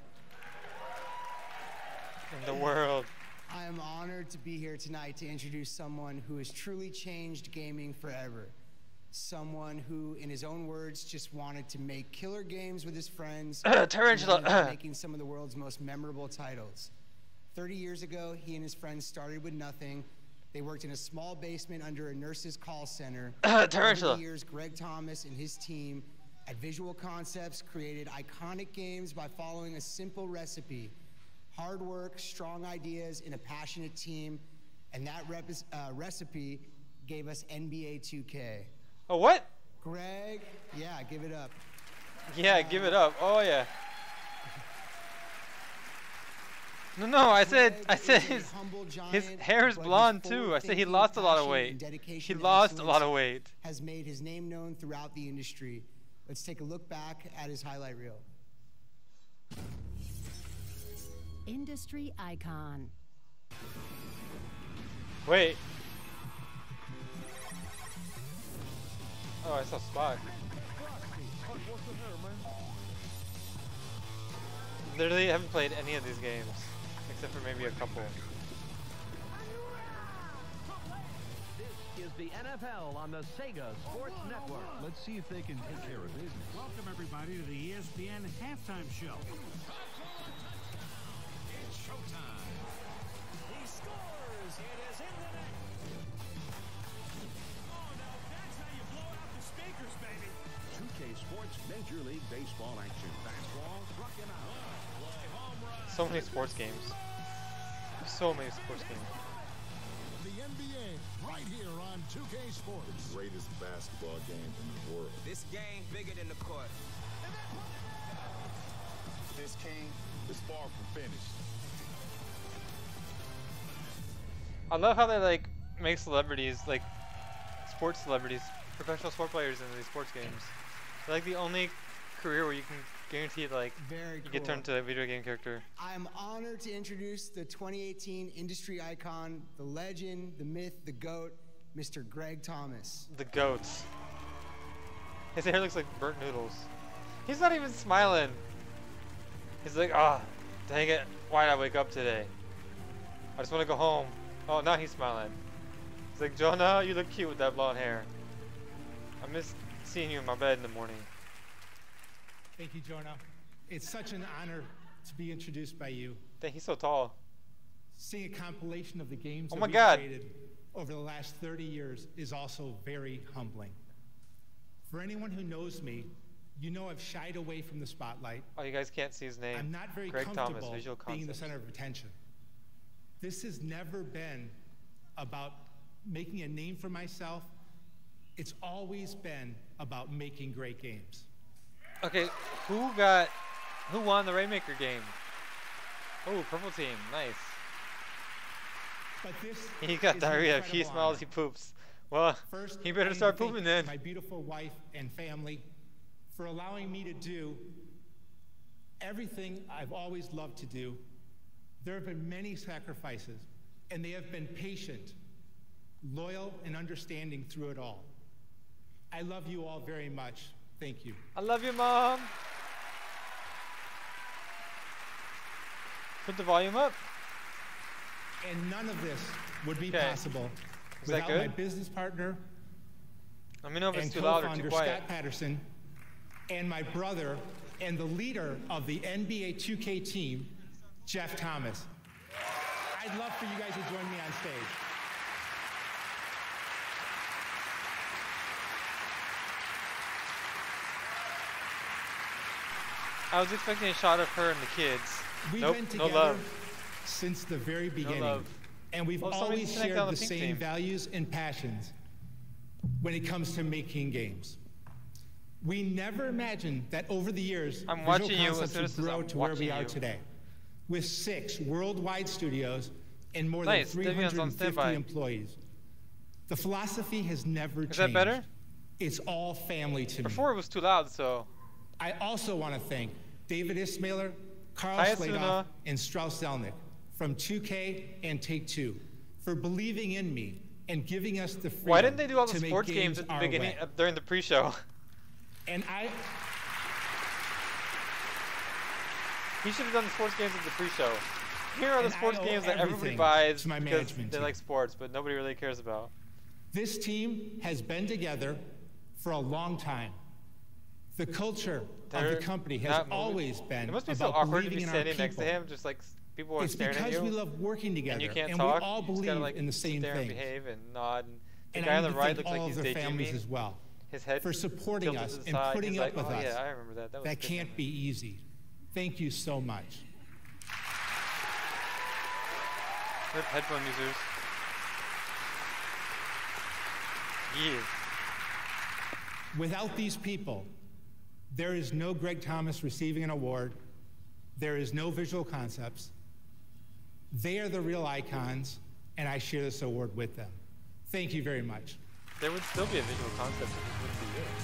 Speaker 1: In the world.
Speaker 9: I am honored to be here tonight to introduce someone who has truly changed gaming forever. Someone who, in his own words, just wanted to make killer games with his friends.
Speaker 1: Uh, Tyrantula.
Speaker 9: and ended up making some of the world's most memorable titles. thirty years ago, he and his friends started with nothing. They worked in a small basement under a nurse's call center.
Speaker 1: Uh, Tarantula.
Speaker 9: Over the years, Greg Thomas and his team at Visual Concepts created iconic games by following a simple recipe. Hard work, strong ideas, and a passionate team. And that rep uh, recipe gave us N B A two K.
Speaker 1: Oh, what?
Speaker 9: Greg, yeah, give it up.
Speaker 1: Yeah, give it up. Oh yeah. No, no, I said, I said his, his hair is blonde too. I said he lost a lot of weight. He lost a lot of weight.
Speaker 9: Has made his name known throughout the industry. Let's take a look back at his highlight reel.
Speaker 2: Industry icon.
Speaker 1: Wait. Oh, I saw Spot. Literally haven't played any of these games, except for maybe a couple.
Speaker 25: This is the N F L on the Sega Sports Network.
Speaker 26: Let's see if they can take care of business. Welcome everybody to the E S P N halftime show.
Speaker 11: It's showtime. He scores. It is in the net. Oh, now that's how you blow out the speakers, baby.
Speaker 26: K Sports Major League Baseball action. Fastball, struck him out.
Speaker 1: So many sports games. So many sports games.
Speaker 26: The N B A, right here on two K Sports.
Speaker 8: The greatest basketball game in the world.
Speaker 7: This game bigger than the court.
Speaker 8: This game is far from finished.
Speaker 1: I love how they like make celebrities, like sports celebrities, professional sport players into these sports games. They're like the only career where you can guarantee like
Speaker 9: Very
Speaker 1: you
Speaker 9: cool.
Speaker 1: get turned to a video game character.
Speaker 9: I'm honored to introduce the twenty eighteen industry icon, the legend, the myth, the GOAT, Mister Greg Thomas.
Speaker 1: The goats. His hair looks like burnt noodles. He's not even smiling. He's like, ah, oh, dang it, why'd I wake up today? I just want to go home. Oh, now he's smiling. He's like, Jonah, you look cute with that blonde hair. I miss seeing you in my bed in the morning.
Speaker 10: Thank you, Jonah. It's such an honor to be introduced by you.
Speaker 1: Dang, he's so tall.
Speaker 10: Seeing a compilation of the games
Speaker 1: Oh
Speaker 10: that
Speaker 1: my
Speaker 10: we've
Speaker 1: God.
Speaker 10: created over the last thirty years is also very humbling. For anyone who knows me, you know I've shied away from the spotlight.
Speaker 1: Oh, you guys can't see his name.
Speaker 10: I'm not very
Speaker 1: Greg
Speaker 10: comfortable
Speaker 1: Thomas, visual
Speaker 10: being the
Speaker 1: concepts.
Speaker 10: center of attention. This has never been about making a name for myself. It's always been about making great games.
Speaker 1: Okay, who got, who won the Rainmaker game? Oh, purple team, nice.
Speaker 10: But this
Speaker 1: He got
Speaker 10: is an
Speaker 1: diarrhea. If he
Speaker 10: incredible
Speaker 1: smiles,
Speaker 10: honor.
Speaker 1: he poops. Well,
Speaker 10: First,
Speaker 1: he
Speaker 10: I
Speaker 1: better
Speaker 10: need
Speaker 1: start
Speaker 10: to thank
Speaker 1: pooping then.
Speaker 10: my beautiful wife and family for allowing me to do everything I've always loved to do. There have been many sacrifices, and they have been patient, loyal, and understanding through it all. I love you all very much. Thank you.
Speaker 1: I love you, Mom. Put the volume up.
Speaker 10: And none of this would be
Speaker 1: Okay.
Speaker 10: possible
Speaker 1: Is that
Speaker 10: without
Speaker 1: good?
Speaker 10: my business partner
Speaker 1: Let me know if
Speaker 10: and
Speaker 1: it's too loud or too
Speaker 10: co-founder
Speaker 1: quiet.
Speaker 10: Scott Patterson, and my brother and the leader of the N B A two K team, Jeff Thomas. I'd love for you guys to join me on stage.
Speaker 1: I was expecting a shot of her and the kids.
Speaker 10: We've
Speaker 1: nope,
Speaker 10: been
Speaker 1: no
Speaker 10: together
Speaker 1: love.
Speaker 10: since the very beginning,
Speaker 1: love.
Speaker 10: and we've
Speaker 1: Oh, somebody
Speaker 10: always
Speaker 1: connect
Speaker 10: shared
Speaker 1: on
Speaker 10: the
Speaker 1: the pink
Speaker 10: same
Speaker 1: team.
Speaker 10: values and passions when it comes to making games. We never imagined that over the years,
Speaker 1: I'm
Speaker 10: Visual
Speaker 1: watching you as
Speaker 10: Concepts
Speaker 1: soon
Speaker 10: would
Speaker 1: as
Speaker 10: grow
Speaker 1: I'm
Speaker 10: to where we
Speaker 1: watching
Speaker 10: are
Speaker 1: you.
Speaker 10: today, with six worldwide studios and more
Speaker 1: Nice,
Speaker 10: than
Speaker 1: Davion's on
Speaker 10: three hundred fifty
Speaker 1: standby.
Speaker 10: employees. The philosophy has never
Speaker 1: Is
Speaker 10: changed.
Speaker 1: that better?
Speaker 10: It's all family to me.
Speaker 1: Before it was too loud, so.
Speaker 10: I also want to thank David Ismailer, Carl
Speaker 1: Hi,
Speaker 10: Sladoff,
Speaker 1: Asuna.
Speaker 10: and Strauss Zelnick from two K and Take-Two for believing in me and giving us the freedom
Speaker 1: Why didn't they do all
Speaker 10: to
Speaker 1: the
Speaker 10: make
Speaker 1: sports games at the
Speaker 10: our
Speaker 1: beginning,
Speaker 10: way.
Speaker 1: uh, during the pre-show?
Speaker 10: And I,
Speaker 1: He should have done the sports games at the pre-show. Here are the
Speaker 10: And I
Speaker 1: sports
Speaker 10: owe
Speaker 1: games that everybody
Speaker 10: everything
Speaker 1: buys
Speaker 10: to my
Speaker 1: because
Speaker 10: management
Speaker 1: they
Speaker 10: team.
Speaker 1: like sports, but nobody really cares about.
Speaker 10: this team has been together for a long time. The culture of
Speaker 1: They're
Speaker 10: the company has
Speaker 1: not moving.
Speaker 10: always been
Speaker 1: It must be
Speaker 10: about
Speaker 1: so awkward to
Speaker 10: believing
Speaker 1: be
Speaker 10: in our
Speaker 1: standing next to
Speaker 10: people.
Speaker 1: him, just like s- people are
Speaker 10: It's
Speaker 1: staring at
Speaker 10: because
Speaker 1: you.
Speaker 10: we love working together,
Speaker 1: and you can't
Speaker 10: and
Speaker 1: talk.
Speaker 10: we all
Speaker 1: you just
Speaker 10: believe
Speaker 1: gotta, like,
Speaker 10: in the
Speaker 1: sit
Speaker 10: same
Speaker 1: there and
Speaker 10: things.
Speaker 1: behave and nod. And the
Speaker 10: And
Speaker 1: guy
Speaker 10: I
Speaker 1: on
Speaker 10: need
Speaker 1: the
Speaker 10: to
Speaker 1: right
Speaker 10: thank
Speaker 1: looks like
Speaker 10: all
Speaker 1: he's
Speaker 10: of their
Speaker 1: daydreaming.
Speaker 10: families as well
Speaker 1: His head
Speaker 10: for supporting
Speaker 1: tilted
Speaker 10: us
Speaker 1: to the
Speaker 10: and
Speaker 1: side.
Speaker 10: putting
Speaker 1: He's
Speaker 10: up
Speaker 1: like,
Speaker 10: with
Speaker 1: oh,
Speaker 10: us.
Speaker 1: Yeah, I remember that. That, was
Speaker 10: That
Speaker 1: good
Speaker 10: can't
Speaker 1: memory.
Speaker 10: be easy. Thank you so much.
Speaker 1: Rip headphone users. Yeah.
Speaker 10: Without these people, there is no Greg Thomas receiving an award. There is no Visual Concepts. They are the real icons, and I share this award with them. Thank you very much.
Speaker 1: There would still be a visual concept if it wouldn't be you.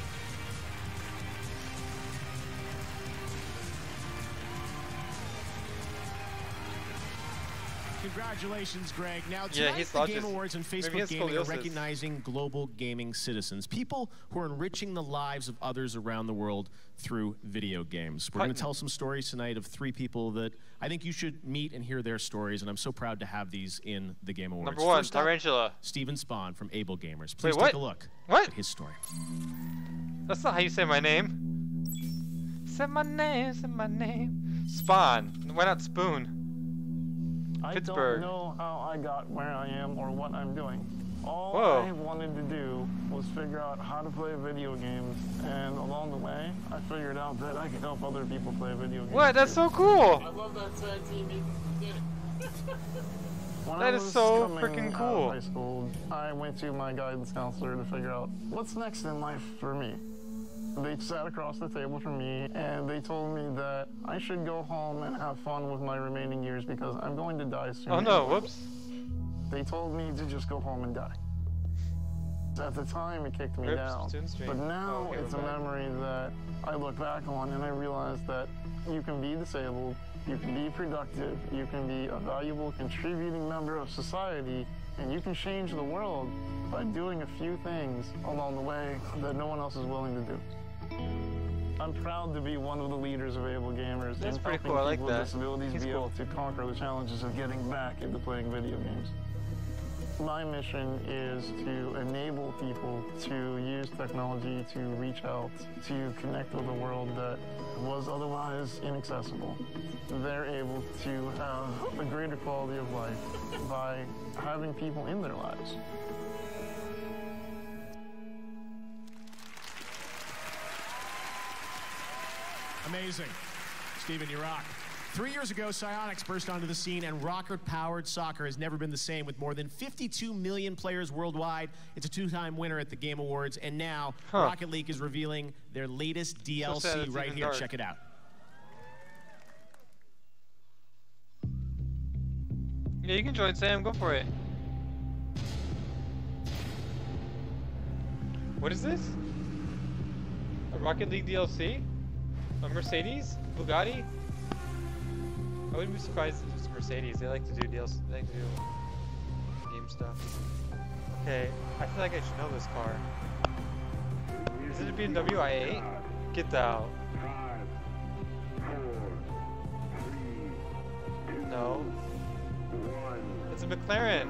Speaker 6: Congratulations, Greg. Now,
Speaker 1: Yeah,
Speaker 6: tonight,
Speaker 1: he's
Speaker 6: the
Speaker 1: lost
Speaker 6: Game
Speaker 1: his-
Speaker 6: Awards and
Speaker 1: maybe he
Speaker 6: Facebook
Speaker 1: has
Speaker 6: Gaming are
Speaker 1: scoliosis.
Speaker 6: recognizing global gaming citizens, people who are enriching the lives of others around the world through video games. We're going to
Speaker 1: Hutton.
Speaker 6: tell some stories tonight of three people that I think you should meet and hear their stories, and I'm so proud to have these in the Game Awards.
Speaker 1: Number one,
Speaker 6: First up,
Speaker 1: Tyrantula.
Speaker 6: Stephen Spahn from Able Gamers. Please
Speaker 1: Wait, what?
Speaker 6: take a look
Speaker 1: What?
Speaker 6: at his story.
Speaker 1: That's not how you say my name. Say my name, say my name. Spawn. Why not Spoon?
Speaker 12: I
Speaker 1: Pittsburgh.
Speaker 12: don't know how I got where I am or what I'm doing. All
Speaker 1: Whoa.
Speaker 12: I wanted to do was figure out how to play video games, and along the way, I figured out that I could help other people play video games.
Speaker 1: What? That's so cool!
Speaker 12: I love that tag team. When
Speaker 1: That
Speaker 12: I
Speaker 1: is
Speaker 12: was
Speaker 1: so
Speaker 12: coming
Speaker 1: freaking
Speaker 12: out
Speaker 1: cool.
Speaker 12: of high school, I went to my guidance counselor to figure out what's next in life for me. They sat across the table from me and they told me that I should go home and have fun with my remaining years because I'm going to die soon.
Speaker 1: Oh no,
Speaker 12: anyway.
Speaker 1: whoops.
Speaker 12: They told me to just go home and die. At the time, it kicked me
Speaker 1: Rip
Speaker 12: down.
Speaker 1: Splatoon stream.
Speaker 12: But now
Speaker 1: Oh, okay,
Speaker 12: it's a
Speaker 1: we're back.
Speaker 12: memory that I look back on and I realize that you can be disabled, you can be productive, you can be a valuable contributing member of society, and you can change the world by doing a few things along the way that no one else is willing to do. I'm proud to be one of the leaders of Able Gamers
Speaker 1: That's
Speaker 12: and
Speaker 1: pretty
Speaker 12: helping
Speaker 1: cool. I like
Speaker 12: people
Speaker 1: that.
Speaker 12: with disabilities
Speaker 1: He's
Speaker 12: be
Speaker 1: cool.
Speaker 12: able to conquer the challenges of getting back into playing video games. My mission is to enable people to use technology to reach out, to connect with a world that was otherwise inaccessible. They're able to have a greater quality of life by having people in their lives.
Speaker 6: Amazing. Steven, you rock. Three years ago, Psyonix burst onto the scene, and rocket-powered soccer has never been the same. With more than fifty-two million players worldwide, it's a two-time winner at the Game Awards, and now
Speaker 1: Huh.
Speaker 6: Rocket League is revealing their latest D L C
Speaker 1: sad it's
Speaker 6: right
Speaker 1: even
Speaker 6: here.
Speaker 1: dark.
Speaker 6: Check it out.
Speaker 1: Yeah, you can join Sam. Go for it. What is this? A Rocket League D L C? A Mercedes? Bugatti? I wouldn't be surprised if it's Mercedes. They like to do D L C. They like to do game stuff. Okay, I feel like I should know this car. Is it a B M W i eight? Get out. No. It's a McLaren.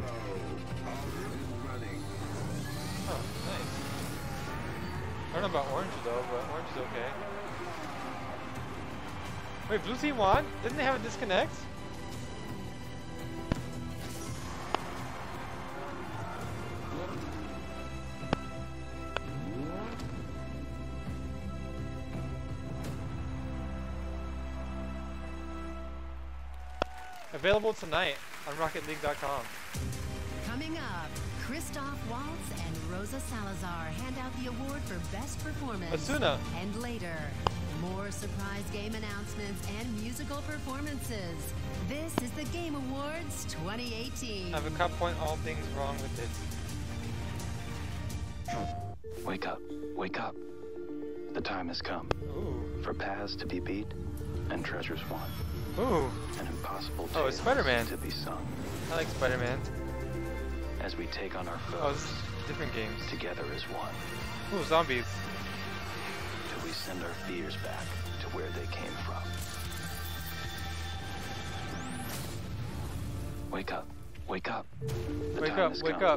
Speaker 1: Oh, nice. I don't know about orange though, but orange is okay. Wait, blue team won? Didn't they have a disconnect? Available tonight on rocket league dot com.
Speaker 2: Coming up, Christoph Waltz and Rosa Salazar hand out the award for Best Performance.
Speaker 1: Asuna.
Speaker 2: And later, more surprise game announcements and musical performances. This is the Game Awards twenty eighteen.
Speaker 1: I have a cut point all things wrong with it.
Speaker 13: Wake up, wake up. The time has come.
Speaker 1: Ooh.
Speaker 13: For paths to be beat and treasures won.
Speaker 1: Ooh.
Speaker 13: An impossible
Speaker 1: Oh, it's
Speaker 13: tale
Speaker 1: Spider-Man.
Speaker 13: to be sung.
Speaker 1: I like Spider-Man.
Speaker 13: As we take on our foes
Speaker 1: Oh, this is different games.
Speaker 13: together as one.
Speaker 1: Ooh, zombies.
Speaker 13: Till we send our fears back to where they came from. Wake up, wake up. The
Speaker 1: Wake
Speaker 13: time
Speaker 1: up,
Speaker 13: has
Speaker 1: wake
Speaker 13: come.
Speaker 1: up.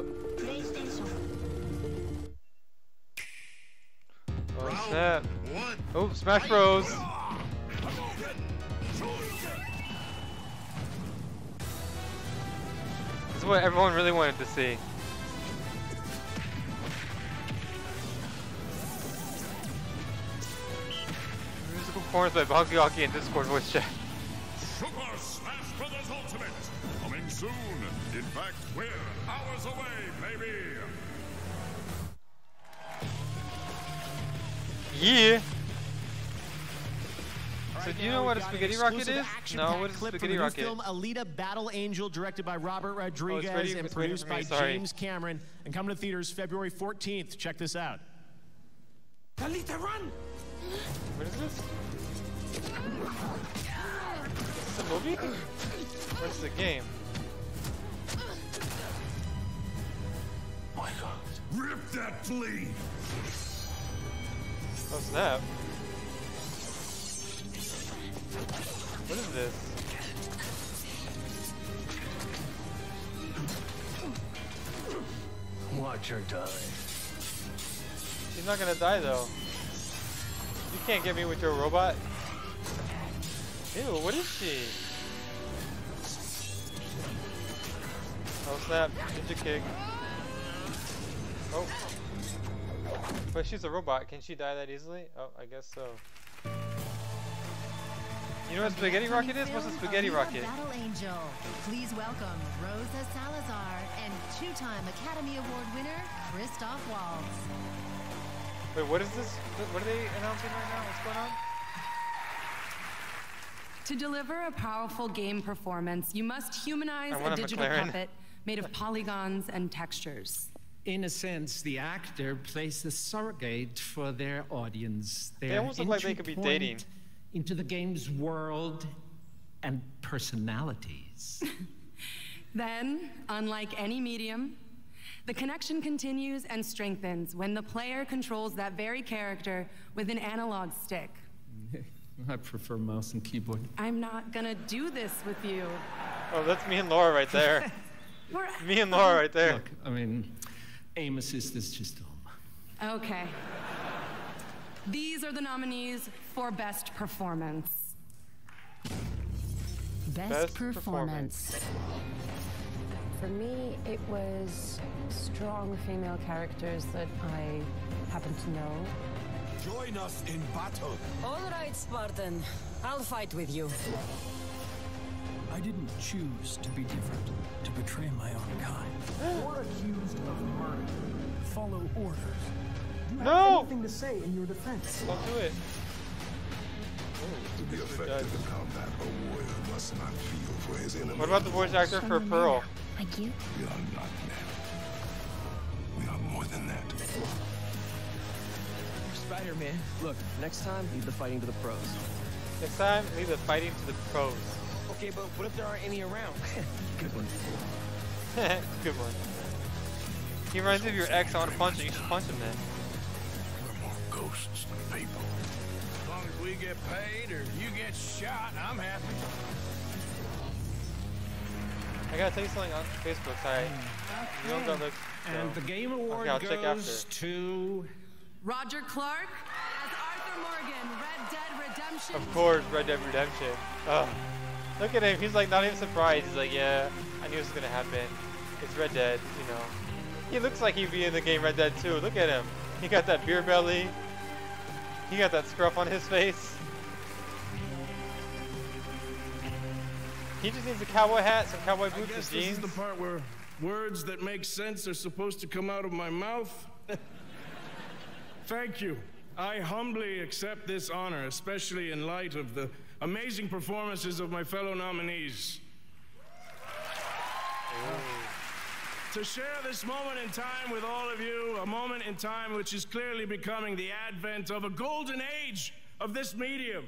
Speaker 1: Oh, snap. Oh, Smash Bros. This is what everyone really wanted to see. Musical performance by Bonky Hockey and Discord voice chat.
Speaker 8: Super Smash Brothers Ultimate, coming soon. In fact, we're hours away, baby.
Speaker 1: Yeah. So
Speaker 6: Right
Speaker 1: do you
Speaker 6: now,
Speaker 1: know what a
Speaker 6: we've got an
Speaker 1: spaghetti rocket
Speaker 6: exclusive
Speaker 1: is?
Speaker 6: action-packed
Speaker 1: No, what is a
Speaker 6: clip from
Speaker 1: spaghetti
Speaker 6: the new
Speaker 1: rocket?
Speaker 6: film Alita Battle Angel, directed by Robert Rodriguez
Speaker 1: ready-
Speaker 6: and
Speaker 1: it's waiting
Speaker 6: produced
Speaker 1: for me,
Speaker 6: by
Speaker 1: sorry.
Speaker 6: James Cameron, and coming to theaters February fourteenth. Check this out.
Speaker 11: Alita, run!
Speaker 1: What is this? Is this a movie? What's the game?
Speaker 8: My God. Rip that flea.
Speaker 1: Oh snap. What is this?
Speaker 11: Watch her die.
Speaker 1: She's not gonna die though. You can't get me with your robot. Ew, what is she? Oh snap, ninja kick. Oh. But she's a robot. Can she die that easily? Oh, I guess so. You know what spaghetti rocket is? What's a spaghetti rocket?
Speaker 2: Battle Angel. Please welcome Rosa Salazar and two-time Academy Award winner Christoph Waltz.
Speaker 1: Wait, what is this? What are they announcing right now? What's going on?
Speaker 14: To deliver a powerful game performance, you must humanize
Speaker 1: I want
Speaker 14: a
Speaker 1: a
Speaker 14: digital
Speaker 1: McLaren.
Speaker 14: puppet made of polygons and textures.
Speaker 15: In a sense, the actor plays the surrogate for their audience.
Speaker 1: They
Speaker 15: Their
Speaker 1: almost look like they could be
Speaker 15: entry
Speaker 1: dating.
Speaker 15: point into the game's world and personalities.
Speaker 14: Then, unlike any medium, the connection continues and strengthens when the player controls that very character with an analog stick.
Speaker 15: I prefer mouse and keyboard.
Speaker 14: I'm not gonna do this with you.
Speaker 1: Oh, that's me and Laura right there.
Speaker 14: We're-
Speaker 1: Me and Laura right there.
Speaker 15: Look, I mean, aim assist is just home.
Speaker 14: Okay. These are the nominees for Best Performance.
Speaker 2: Best,
Speaker 1: Best
Speaker 2: performance.
Speaker 1: performance.
Speaker 16: For me, it was strong female characters that I happen to know.
Speaker 11: Join us in battle.
Speaker 24: All right, Spartan. I'll fight with you.
Speaker 18: I didn't choose to be different, to betray my own kind. You're accused of murder. Follow orders. You
Speaker 1: No!
Speaker 18: have anything to say in your defense.
Speaker 1: Don't do it.
Speaker 8: To be effective in combat, a warrior must not feel for his enemy.
Speaker 1: What about the voice actor for Pearl?
Speaker 24: Like you?
Speaker 8: We are not men. We are more than that.
Speaker 20: Spider-Man. Look, next time, leave the fighting to the pros.
Speaker 1: Next time, leave the fighting to the pros.
Speaker 20: Okay, but what if there aren't any around? Good one.
Speaker 1: Good one. He reminds me of your ex. I want to punch him. You should punch him then.
Speaker 8: We're more ghosts than people.
Speaker 26: As long as we get paid or you get shot, I'm happy.
Speaker 1: I gotta tell you something on Facebook. Sorry. You don't gotta look.
Speaker 15: And
Speaker 1: so.
Speaker 15: the Game Award
Speaker 1: Okay, I'll check
Speaker 15: goes
Speaker 1: after.
Speaker 15: to...
Speaker 14: Roger Clark as Arthur Morgan, Red Dead Redemption.
Speaker 1: Of course, Red Dead Redemption. Oh, look at him. He's like not even surprised. He's like, yeah, I knew this was gonna happen. It's Red Dead, you know. He looks like he'd be in the game Red Dead too. Look at him. He got that beer belly. He got that scruff on his face. He just needs a cowboy hat, some cowboy
Speaker 26: I
Speaker 1: boots,
Speaker 26: guess
Speaker 1: and
Speaker 26: this
Speaker 1: jeans.
Speaker 26: is the part where words that make sense are supposed to come out of my mouth. Thank you. I humbly accept this honor, especially in light of the amazing performances of my fellow nominees. To share this moment in time with all of you, a moment in time which is clearly becoming the advent of a golden age of this medium.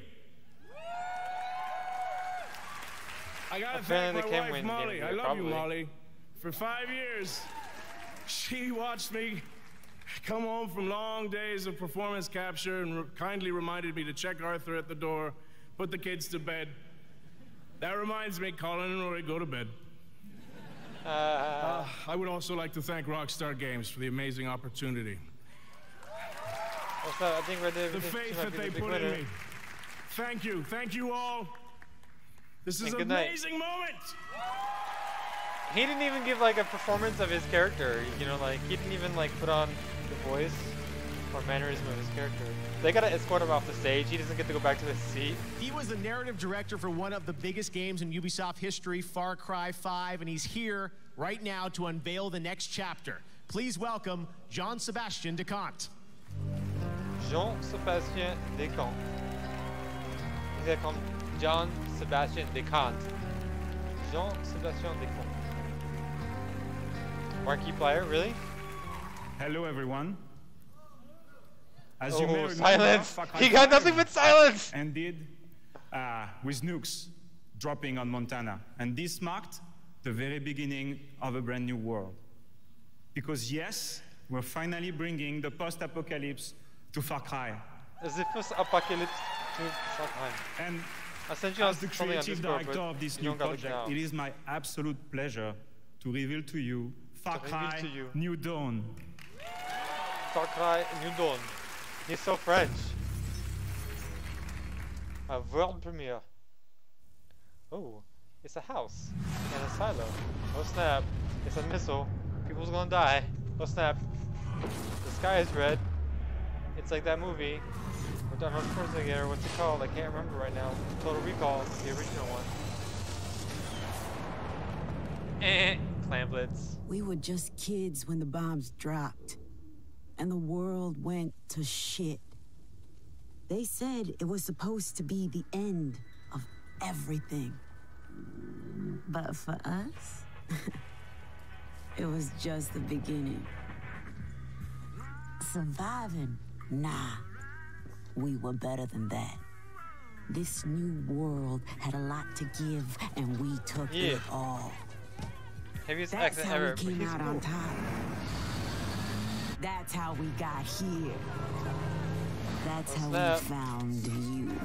Speaker 26: I gotta
Speaker 1: Apparently
Speaker 26: thank
Speaker 1: they
Speaker 26: my
Speaker 1: can
Speaker 26: wife,
Speaker 1: win
Speaker 26: Molly.
Speaker 1: Game of
Speaker 26: I
Speaker 1: the
Speaker 26: love
Speaker 1: Year,
Speaker 26: you,
Speaker 1: probably.
Speaker 26: Molly. For five years, she watched me come home from long days of performance capture and re kindly reminded me to check Arthur at the door, put the kids to bed. That reminds me, Colin and Rory, go to bed.
Speaker 1: Uh,
Speaker 26: Uh, I would also like to thank Rockstar Games for the amazing opportunity.
Speaker 1: what's that? I think Red Dead
Speaker 26: The
Speaker 1: Redemption
Speaker 26: faith
Speaker 1: might
Speaker 26: that
Speaker 1: be
Speaker 26: they
Speaker 1: the big
Speaker 26: put in
Speaker 1: winner.
Speaker 26: me. Thank you. Thank you all. This is
Speaker 1: And
Speaker 26: an
Speaker 1: good night.
Speaker 26: amazing moment.
Speaker 1: He didn't even give like a performance of his character, you know, like he didn't even like put on the voice or mannerism of his character. They gotta escort him off the stage. He doesn't get to go back to his seat.
Speaker 6: He was the narrative director for one of the biggest games in Ubisoft history, Far Cry five, and he's here right now to unveil the next chapter. Please welcome Jean-Sébastien Descamps.
Speaker 1: Jean-Sébastien Descamps. He's called Jean-Sébastien Descamps. Jean-Sébastien Descamps. Markiplier, really?
Speaker 21: Hello, everyone. As
Speaker 1: Oh,
Speaker 21: you may remember,
Speaker 1: silence!
Speaker 21: Far Cry
Speaker 1: He got
Speaker 21: five
Speaker 1: nothing but silence!
Speaker 21: Ended uh, with nukes dropping on Montana. And this marked the very beginning of a brand new world. Because yes, we're finally bringing the post-apocalypse to Far Cry.
Speaker 1: As if it's apocalypse to Far Cry.
Speaker 21: And
Speaker 1: I sent you
Speaker 21: as the
Speaker 1: something on
Speaker 21: creative
Speaker 1: Discord,
Speaker 21: director
Speaker 1: but
Speaker 21: of this
Speaker 1: you
Speaker 21: new
Speaker 1: don't got it
Speaker 21: project,
Speaker 1: now.
Speaker 21: it is my absolute pleasure to reveal to you Far
Speaker 1: To reveal
Speaker 21: Cry
Speaker 1: to you.
Speaker 21: New Dawn.
Speaker 1: Far Cry New Dawn. He's so French. A world premiere. Oh, it's a house and a silo. Oh snap! It's a missile. People's gonna die. Oh snap! The sky is red. It's like that movie with Arnold Schwarzenegger. What's it called? I can't remember right now. Total Recall, the original one. Eh, Clamblitz.
Speaker 3: We were just kids when the bombs dropped, and the world went to shit. They said it was supposed to be the end of everything. But for us, it was just the beginning. Surviving? Nah. We were better than that. This new world had a lot to give, and we took
Speaker 1: Yeah.
Speaker 3: it all.
Speaker 1: Heaviest
Speaker 3: That's
Speaker 1: accent
Speaker 3: how
Speaker 1: ever.
Speaker 3: we came
Speaker 1: But he's
Speaker 3: out
Speaker 1: cool.
Speaker 3: on top. That's how we got here. That's
Speaker 1: Oh,
Speaker 3: how
Speaker 1: snap.
Speaker 3: we found you.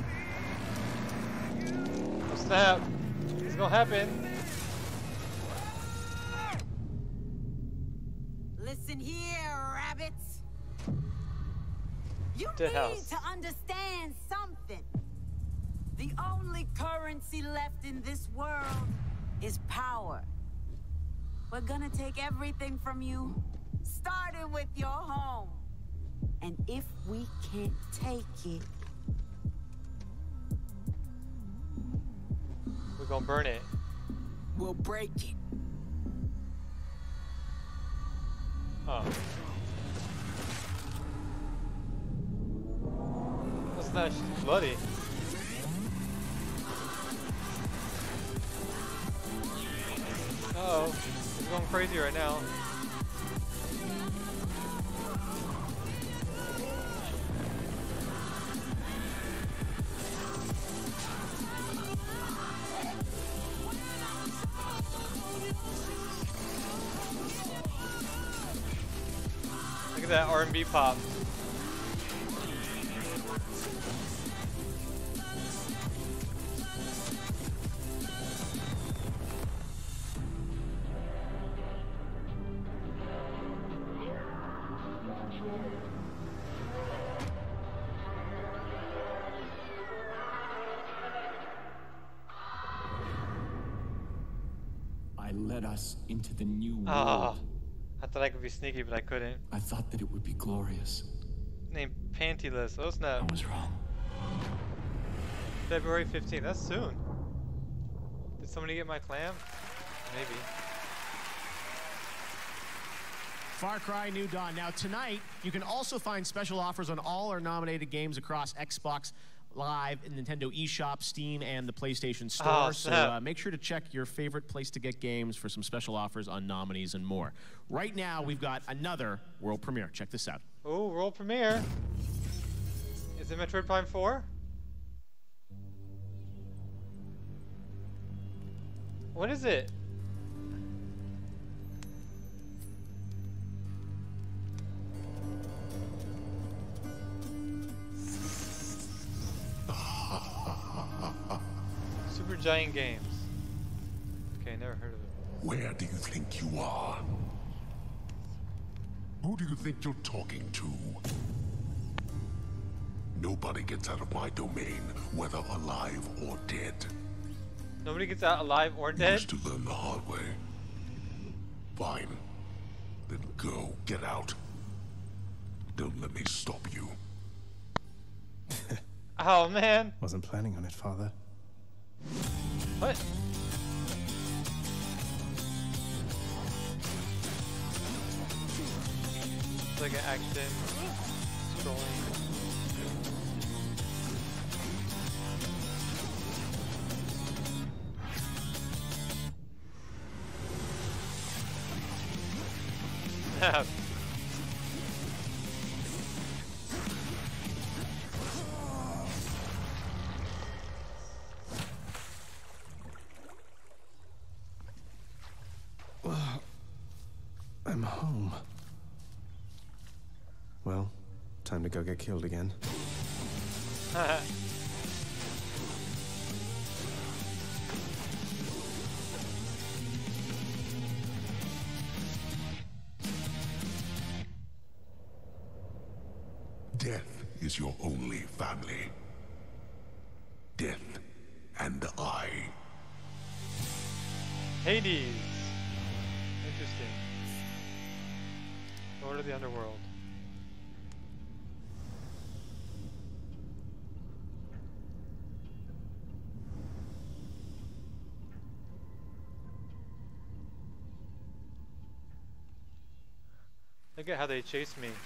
Speaker 1: Oh, snap. It's gonna happen.
Speaker 3: Listen here, rabbits. You
Speaker 1: Dead
Speaker 3: need
Speaker 1: house.
Speaker 3: to understand something. The only currency left in this world is power. We're gonna take everything from you, starting with your home. And if we can't take it,
Speaker 1: We're gonna burn it.
Speaker 3: we'll break it.
Speaker 1: Oh. What's that? She's bloody. Uh oh. He's going crazy right now. Look at that R and B pop.
Speaker 18: I led us into the new world.
Speaker 1: Ah, I thought I could be sneaky, but I couldn't.
Speaker 18: I thought that it would be glorious.
Speaker 1: Named Pantyless. Oh snap.
Speaker 18: I was wrong.
Speaker 1: February fifteenth. That's soon. Did somebody get my clam? Maybe.
Speaker 6: Far Cry New Dawn. Now tonight, you can also find special offers on all our nominated games across Xbox Live, Nintendo eShop, Steam, and the PlayStation Store.
Speaker 1: Oh,
Speaker 6: so
Speaker 1: snap.
Speaker 6: uh, make sure to check your favorite place to get games for some special offers on nominees and more. Right now, we've got another world premiere. Check this out.
Speaker 1: Oh, world premiere. Is it Metroid Prime four? What is it? Super Giant Games. Okay, never heard of it.
Speaker 8: Where do you think you are? Who do you think you're talking to? Nobody gets out of my domain, whether alive or dead.
Speaker 1: Nobody gets out alive or dead?
Speaker 8: Used to learn the hard way. Fine. Then go, get out. Don't let me stop you.
Speaker 1: Oh man.
Speaker 4: Wasn't planning on it, Father.
Speaker 1: What? It's like an action scrolling. Snap.
Speaker 4: I'm home. Well, time to go get killed again.
Speaker 8: Death is your only family. Death and I.
Speaker 1: Hades. Interesting. Lord of the Underworld. Look at how they chased me.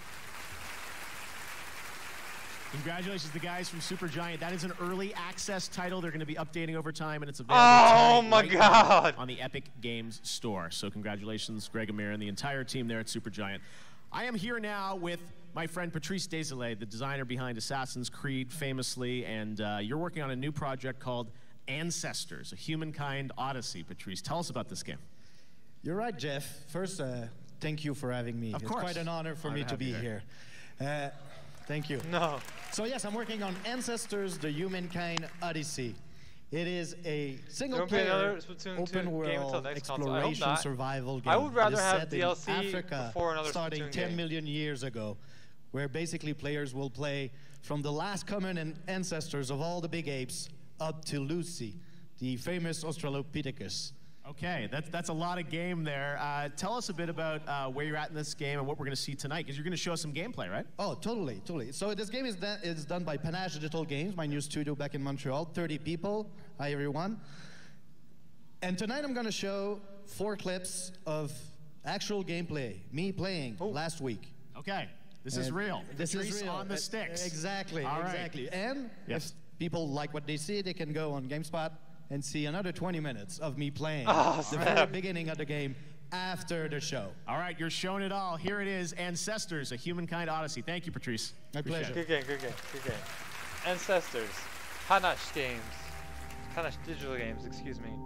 Speaker 6: Congratulations to the guys from Supergiant. That is an early access title. They're going to be updating over time, and it's available
Speaker 1: Oh
Speaker 6: tonight
Speaker 1: my
Speaker 6: right
Speaker 1: God.
Speaker 6: now on the Epic Games Store. So congratulations, Greg Amir, and the entire team there at Supergiant. I am here now with my friend Patrice Desilets, the designer behind Assassin's Creed famously, and uh, you're working on a new project called Ancestors, a Humankind Odyssey. Patrice, tell us about this game.
Speaker 5: You're right, Jeff. First, uh, thank you for having me.
Speaker 6: Of
Speaker 5: it's
Speaker 6: course.
Speaker 5: quite an honor for
Speaker 6: Honor
Speaker 5: me
Speaker 6: to
Speaker 5: to
Speaker 6: have
Speaker 5: be
Speaker 6: you
Speaker 5: here. Uh, thank you.
Speaker 1: No.
Speaker 5: So yes, I'm working on Ancestors, the Humankind Odyssey. It is a single-player, open-world exploration survival game.
Speaker 1: I would rather
Speaker 5: It is
Speaker 1: have
Speaker 5: set
Speaker 1: D L
Speaker 5: in
Speaker 1: C
Speaker 5: Africa,
Speaker 1: before another
Speaker 5: starting
Speaker 1: Splatoon
Speaker 5: ten
Speaker 1: game.
Speaker 5: million years ago, where basically players will play from the last common ancestors of all the big apes up to Lucy, the famous Australopithecus.
Speaker 6: Okay, that's, that's a lot of game there. Uh, tell us a bit about uh, where you're at in this game and what we're going to see tonight, because you're going to show us some gameplay, right?
Speaker 5: Oh, totally, totally. So this game is, done is done by Panache Digital Games, my new studio back in Montreal. thirty people. Hi, everyone. And tonight I'm going to show four clips of actual gameplay, me playing last week.
Speaker 6: Okay, this is
Speaker 5: And
Speaker 6: real.
Speaker 5: This
Speaker 6: Patrice
Speaker 5: is real.
Speaker 6: on the
Speaker 5: Uh,
Speaker 6: sticks.
Speaker 5: Exactly,
Speaker 6: All right.
Speaker 5: exactly. And
Speaker 6: Yes.
Speaker 5: if people like what they see, they can go on GameSpot and see another twenty minutes of me playing
Speaker 6: Oh,
Speaker 5: the
Speaker 6: snap.
Speaker 5: very beginning of the game after the show.
Speaker 6: All right, you're showing it all. Here it is, Ancestors, a Humankind Odyssey. Thank you, Patrice.
Speaker 5: My
Speaker 6: Appreciate
Speaker 5: pleasure.
Speaker 6: it.
Speaker 1: Good game, good game, good game. Ancestors. Panache Games. Panache Digital Games, excuse me.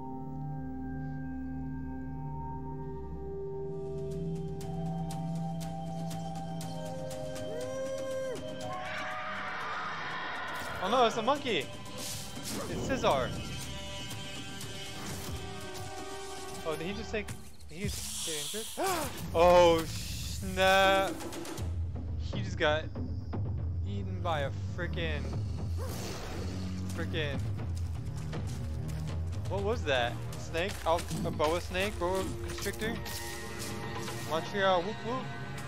Speaker 1: Oh no, it's a monkey! It's Cesar! Oh, did he just take... Did he just get injured? Oh, snap! He just got eaten by a frickin'... Frickin'... What was that? Snake? Oh, a boa snake? Boa constrictor? Montreal, whoop whoop!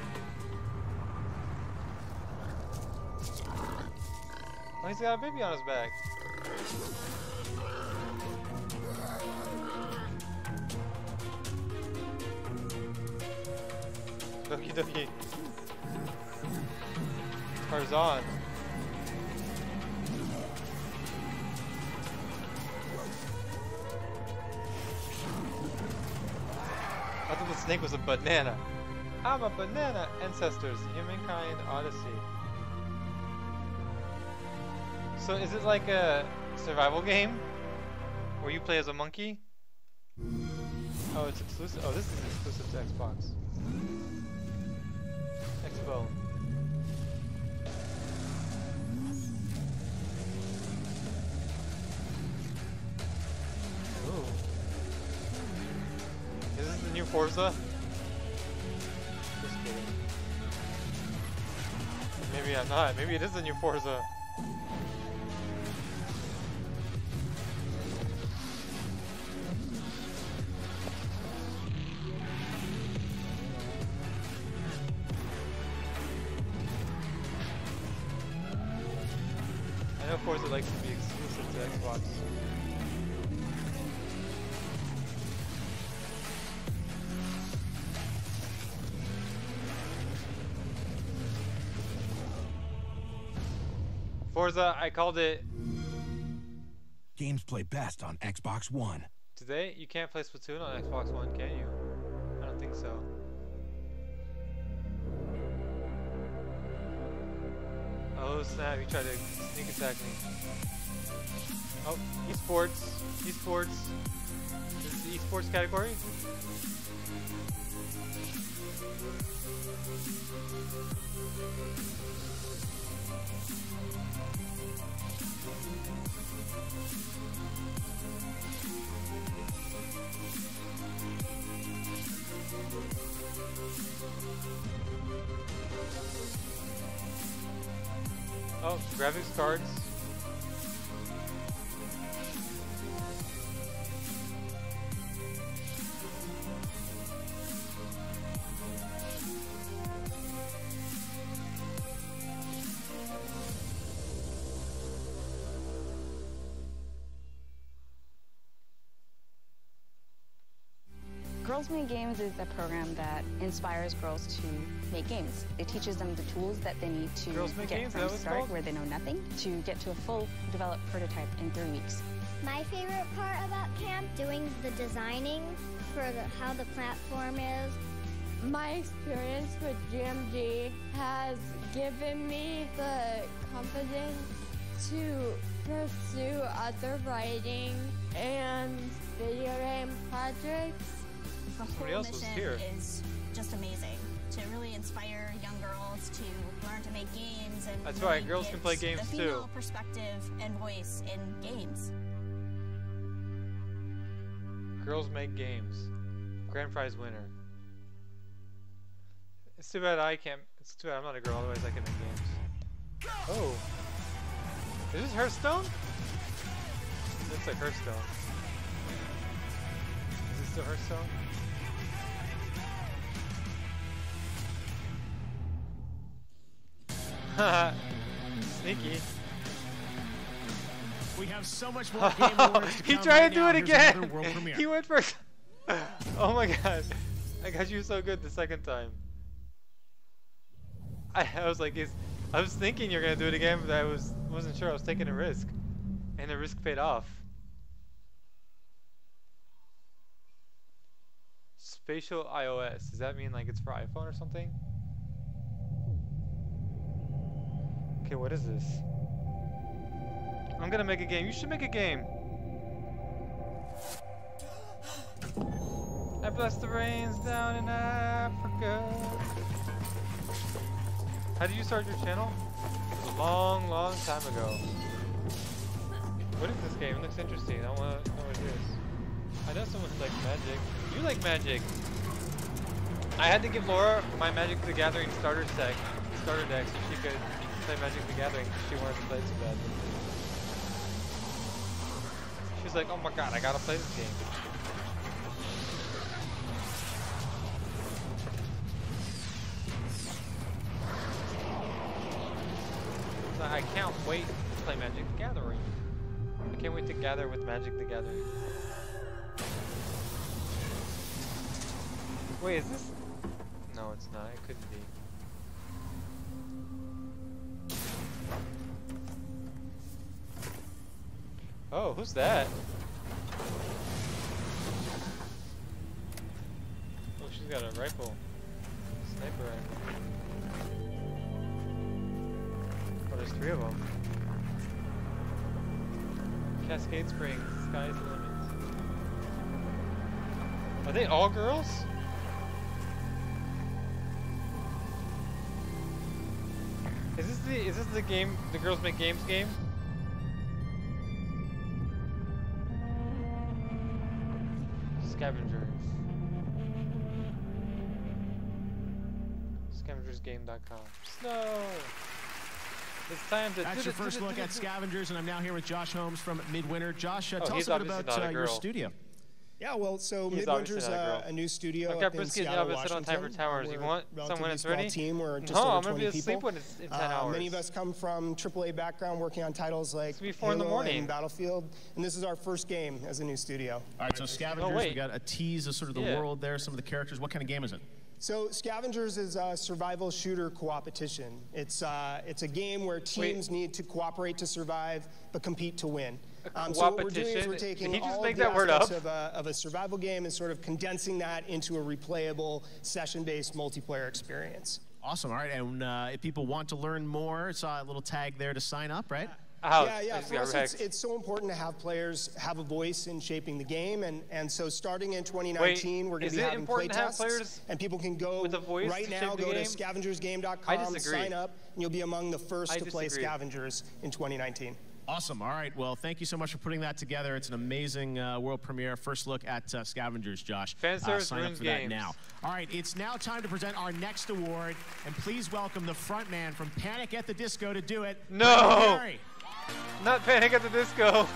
Speaker 1: Oh, he's got a baby on his back. Doki doki. Tarzan. I thought the snake was a banana. I'm a banana. Ancestors, Humankind Odyssey. So is it like a survival game where you play as a monkey? Oh, it's exclusive. Oh, this is exclusive to Xbox. Expo. Ooh. Is this the new Forza? Just kidding. Maybe I'm not. Maybe it is the new Forza. I know Forza likes to be exclusive to Xbox. Forza, I called it.
Speaker 17: Games play best on Xbox One.
Speaker 1: Today, you can't play Splatoon on Xbox One, can you? I don't think so. Oh snap, you tried to sneak attack me. Oh, esports. Esports. This is the esports category? Oh, graphics cards.
Speaker 7: Girls Make Games is a program that inspires girls to make games. It teaches them the tools that they need to
Speaker 1: Girls Make
Speaker 7: get
Speaker 1: Games,
Speaker 7: from
Speaker 1: that was
Speaker 7: start,
Speaker 1: called?
Speaker 7: where they know nothing, to get to a full developed prototype in three weeks.
Speaker 9: My favorite part about camp, doing the designing for the, how the platform is.
Speaker 19: My experience with G M G has given me the confidence to pursue other writing and video game projects.
Speaker 22: The
Speaker 1: Somebody
Speaker 22: whole
Speaker 1: else was
Speaker 22: mission
Speaker 1: here.
Speaker 22: is just amazing to really inspire young girls to learn to make games and
Speaker 1: That's
Speaker 22: really
Speaker 1: right, girls can
Speaker 22: get
Speaker 1: play games
Speaker 22: the
Speaker 1: too.
Speaker 22: female perspective and voice in games.
Speaker 1: Girls Make Games. Grand prize winner. It's too bad I can't. It's too bad I'm not a girl, otherwise I can make games. Oh. Is this Hearthstone? Looks like Hearthstone. Is this still Hearthstone? Haha. Sneaky.
Speaker 6: We have so much more Game Awards to
Speaker 1: He
Speaker 6: come
Speaker 1: tried
Speaker 6: right
Speaker 1: to do
Speaker 6: now.
Speaker 1: it
Speaker 6: Here's
Speaker 1: again.
Speaker 6: another world premiere.
Speaker 1: He went first. Oh my god. I got you so good the second time. I, I was like, is, I was thinking you're gonna do it again, but I was wasn't sure. I was taking a risk, and the risk paid off. Spatial iOS. Does that mean like it's for iPhone or something? Okay, what is this? I'm gonna make a game. You should make a game. I bless the rains down in Africa. How did you start your channel? A long, long time ago. What is this game? It looks interesting. I want to know what it is. I know someone who likes Magic. You like Magic. I had to give Laura my Magic the Gathering starter deck, starter deck, so she could play Magic the Gathering. She wanted to play it so badly. She's like, oh my god, I gotta play this game. I can't wait to play Magic the Gathering. I can't wait to gather with Magic the Gathering. Wait, is this? No, it's not. It couldn't be. Oh, who's that? Oh, she's got a rifle. Sniper rifle. Oh, there's three of them. Cascade Springs, sky's the limit. Are they all girls? Is this the is this the game the Girls Make Games game? Scavengers. Scavengers game dot com. Snow! It's time to
Speaker 6: That's your first look at Scavengers, and I'm now here with Josh Holmes from Midwinter. Josh, uh,
Speaker 1: oh,
Speaker 6: tell us a bit about uh, your studio.
Speaker 23: Yeah, well, so
Speaker 1: He's
Speaker 23: Midwinter's uh, a new studio
Speaker 1: I've
Speaker 23: up
Speaker 1: got
Speaker 23: in
Speaker 1: brisket
Speaker 23: Seattle,
Speaker 1: job at sit on
Speaker 23: Washington.
Speaker 1: Tiber Towers.
Speaker 23: Uh,
Speaker 1: You
Speaker 23: we're
Speaker 1: want
Speaker 23: a
Speaker 1: some when
Speaker 23: relatively
Speaker 1: it's
Speaker 23: small
Speaker 1: ready?
Speaker 23: team. We're just
Speaker 1: no,
Speaker 23: over
Speaker 1: I'm gonna be
Speaker 23: twenty
Speaker 1: asleep
Speaker 23: people.
Speaker 1: when it's in ten
Speaker 23: uh,
Speaker 1: hours.
Speaker 23: Many of us come from triple A background, working on titles like
Speaker 1: It's gonna be four in the
Speaker 23: Halo
Speaker 1: morning.
Speaker 23: and Battlefield, and this is our first game as a new studio.
Speaker 6: All right, so Scavengers,
Speaker 23: Oh, wait.
Speaker 6: we got a tease of sort of the
Speaker 23: Yeah.
Speaker 6: world there, some of the characters. What kind of game is it?
Speaker 23: So Scavengers is a survival shooter co-opetition. It's uh, it's a game where teams need to cooperate to survive, but compete to win. Um, so what we're doing is we're
Speaker 1: Did
Speaker 23: taking
Speaker 1: he just
Speaker 23: all
Speaker 1: make
Speaker 23: of the
Speaker 1: that word
Speaker 23: aspects
Speaker 1: up?
Speaker 23: of a, of a survival game and sort of condensing that into a replayable, session-based multiplayer experience.
Speaker 6: Awesome. All right, and uh, if people want to learn more, saw a little tag there to sign up, right?
Speaker 23: yeah, yeah. For us, it's, it's so important to have players have a voice in shaping the game, and, and so starting in twenty nineteen,
Speaker 1: Wait,
Speaker 23: we're going
Speaker 1: is
Speaker 23: to be
Speaker 1: it
Speaker 23: having
Speaker 1: important to have
Speaker 23: playtests,
Speaker 1: players
Speaker 23: and people can go
Speaker 1: with a voice
Speaker 23: right
Speaker 1: to
Speaker 23: now,
Speaker 1: shape the
Speaker 23: go to
Speaker 1: game?
Speaker 23: scavengers game dot
Speaker 1: I
Speaker 23: com,
Speaker 1: disagree.
Speaker 23: sign up, and you'll be among the first
Speaker 1: I
Speaker 23: to play
Speaker 1: disagree.
Speaker 23: Scavengers in twenty nineteen.
Speaker 6: Awesome. All right. Well, thank you so much for putting that together. It's an amazing uh, world premiere. First look at uh, Scavengers, Josh.
Speaker 1: Fan
Speaker 6: Uh,
Speaker 1: service
Speaker 6: sign up
Speaker 1: ruins
Speaker 6: for that
Speaker 1: games.
Speaker 6: now. All right. It's now time to present our next award, and please welcome the front man from Panic at the Disco to do it.
Speaker 1: No!
Speaker 6: Brandon Barry.
Speaker 1: Not Panic at the Disco.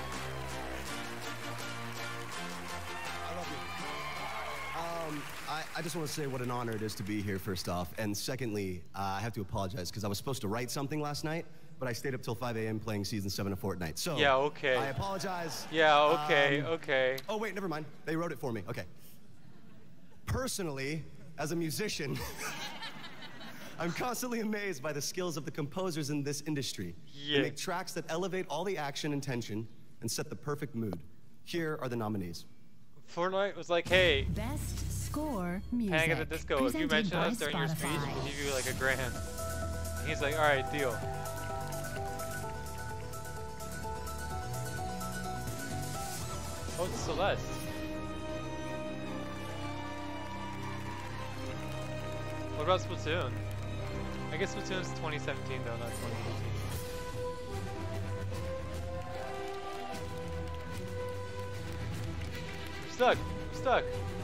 Speaker 25: Um, I,
Speaker 2: I just want to say what an honor it is to be here, first off. And secondly, uh, I have to apologize because I was supposed to write something last night, but I stayed up till five A M playing Season seven of Fortnite. So,
Speaker 1: yeah, okay.
Speaker 2: I apologize.
Speaker 1: Yeah, okay,
Speaker 2: um,
Speaker 1: okay.
Speaker 2: Oh, wait, never mind. They wrote it for me. Okay. Personally, as a musician, I'm constantly amazed by the skills of the composers in this industry.
Speaker 1: Yeah.
Speaker 2: They make tracks that elevate all the action and tension and set the perfect mood. Here are the nominees.
Speaker 1: Fortnite was like, hey,
Speaker 24: Best Score Music.
Speaker 1: Panic at the Disco, if you mention us during your speech, we'll give you like a grand. And he's like, all right, deal. Oh, it's Celeste. What about Splatoon? I guess Splatoon's twenty seventeen though, not twenty fifteen. I'm stuck. I'm stuck.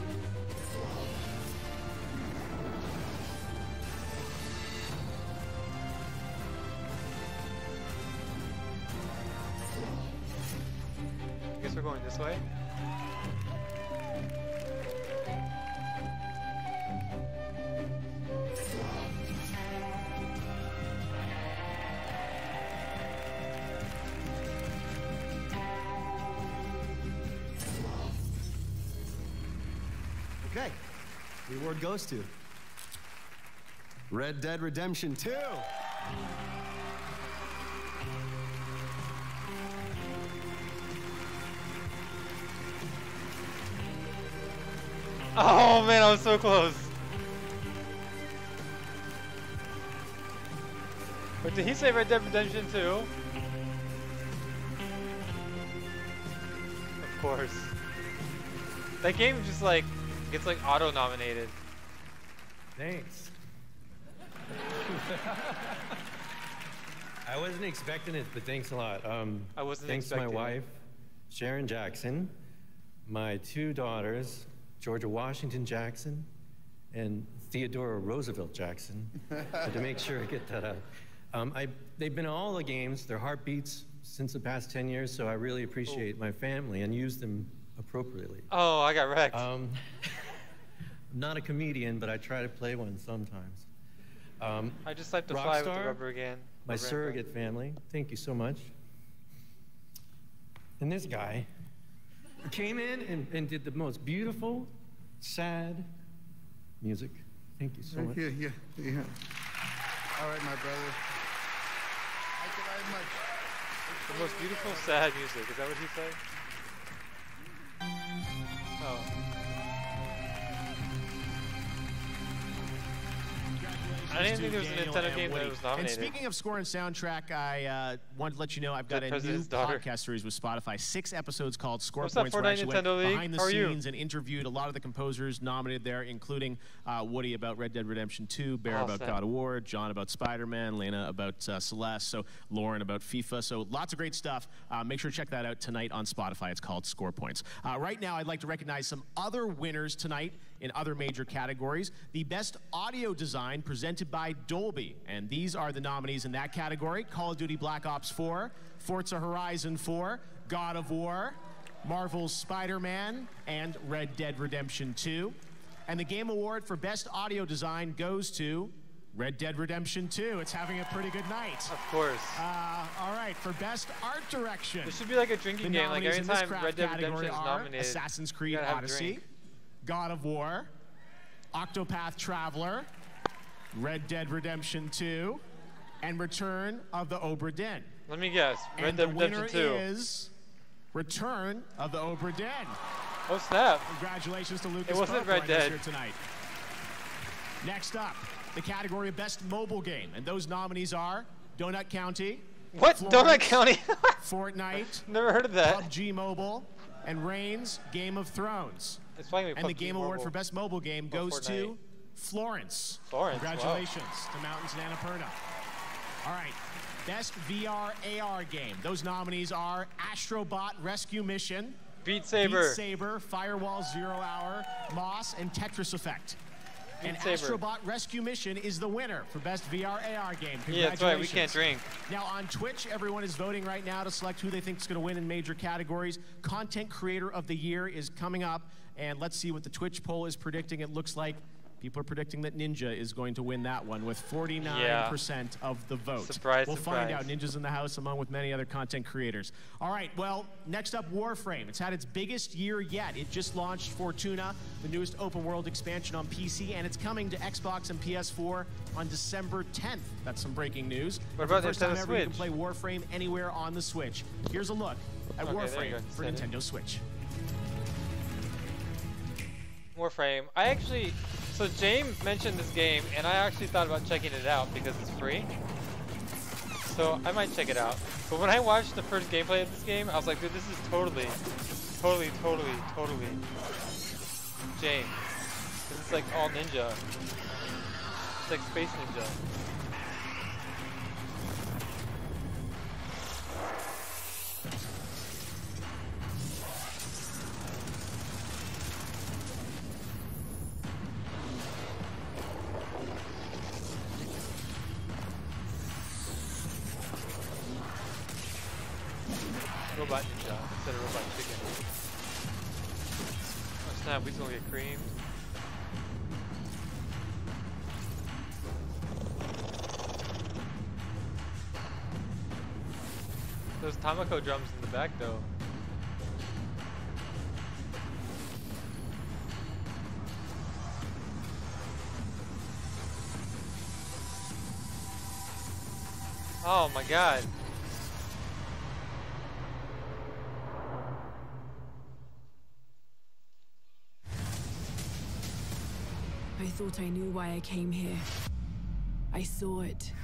Speaker 1: I guess we're going this way.
Speaker 2: Okay, the award goes to Red Dead Redemption two.
Speaker 1: Oh man, I was so close. But did he say Red Dead Redemption two? Of course. That game just like gets like auto-nominated.
Speaker 10: Thanks. I wasn't expecting it, but thanks a lot. Um,
Speaker 1: I wasn't
Speaker 10: thanks to
Speaker 1: expecting
Speaker 10: my
Speaker 1: it.
Speaker 10: wife, Sharon Jackson, my two daughters, Georgia Washington Jackson and Theodora Roosevelt Jackson, so to make sure I get that out. Um, I, they've been in all the games, their heartbeats since the past ten years, so I really appreciate my family and use them appropriately.
Speaker 1: Oh, I got wrecked.
Speaker 10: Um, I'm not a comedian, but I try to play one sometimes. Um,
Speaker 1: I just like to fly with the
Speaker 10: Rockstar,
Speaker 1: rubber again.
Speaker 10: My
Speaker 1: Rubber
Speaker 10: surrogate family, thank you so much. And this guy came in and, and did the most beautiful, sad music. Thank you so much.
Speaker 12: Yeah, yeah, yeah. All right, my brother. Thank you very much.
Speaker 1: The most beautiful, sad music. Is that what he said? Oh. I didn't think there was a Nintendo game that was nominated.
Speaker 6: And speaking of score and soundtrack, I uh, wanted to let you know I've got
Speaker 1: The
Speaker 6: a new
Speaker 1: President's Daughter.
Speaker 6: podcast series with Spotify. Six episodes called Score
Speaker 1: What's up,
Speaker 6: Points. Where I
Speaker 1: Fortnite
Speaker 6: actually
Speaker 1: Nintendo
Speaker 6: went
Speaker 1: League?
Speaker 6: behind the
Speaker 1: How are you?
Speaker 6: scenes and interviewed a lot of the composers nominated there, including uh, Woody about Red Dead Redemption two, Bear
Speaker 1: Awesome.
Speaker 6: about God of War, John about Spider-Man, Lena about uh, Celeste, so Lauren about FIFA. So lots of great stuff. Uh, make sure to check that out tonight on Spotify. It's called Score Points. Uh, right now, I'd like to recognize some other winners tonight in other major categories. The Best Audio Design presented by Dolby. And these are the nominees in that category: Call of Duty Black Ops four, Forza Horizon four, God of War, Marvel's Spider-Man, and Red Dead Redemption two. And the Game Award for Best Audio Design goes to Red Dead Redemption two. It's having a pretty good night.
Speaker 1: Of course.
Speaker 6: Uh, all right, for Best Art Direction.
Speaker 1: This should be like a drinking
Speaker 6: The
Speaker 1: game. Like
Speaker 6: nominees
Speaker 1: every
Speaker 6: in this
Speaker 1: time
Speaker 6: craft
Speaker 1: Red Dead
Speaker 6: category
Speaker 1: Redemption is
Speaker 6: are
Speaker 1: nominated,
Speaker 6: Assassin's
Speaker 1: you
Speaker 6: Creed
Speaker 1: gotta have a
Speaker 6: Odyssey,
Speaker 1: drink.
Speaker 6: God of War, Octopath Traveler, Red Dead Redemption two, and Return of the Obra Dinn.
Speaker 1: Let me guess. Red
Speaker 6: and
Speaker 1: Dead
Speaker 6: the
Speaker 1: Redemption
Speaker 6: winner
Speaker 1: two.
Speaker 6: is Return of the Obra Dinn.
Speaker 1: Oh snap!
Speaker 6: Congratulations to Lucas.
Speaker 1: It wasn't
Speaker 6: Pope
Speaker 1: Red
Speaker 6: joining us
Speaker 1: Dead.
Speaker 6: here tonight. Next up, the category of Best Mobile Game, and those nominees are Donut County.
Speaker 1: What?
Speaker 6: Florence,
Speaker 1: Donut County?
Speaker 6: Fortnite.
Speaker 1: Never heard of that.
Speaker 6: P U B G Mobile, and Reigns Game of Thrones.
Speaker 1: It's probably
Speaker 6: And the
Speaker 1: P U B G
Speaker 6: Game Award
Speaker 1: Mobile.
Speaker 6: for Best Mobile Game
Speaker 1: Or
Speaker 6: goes to
Speaker 1: Fortnite.
Speaker 6: Florence.
Speaker 1: Florence, wow.
Speaker 6: Congratulations to Mountains and Annapurna. All right, Best V R A R Game. Those nominees are Astrobot Rescue Mission,
Speaker 1: Beat Saber.
Speaker 6: Beat Saber, Firewall Zero Hour, Moss, and Tetris Effect. And
Speaker 1: Saber.
Speaker 6: Astrobot Rescue Mission is the winner for Best V R A R Game.
Speaker 1: Yeah, that's right. We can't drink.
Speaker 6: Now on Twitch, everyone is voting right now to select who they think is going to win in major categories. Content Creator of the Year is coming up, and let's see what the Twitch poll is predicting. It looks like people are predicting that Ninja is going to win that one with forty-nine percent yeah. of the vote.
Speaker 1: Surprise,
Speaker 6: we'll
Speaker 1: surprise.
Speaker 6: find out. Ninja's in the house along with many other content creators. All right, well, next up, Warframe. It's had its biggest year yet. It just launched Fortuna, the newest open world expansion on P C, and it's coming to Xbox and P S four on December tenth. That's some breaking news.
Speaker 1: What about
Speaker 6: the first time ever
Speaker 1: Switch?
Speaker 6: You can play Warframe anywhere on the Switch. Here's a look at
Speaker 1: Okay,
Speaker 6: Warframe for Nintendo Switch.
Speaker 1: Warframe. I actually, so James mentioned this game, and I actually thought about checking it out because it's free. So I might check it out. But when I watched the first gameplay of this game, I was like, dude, this is totally, totally, totally, totally James. Because it's like all ninja. It's like Space Ninja. Robot ninja instead of robot chicken. Oh snap, we's gonna get creamed. Those Tamako drums in the back though. Oh my god.
Speaker 24: I thought I knew why I came here. I saw it.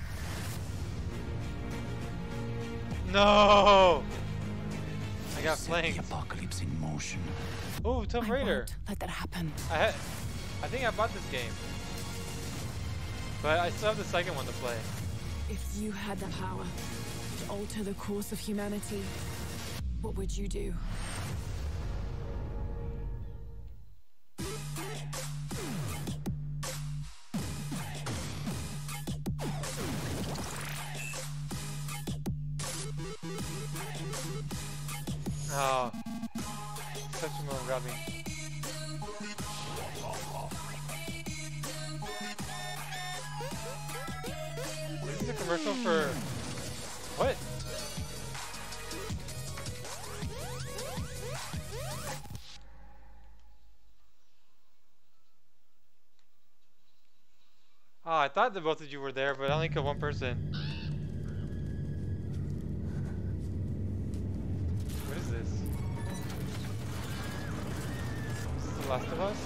Speaker 1: No! I got flanked.
Speaker 17: The apocalypse in motion.
Speaker 1: Oh, Tomb Raider.
Speaker 24: Let that happen.
Speaker 1: I had, I think I bought this game. But I still have the second one to play.
Speaker 24: If you had the power to alter the course of humanity, what would you do?
Speaker 1: Oh, such a little rubbing. This is a commercial for what? Oh, I thought that both of you were there, but I only killed one person. Last of Us?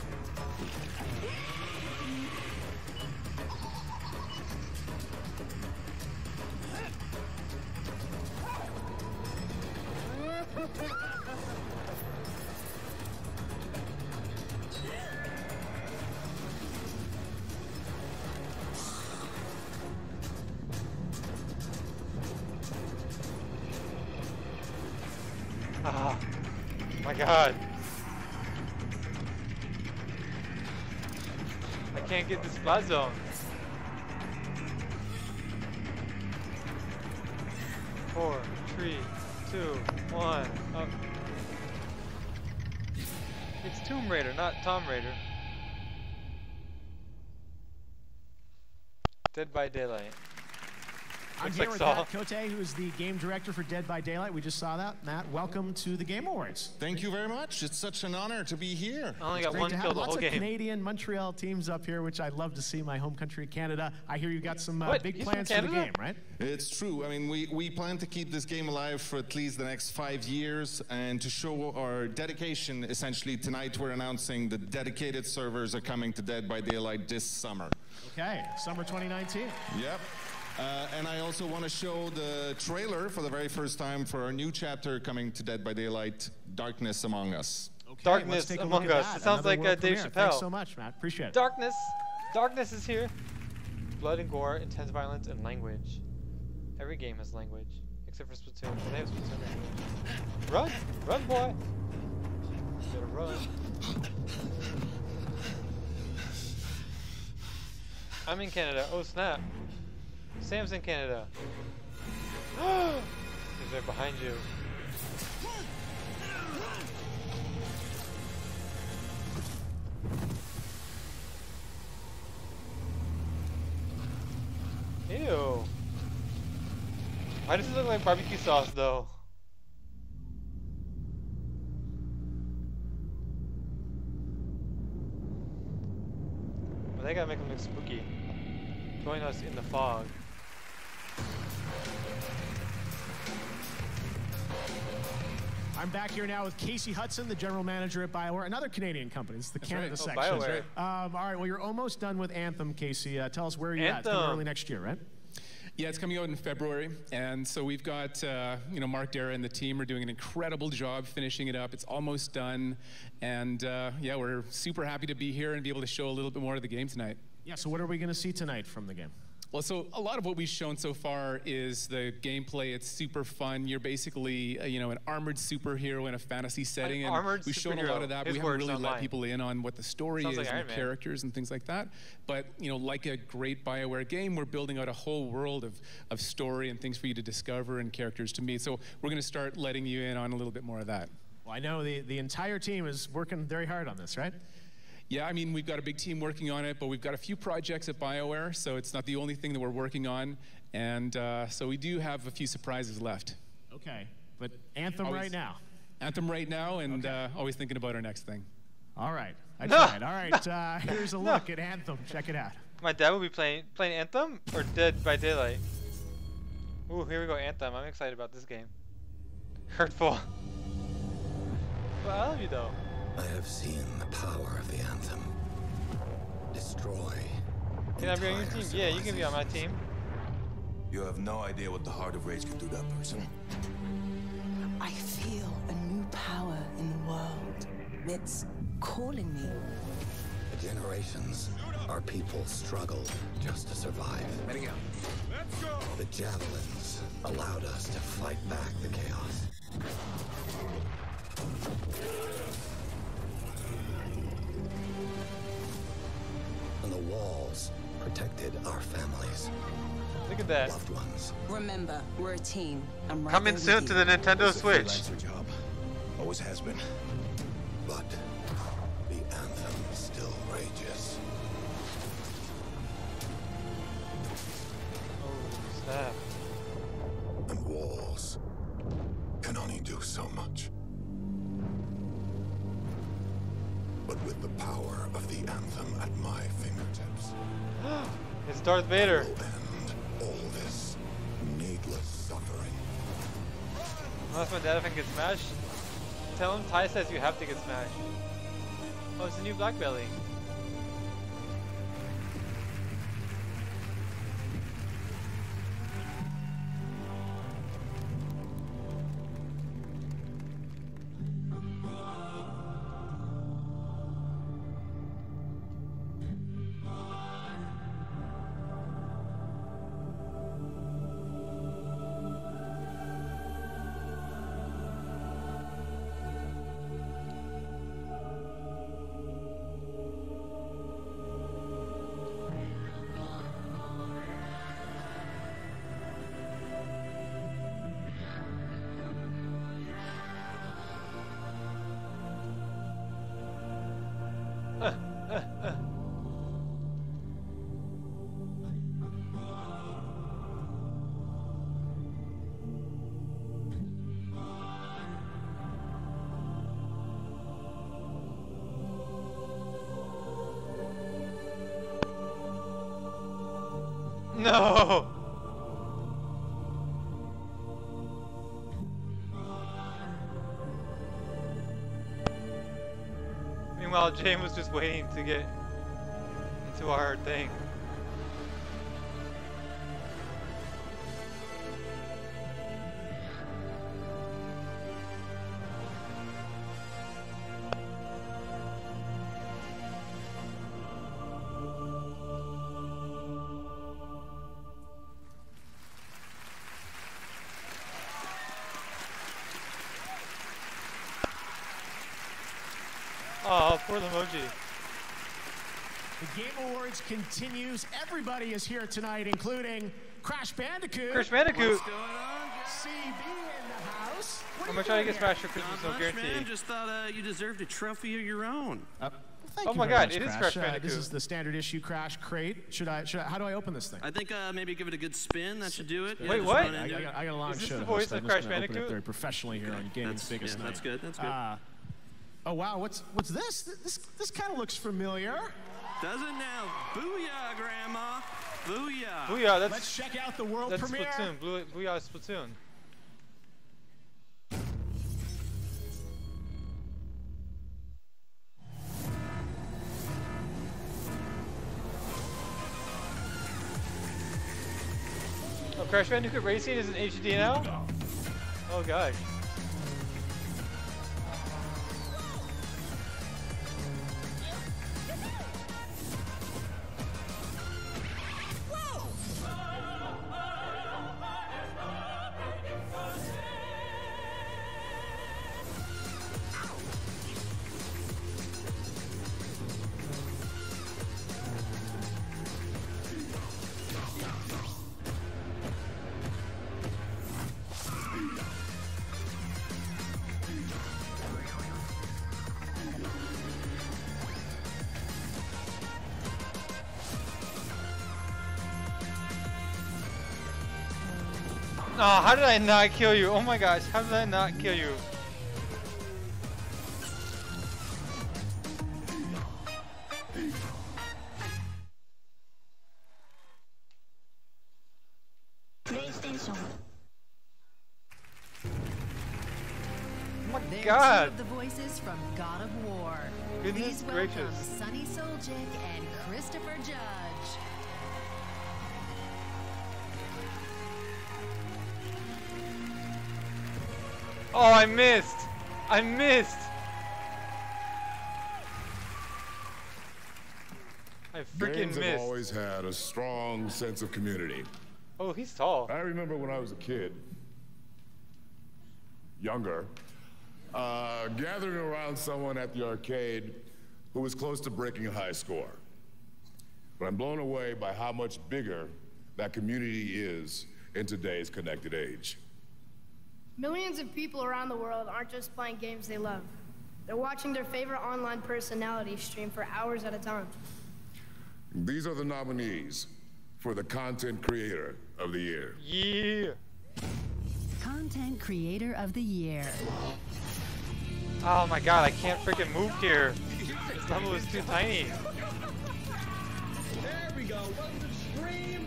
Speaker 1: Ah, my god. Can't get the splat zone. Four, three, two, one, up. It's Tomb Raider, not Tom Raider. Dead by Daylight.
Speaker 6: I'm
Speaker 1: Looks
Speaker 6: here
Speaker 1: like
Speaker 6: with
Speaker 1: Saul.
Speaker 6: Matt Cote, who is the game director for Dead by Daylight. We just saw that. Matt, welcome to the Game Awards.
Speaker 11: Thank you very much. It's such an honor to be here.
Speaker 1: I only
Speaker 6: It's
Speaker 1: got
Speaker 6: great
Speaker 1: one
Speaker 6: to
Speaker 1: kill
Speaker 6: have
Speaker 1: the
Speaker 6: lots
Speaker 1: whole
Speaker 6: of
Speaker 1: game.
Speaker 6: Canadian Montreal teams up here, which I'd love to see. My home country, Canada. I hear you got some uh,
Speaker 1: What?
Speaker 6: big
Speaker 1: He's from
Speaker 6: plans for the
Speaker 1: Canada?
Speaker 6: game, right?
Speaker 11: It's true. I mean, we, we plan to keep this game alive for at least the next five years. And to show our dedication, essentially, tonight we're announcing the dedicated servers are coming to Dead by Daylight this summer.
Speaker 6: Okay, summer twenty nineteen.
Speaker 11: Yep. Uh, and I also want to show the trailer for the very first time for our new chapter coming to Dead by Daylight, Darkness Among Us.
Speaker 6: Okay,
Speaker 1: Darkness
Speaker 6: let's take a
Speaker 1: Among
Speaker 6: look at
Speaker 1: Us.
Speaker 6: that.
Speaker 1: It sounds
Speaker 6: Another
Speaker 1: like uh,
Speaker 6: world
Speaker 1: Dave
Speaker 6: premiere.
Speaker 1: Chappelle.
Speaker 6: Thanks so much, Matt. Appreciate it.
Speaker 1: Darkness. Darkness is here. Blood and gore, intense violence, and language. Every game has language, except for Splatoon. Well, they have Splatoon language. Run! Run, boy! You gotta run. I'm in Canada. Oh snap. Sam's in Canada. He's right behind you. Ew. Why does it look like barbecue sauce though? Well, they gotta make them look spooky. Join us in the fog.
Speaker 6: I'm back here now with Casey Hudson, the general manager at BioWare, another Canadian company. It's the
Speaker 1: That's
Speaker 6: Canada
Speaker 1: right. Oh,
Speaker 6: section.
Speaker 1: BioWare.
Speaker 6: Um, all right, well, you're almost done with Anthem, Casey. Uh, tell us where you're at. It's
Speaker 1: Anthem.
Speaker 6: coming early next year, right?
Speaker 13: Yeah, it's coming out in February, and so we've got, uh, you know, Mark Dara and the team are doing an incredible job finishing it up. It's almost done, and uh, yeah, we're super happy to be here and be able to show a little bit more of the game tonight.
Speaker 6: Yeah, so what are we going to see tonight from the game?
Speaker 13: Well, so a lot of what we've shown so far is the gameplay. It's super fun. You're basically, uh, you know, an armored superhero in a fantasy setting, and
Speaker 1: armored
Speaker 13: we've shown a lot of that.
Speaker 1: His
Speaker 13: We haven't
Speaker 1: words,
Speaker 13: really
Speaker 1: not
Speaker 13: let
Speaker 1: mine.
Speaker 13: people in on what the story
Speaker 1: Sounds
Speaker 13: is
Speaker 1: like
Speaker 13: and
Speaker 1: Iron
Speaker 13: the
Speaker 1: Man.
Speaker 13: characters and things like that. But you know, like a great BioWare game, we're building out a whole world of of story and things for you to discover and characters to meet. So we're going to start letting you in on a little bit more of that.
Speaker 6: Well, I know the, the entire team is working very hard on this, right?
Speaker 13: Yeah, I mean, we've got a big team working on it, but we've got a few projects at BioWare, so it's not the only thing that we're working on. And uh, so we do have a few surprises left.
Speaker 6: Okay, but Anthem
Speaker 13: Always-
Speaker 6: right now.
Speaker 13: Anthem right now, and uh, always thinking about our next thing.
Speaker 6: All right, I
Speaker 1: No.
Speaker 6: tried. All right, uh, here's a
Speaker 1: No.
Speaker 6: look at Anthem. Check it out.
Speaker 1: My dad will be playing playing Anthem or Dead by Daylight. Ooh, here we go, Anthem. I'm excited about this game. Hurtful. But I love you though.
Speaker 14: I have seen the power of the Anthem destroy.
Speaker 1: Can I be on your team? Yeah, you can be on my team.
Speaker 15: You have no idea what the Heart of Rage can do to that person.
Speaker 16: I feel a new power in the world. It's calling me.
Speaker 14: For generations, our people struggled just to survive.
Speaker 15: Heading out. Let's go!
Speaker 14: The javelins allowed us to fight back the chaos. And the walls protected our families.
Speaker 1: Look at that.
Speaker 14: Loved ones.
Speaker 16: Remember, we're a team. I'm right
Speaker 1: Coming
Speaker 16: there
Speaker 1: soon
Speaker 16: with
Speaker 1: to
Speaker 16: you.
Speaker 1: the Nintendo
Speaker 15: It's a
Speaker 1: Switch.
Speaker 15: freelancer job. Always has been.
Speaker 14: But the Anthem still rages.
Speaker 1: Oh, snap.
Speaker 8: And walls can only do so much. But with the power of the Anthem at my fingertips,
Speaker 1: It's Darth Vader.
Speaker 8: I will end all this needless suffering.
Speaker 1: Unless my dad if I can get smashed. Tell him Ty says you have to get smashed. Oh, it's a new Black Belly. No! Meanwhile, Jane was just waiting to get into our thing. Oh, poor emoji.
Speaker 6: The Game Awards continues. Everybody is here tonight, including Crash Bandicoot.
Speaker 1: Crash Bandicoot.
Speaker 6: What's going on? C B in the house. What
Speaker 1: I'm
Speaker 6: are
Speaker 1: gonna
Speaker 6: you
Speaker 1: try to
Speaker 6: doing
Speaker 1: get
Speaker 6: here?
Speaker 1: Smash for Christmas, no
Speaker 3: Not much,
Speaker 1: guarantee.
Speaker 3: man. Just thought uh, you deserved a trophy of your own.
Speaker 6: Uh, Thank
Speaker 1: Oh
Speaker 6: you
Speaker 1: my
Speaker 6: very
Speaker 1: God,
Speaker 6: much,
Speaker 1: it is
Speaker 6: Crash.
Speaker 1: Crash
Speaker 6: Uh,
Speaker 1: Bandicoot.
Speaker 6: this is the standard issue Crash crate. Should I? Should I? How do I open this thing?
Speaker 3: I think uh, maybe give it a good spin. That should do it.
Speaker 1: Wait,
Speaker 3: just
Speaker 1: what?
Speaker 3: run
Speaker 6: I,
Speaker 3: into
Speaker 6: I,
Speaker 3: it.
Speaker 6: got, I got a long
Speaker 1: Is this
Speaker 6: show
Speaker 1: the
Speaker 6: to
Speaker 1: voice
Speaker 6: host.
Speaker 1: of
Speaker 6: I'm just
Speaker 1: Crash
Speaker 6: gonna open it
Speaker 1: Bandicoot?
Speaker 6: very professionally here on Gaming's
Speaker 3: That's,
Speaker 6: biggest
Speaker 3: yeah,
Speaker 6: night.
Speaker 3: that's good. That's good.
Speaker 6: Uh, oh wow, what's what's this? This this kind of looks familiar.
Speaker 3: Does it now? Booyah, Grandma. Booyah.
Speaker 1: Booyah, that's,
Speaker 6: Let's check out the world
Speaker 1: that's
Speaker 6: premiere.
Speaker 1: Splatoon. Blue, Booyah Splatoon. Oh, Crash Bandicoot Racing is in H D now? Oh god. Oh, how did I not kill you? Oh my gosh, how did I not kill you?
Speaker 18: PlayStation.
Speaker 1: Oh my
Speaker 18: They're
Speaker 1: god!
Speaker 18: two of the voices from God of War.
Speaker 1: Goodness
Speaker 18: Please welcome
Speaker 1: gracious.
Speaker 18: Sunny Soljic and Christopher Judge.
Speaker 1: Oh, I missed! I missed! I freaking
Speaker 8: Games have
Speaker 1: missed.
Speaker 8: always had a strong sense of community.
Speaker 1: Oh, he's tall.
Speaker 8: I remember when I was a kid, younger, uh, gathering around someone at the arcade who was close to breaking a high score. But I'm blown away by how much bigger that community is in today's connected age.
Speaker 20: Millions of people around the world aren't just playing games they love. They're watching their favorite online personality stream for hours at a time.
Speaker 8: These are the nominees for the Content Creator of the Year.
Speaker 1: Yeah!
Speaker 18: Content Creator of the Year.
Speaker 1: Oh my god, I can't freaking move here. This level is too tiny.
Speaker 21: There we go. Welcome to the stream.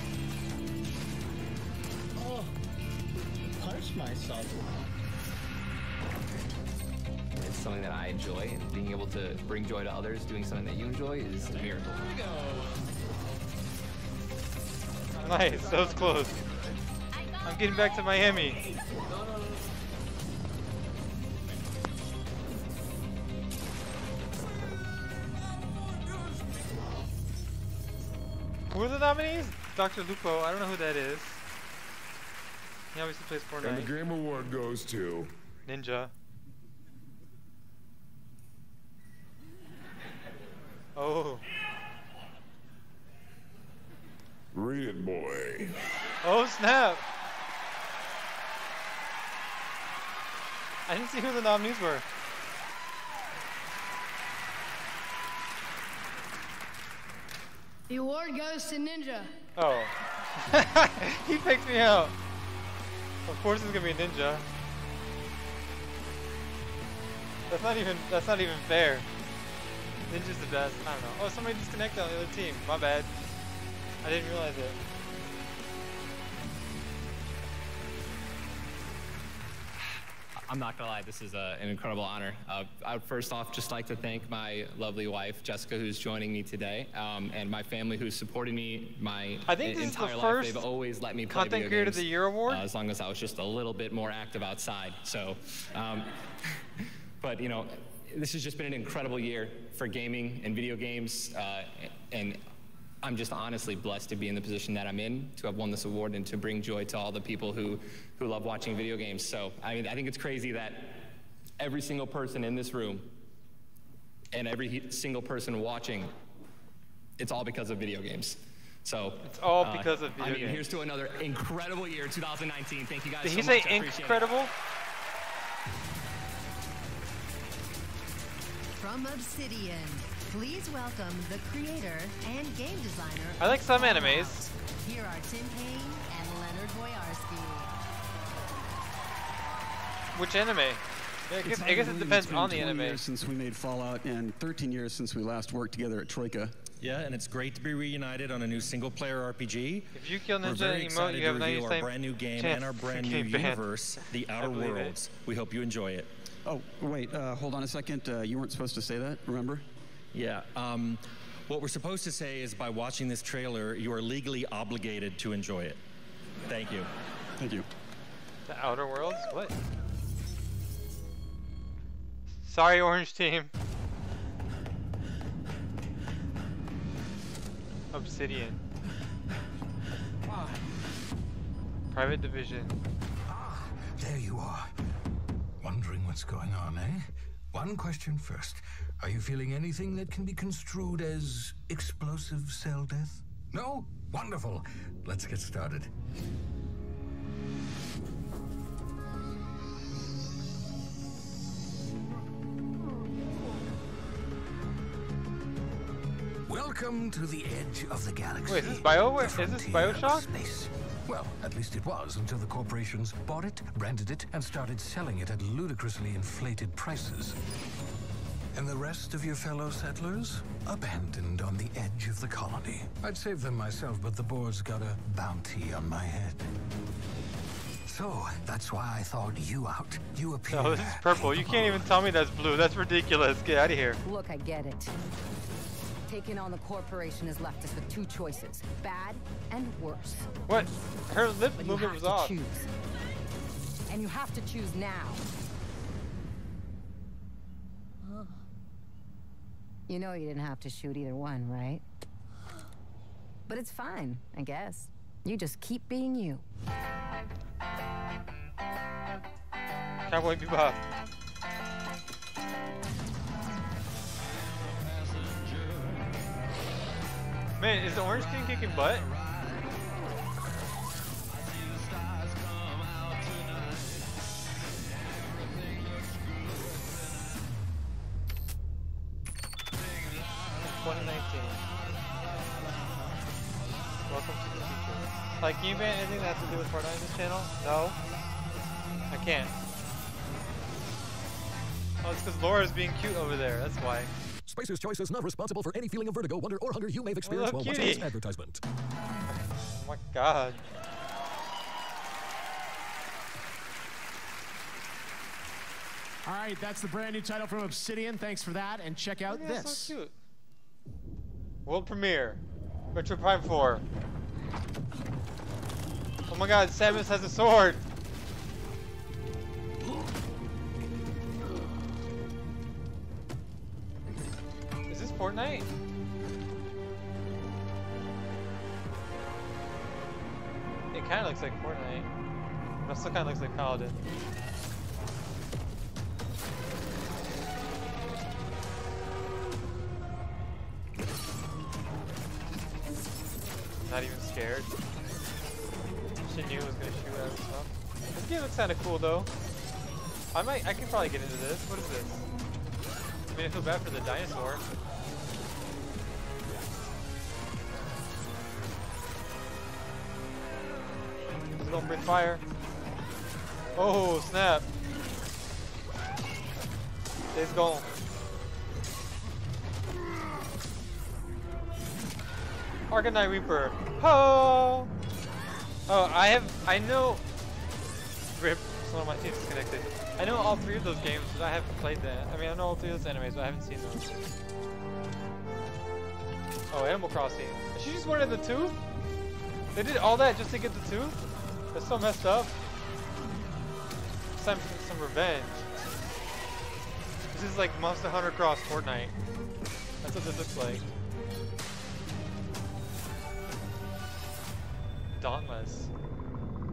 Speaker 21: Oh, punched myself.
Speaker 25: It's something that I enjoy, and being able to bring joy to others, doing something that you enjoy, is a miracle.
Speaker 21: Here we go.
Speaker 1: Nice, that was close. I'm getting back to Miami. Who are the nominees? Doctor Lupo, I don't know who that is. He obviously plays Fortnite.
Speaker 8: And the Game Award goes to
Speaker 1: Ninja. Oh.
Speaker 8: Read It Boy.
Speaker 1: Oh snap! I didn't see who the nominees were.
Speaker 20: The award goes to Ninja.
Speaker 1: Oh. He picked me out. Of course it's gonna be Ninja. That's not even that's not even fair. Ninja's the best. I don't know. Oh, somebody disconnected on the other team. My bad. I didn't realize it.
Speaker 25: I'm not gonna lie, this is uh, an incredible honor. Uh, I would first off just like to thank my lovely wife, Jessica, who's joining me today, um, and my family who's supported me my
Speaker 1: I think this is the
Speaker 25: entire life.
Speaker 1: first
Speaker 25: They've always let me play
Speaker 1: Content
Speaker 25: video
Speaker 1: Creator
Speaker 25: games,
Speaker 1: of the Year award?
Speaker 25: uh, as long as I was just a little bit more active outside. So, um, but you know, this has just been an incredible year for gaming and video games, uh, and I'm just honestly blessed to be in the position that I'm in, to have won this award and to bring joy to all the people who, who love watching video games. So, I mean, I think it's crazy that every single person in this room and every single person watching it's all because of video games. So
Speaker 1: it's all
Speaker 25: uh,
Speaker 1: because of video
Speaker 25: I mean,
Speaker 1: games.
Speaker 25: Here's to another incredible year, two thousand nineteen. Thank you guys
Speaker 1: Did
Speaker 25: so
Speaker 1: he
Speaker 25: much.
Speaker 1: say
Speaker 25: I appreciate
Speaker 1: incredible?
Speaker 25: it.
Speaker 18: From Obsidian, please welcome the creator and game designer.
Speaker 1: I like some animes.
Speaker 18: Here are Tim Payne and Leonard Boyarsky.
Speaker 1: Which anime? Yeah, I guess, I guess it depends on the
Speaker 4: It's been twenty
Speaker 1: anime.
Speaker 4: years since we made Fallout and thirteen years since we last worked together at Troika.
Speaker 5: Yeah, and it's great to be reunited on a new single-player R P G.
Speaker 1: If you kill
Speaker 5: We're
Speaker 1: Ninja
Speaker 5: very
Speaker 1: emote,
Speaker 5: excited
Speaker 1: you have
Speaker 5: to
Speaker 1: ninety
Speaker 5: reveal our
Speaker 1: percent
Speaker 5: brand new game
Speaker 1: chance
Speaker 5: and our
Speaker 1: of
Speaker 5: brand new
Speaker 1: getting banned.
Speaker 5: universe, The
Speaker 1: I
Speaker 5: Outer
Speaker 1: believe it.
Speaker 5: Worlds. We hope you enjoy it.
Speaker 4: Oh, wait, uh, hold on a second. Uh, you weren't supposed to say that, remember?
Speaker 5: Yeah. Um, what we're supposed to say is by watching this trailer, you are legally obligated to enjoy it. Thank you.
Speaker 4: Thank you.
Speaker 1: The Outer Worlds? What? Sorry, Orange Team. Obsidian. Private Division.
Speaker 14: There you are. Wondering what's going on, eh? One question first. Are you feeling anything that can be construed as explosive cell death? No? Wonderful. Let's get started. Welcome to the edge of the galaxy.
Speaker 1: Wait, is this Bio?
Speaker 14: The
Speaker 1: Is this
Speaker 14: frontier of
Speaker 1: Bioshock?
Speaker 14: Space. Well, at least it was until the corporations bought it, branded it, and started selling it at ludicrously inflated prices. And the rest of your fellow settlers? Abandoned on the edge of the colony. I'd save them myself, but the board's got a bounty on my head. So, that's why I thawed you out. You appear...
Speaker 1: No, this is purple. You can't even tell me that's blue. That's ridiculous. Get out of here.
Speaker 7: Look, I get it. Taking on the corporation has left us with two choices, bad and worse.
Speaker 1: What? Her lip
Speaker 7: But you
Speaker 1: movement
Speaker 7: have
Speaker 1: was
Speaker 7: to
Speaker 1: off.
Speaker 7: choose. And you have to choose now. You know you didn't have to shoot either one, right? But it's fine, I guess. You just keep being you.
Speaker 1: Cowboy Bebop. Man, is the orange team kicking butt? twenty nineteen. Welcome to the future. Like, can you ban anything that has to do with Fortnite on this channel? No? I can't. Oh, it's because Laura's being cute over there, that's why.
Speaker 9: Spacer's Choice is not responsible for any feeling of vertigo, wonder, or hunger you may have experienced
Speaker 1: look,
Speaker 9: while watching
Speaker 1: cutie.
Speaker 9: this advertisement.
Speaker 1: Oh my god.
Speaker 6: All right, that's the brand new title from Obsidian. Thanks for that, and check out
Speaker 1: Yeah,
Speaker 6: this.
Speaker 1: so cute. World premiere. Retro Prime four. Oh my god, Samus has a sword. Is this Fortnite? It kind of looks like Fortnite. But it still kind of looks like Paladin. Not even scared. She knew it was gonna shoot at stuff. This game looks kinda cool though. I might I can probably get into this. What is this? I mean I feel bad for the dinosaur. It's gonna breathe fire. Oh snap. Days Gone. Arcanine Reaper. Ho! Oh, I have. I know. Rip. One of my team's disconnected. I know all three of those games, but I haven't played that. I mean, I know all three of those animes, but I haven't seen those. Oh, Animal Crossing. Is she just wanted the tooth? They did all that just to get the tooth? That's so messed up. It's time for some revenge. This is like Monster Hunter Cross Fortnite. That's what this looks like. Dauntless.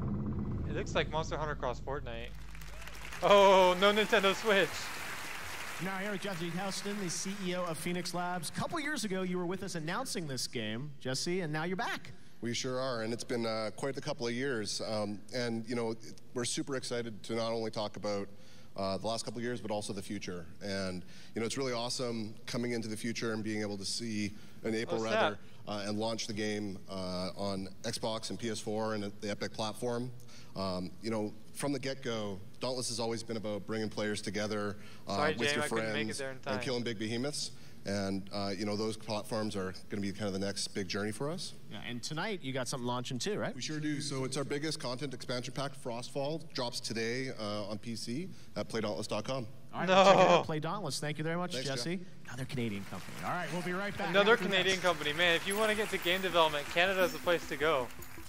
Speaker 1: It looks like Monster Hunter Cross Fortnite. Oh, no Nintendo Switch.
Speaker 6: Now here with Jesse Houston, the C E O of Phoenix Labs. A couple years ago, you were with us announcing this game, Jesse, and now you're back.
Speaker 2: We sure are, and it's been uh, quite a couple of years. Um, and, you know, we're super excited to not only talk about uh, the last couple of years, but also the future. And, you know, it's really awesome coming into the future and being able to see, in April
Speaker 1: What's
Speaker 2: rather, uh, and launch the game uh, on Xbox and P S four and the Epic platform. Um, you know, from the get-go, Dauntless has always been about bringing players together uh,
Speaker 1: Sorry,
Speaker 2: with
Speaker 1: James,
Speaker 2: your
Speaker 1: I couldn't make it
Speaker 2: friends
Speaker 1: there in time.
Speaker 2: and killing big behemoths. And, uh, you know, those platforms are going to be kind of the next big journey for us.
Speaker 6: Yeah, and tonight you got something launching too, right?
Speaker 2: We sure do. So it's our biggest content expansion pack, Frostfall, drops today uh, on P C at play dauntless dot com.
Speaker 6: All right,
Speaker 1: No.
Speaker 6: well, check it out, Play Dauntless. Thank you very much,
Speaker 2: Thanks,
Speaker 6: Jesse.
Speaker 2: Jeff.
Speaker 6: Another Canadian company. All right, we'll be right back.
Speaker 1: Another
Speaker 6: After
Speaker 1: Canadian
Speaker 6: this.
Speaker 1: company. Man, if you want to get to game development, Canada's the place to go.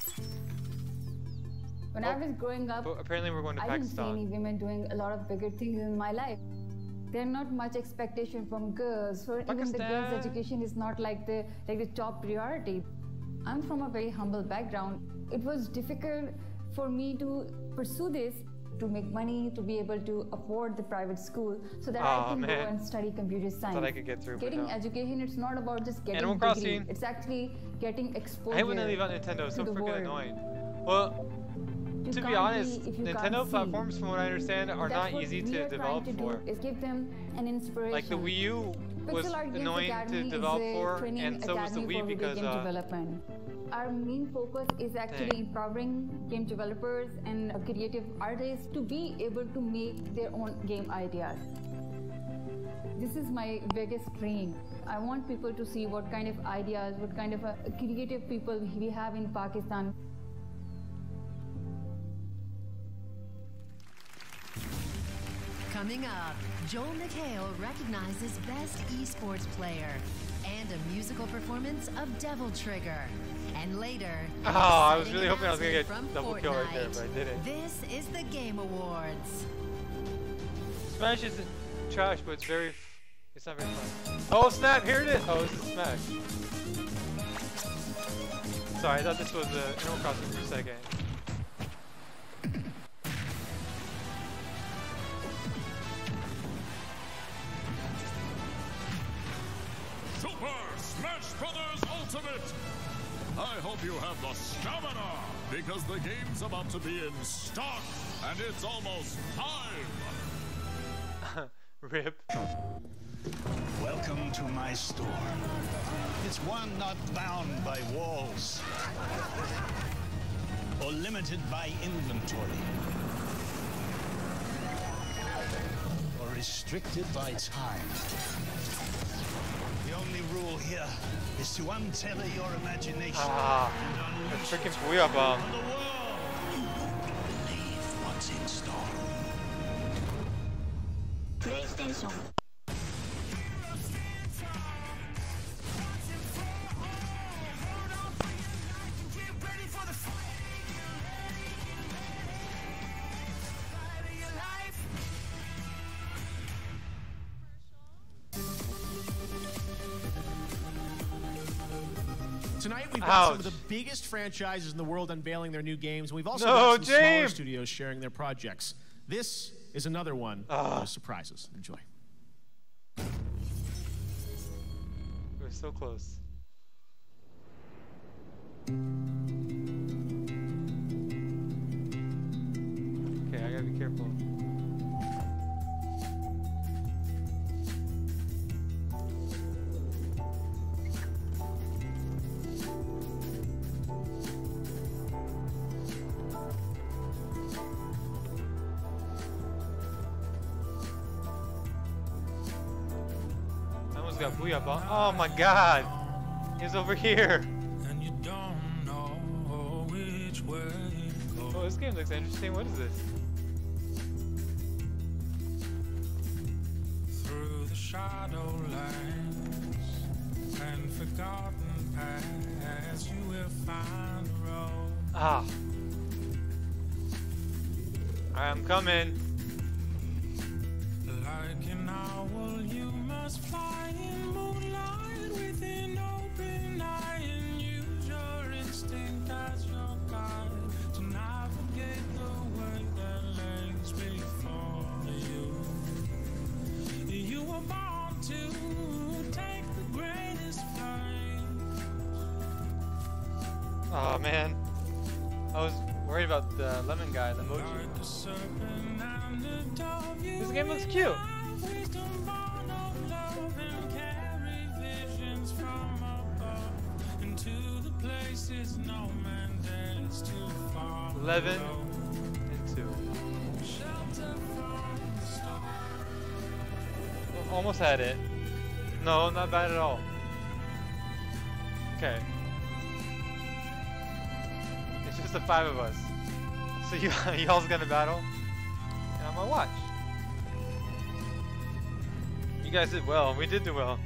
Speaker 10: When
Speaker 1: Oh,
Speaker 10: I was growing up,
Speaker 1: But apparently we're going to
Speaker 10: I didn't see
Speaker 1: Pakistan.
Speaker 10: any women doing a lot of bigger things in my life. There's not much expectation from girls, so even the girls'
Speaker 1: Pakistan.
Speaker 10: education is not like the like the top priority. I'm from a very humble background. It was difficult for me to pursue this, to make money, to be able to afford the private school, so that
Speaker 1: Aw,
Speaker 10: I can
Speaker 1: man.
Speaker 10: go and study computer science.
Speaker 1: Thought I could get through, but
Speaker 10: Getting
Speaker 1: no.
Speaker 10: education, it's not about just getting
Speaker 1: Animal
Speaker 10: a degree.
Speaker 1: Crossing.
Speaker 10: It's actually getting exposure.
Speaker 1: I hate when they leave out Nintendo. It's so
Speaker 10: to the
Speaker 1: freaking
Speaker 10: world.
Speaker 1: annoying. Well,
Speaker 10: You
Speaker 1: to be
Speaker 10: can't
Speaker 1: honest,
Speaker 10: be if you
Speaker 1: Nintendo
Speaker 10: can't see.
Speaker 1: platforms, from what I understand, are
Speaker 10: That's
Speaker 1: not
Speaker 10: what
Speaker 1: easy
Speaker 10: we
Speaker 1: to
Speaker 10: are
Speaker 1: develop
Speaker 10: trying to
Speaker 1: for.
Speaker 10: do, is give them an inspiration.
Speaker 1: Like the Wii U was
Speaker 10: Pixel Art Games
Speaker 1: annoying
Speaker 10: Academy
Speaker 1: to
Speaker 10: is
Speaker 1: develop
Speaker 10: a
Speaker 1: for,
Speaker 10: training
Speaker 1: and so was the
Speaker 10: academy
Speaker 1: Wii
Speaker 10: for video
Speaker 1: because
Speaker 10: game
Speaker 1: uh,
Speaker 10: development. Our main focus is actually
Speaker 1: Dang.
Speaker 10: empowering game developers and uh, creative artists to be able to make their own game ideas. This is my biggest dream. I want people to see what kind of ideas, what kind of uh, creative people we have in Pakistan.
Speaker 18: Coming up, Joel McHale recognizes Best Esports Player and a musical performance of Devil Trigger. And later, an
Speaker 1: Oh, I was
Speaker 18: exciting
Speaker 1: really hoping I was gonna get
Speaker 18: announcement
Speaker 1: double
Speaker 18: from
Speaker 1: kill right there,
Speaker 18: Fortnite.
Speaker 1: but I didn't.
Speaker 18: This is the Game Awards.
Speaker 1: Smash isn't trash, but it's very. It's not very fun. Oh snap! Here it is. Oh, this is Smash. Sorry, I thought this was uh, Animal Crossing for a second.
Speaker 19: Super Smash Brothers Ultimate! I hope you have the stamina, because the game's about to be in stock, and it's almost time!
Speaker 1: Rip.
Speaker 22: Welcome to my store. It's one not bound by walls or limited by inventory or restricted by time. The only rule here is to untether your imagination.
Speaker 1: Ah, a freaking Booyah Bomb.
Speaker 22: Believe what's in store.
Speaker 10: PlayStation.
Speaker 6: Tonight we've got
Speaker 1: Ouch.
Speaker 6: some of the biggest franchises in the world unveiling their new games. We've also
Speaker 1: No,
Speaker 6: got some smaller
Speaker 1: James!
Speaker 6: studios sharing their projects. This is another one
Speaker 1: Ah.
Speaker 6: of those surprises. Enjoy.
Speaker 1: We're so close. Okay, I gotta be careful. I almost got Booyah Bomb. Oh my god! He's over here! Oh, this game looks interesting. What is this?
Speaker 23: Through the shadowlands and forgotten paths, you will find a road.
Speaker 1: Ah. I'm coming.
Speaker 23: Like an owl, you must fly in moonlight with an open eye and use your instinct as your guide to navigate the way that lays before you. You
Speaker 1: Oh man, I was worried about the lemon guy, the emoji. This game looks cute. Eleven and two. Almost had it. No, not bad at all. Okay. It's just the five of us. So you y'all's gonna battle, and I'm gonna watch. You guys did well. We did do well.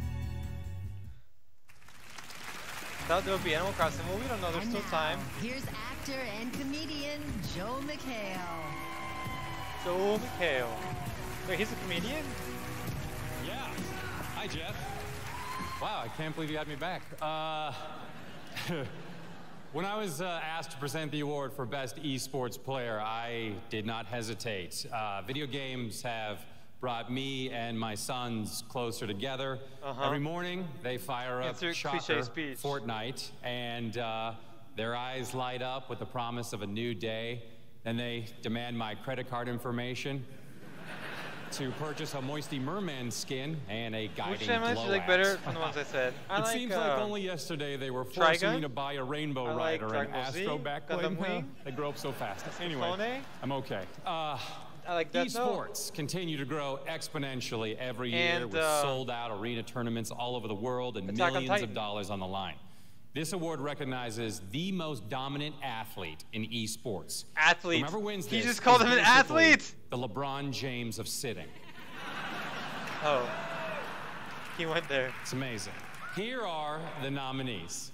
Speaker 1: Thought there would be Animal Crossing. Well, we don't know. There's
Speaker 18: And
Speaker 1: still
Speaker 18: now,
Speaker 1: time.
Speaker 18: Here's actor and comedian Joel McHale.
Speaker 1: Joel McHale. Wait, he's a comedian?
Speaker 11: Yeah. Hi, Jeff. Wow, I can't believe you had me back. Uh, when I was uh, asked to present the award for Best Esports Player, I did not hesitate. Uh, video games have brought me and my sons closer together.
Speaker 1: Uh-huh.
Speaker 11: Every morning, they fire up
Speaker 1: Insert
Speaker 11: Shocker,
Speaker 1: cliche speech.
Speaker 11: Fortnite, and uh, their eyes light up with the promise of a new day. Then they demand my credit card information to purchase a Moisty Merman skin and a guiding
Speaker 1: Which animals
Speaker 11: glow
Speaker 1: do you like
Speaker 11: axe.
Speaker 1: better from the ones I said? I
Speaker 11: it
Speaker 1: like,
Speaker 11: seems
Speaker 1: uh,
Speaker 11: like only yesterday they were forcing
Speaker 1: Trigun?
Speaker 11: me to buy a Rainbow
Speaker 1: I like
Speaker 11: Rider
Speaker 1: Dragon
Speaker 11: and
Speaker 1: Ball Z,
Speaker 11: Astro Backblade.
Speaker 1: Gundam Wing.
Speaker 11: They grow up so fast. Anyway,
Speaker 1: Clone?
Speaker 11: I'm okay. Uh,
Speaker 1: I like Death Note.
Speaker 11: Esports continue to grow exponentially every year
Speaker 1: And,
Speaker 11: with
Speaker 1: uh,
Speaker 11: sold-out arena tournaments all over the world and
Speaker 1: Attack on
Speaker 11: millions
Speaker 1: Titan.
Speaker 11: of dollars on the line. This award recognizes the most dominant athlete in esports.
Speaker 1: Athlete.
Speaker 11: Whoever wins
Speaker 1: He
Speaker 11: this
Speaker 1: just called
Speaker 11: is
Speaker 1: him an
Speaker 11: basically
Speaker 1: athlete.
Speaker 11: The LeBron James of sitting.
Speaker 1: Oh. He went there.
Speaker 11: It's amazing. Here are the nominees.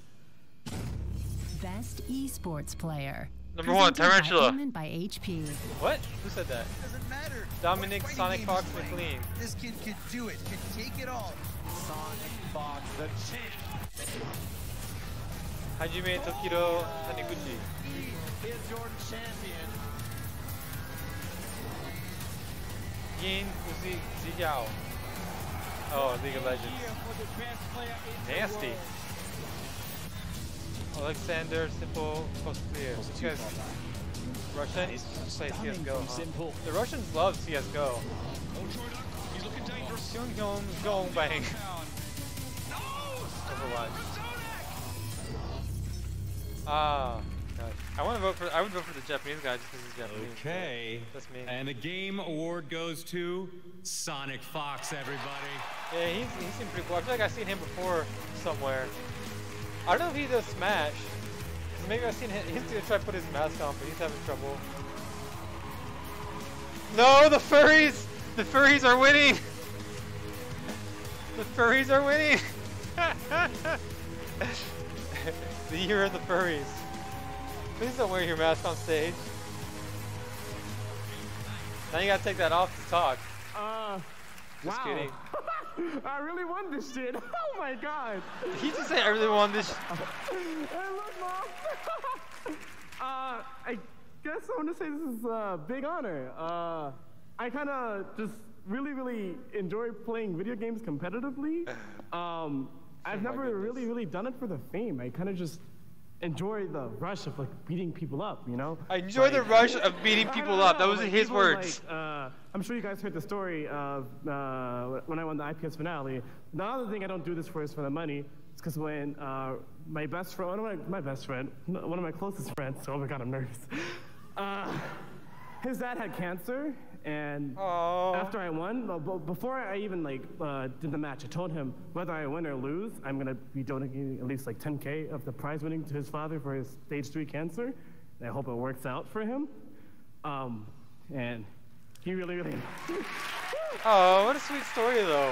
Speaker 18: Best esports player.
Speaker 1: Number one,
Speaker 18: Presented by
Speaker 1: Tyrantula.
Speaker 18: Eamon by H P.
Speaker 1: What? Who said that?
Speaker 12: Doesn't matter.
Speaker 1: Dominic
Speaker 12: What
Speaker 1: Sonic
Speaker 12: fighting
Speaker 1: Fox
Speaker 12: game he's
Speaker 1: McLean.
Speaker 12: playing. This kid could do it. Could take it all.
Speaker 21: Sonic Fox, the champ.
Speaker 1: Hajime Tokiro Taniguchi.
Speaker 21: He is Jordan champion.
Speaker 1: Yin Uzi Ziyao. Oh, League of Legends. Nasty. Alexander Simple Cosplayer. This guy's Russian. He's play C S G O. Huh? The Russians love C S G O.
Speaker 19: He's looking dangerous.
Speaker 1: Kyung Kyung Gong Bang. Overwatch. Ah, gosh. I want to vote for. I would vote for the Japanese guy just because he's Japanese.
Speaker 11: Okay.
Speaker 1: That's me.
Speaker 11: And the game award goes to Sonic Fox, everybody.
Speaker 1: Yeah, he's, he seemed pretty cool. I feel like I've seen him before somewhere. I don't know if he does Smash. Maybe I've seen him. He's gonna try to put his mask on, but he's having trouble. No, the furries! The furries are winning! The furries are winning! The year of the furries. Please don't wear your mask on stage. Now you gotta take that off to talk.
Speaker 13: Uh,
Speaker 1: Just
Speaker 13: wow.
Speaker 1: kidding.
Speaker 13: I really won this shit. Oh my god.
Speaker 1: Did he just say I really won this?
Speaker 13: Hey, look, Mom. uh, I guess I want to say this is a big honor. Uh, I kind of just really, really enjoy playing video games competitively. Um, I've
Speaker 1: Oh my
Speaker 13: never
Speaker 1: goodness.
Speaker 13: really, really done it for the fame. I kind of just enjoy the rush of like beating people up, you know?
Speaker 1: I enjoy the rush of beating people up. That was
Speaker 13: Like,
Speaker 1: his
Speaker 13: people,
Speaker 1: words.
Speaker 13: Like, uh, I'm sure you guys heard the story of uh, when I won the I P S finale. The other thing I don't do this for is for the money. It's because when uh, my best friend, one of my, my best friend, one of my closest friends, oh my god, I'm nervous. Uh, his dad had cancer, and after I won, well, b- before I even like uh, did the match, I told him whether I win or lose, I'm gonna be donating at least like ten K of the prize winning to his father for his stage three cancer. And I hope it works out for him. Um, and he really, really.
Speaker 1: Oh, what a sweet story, though.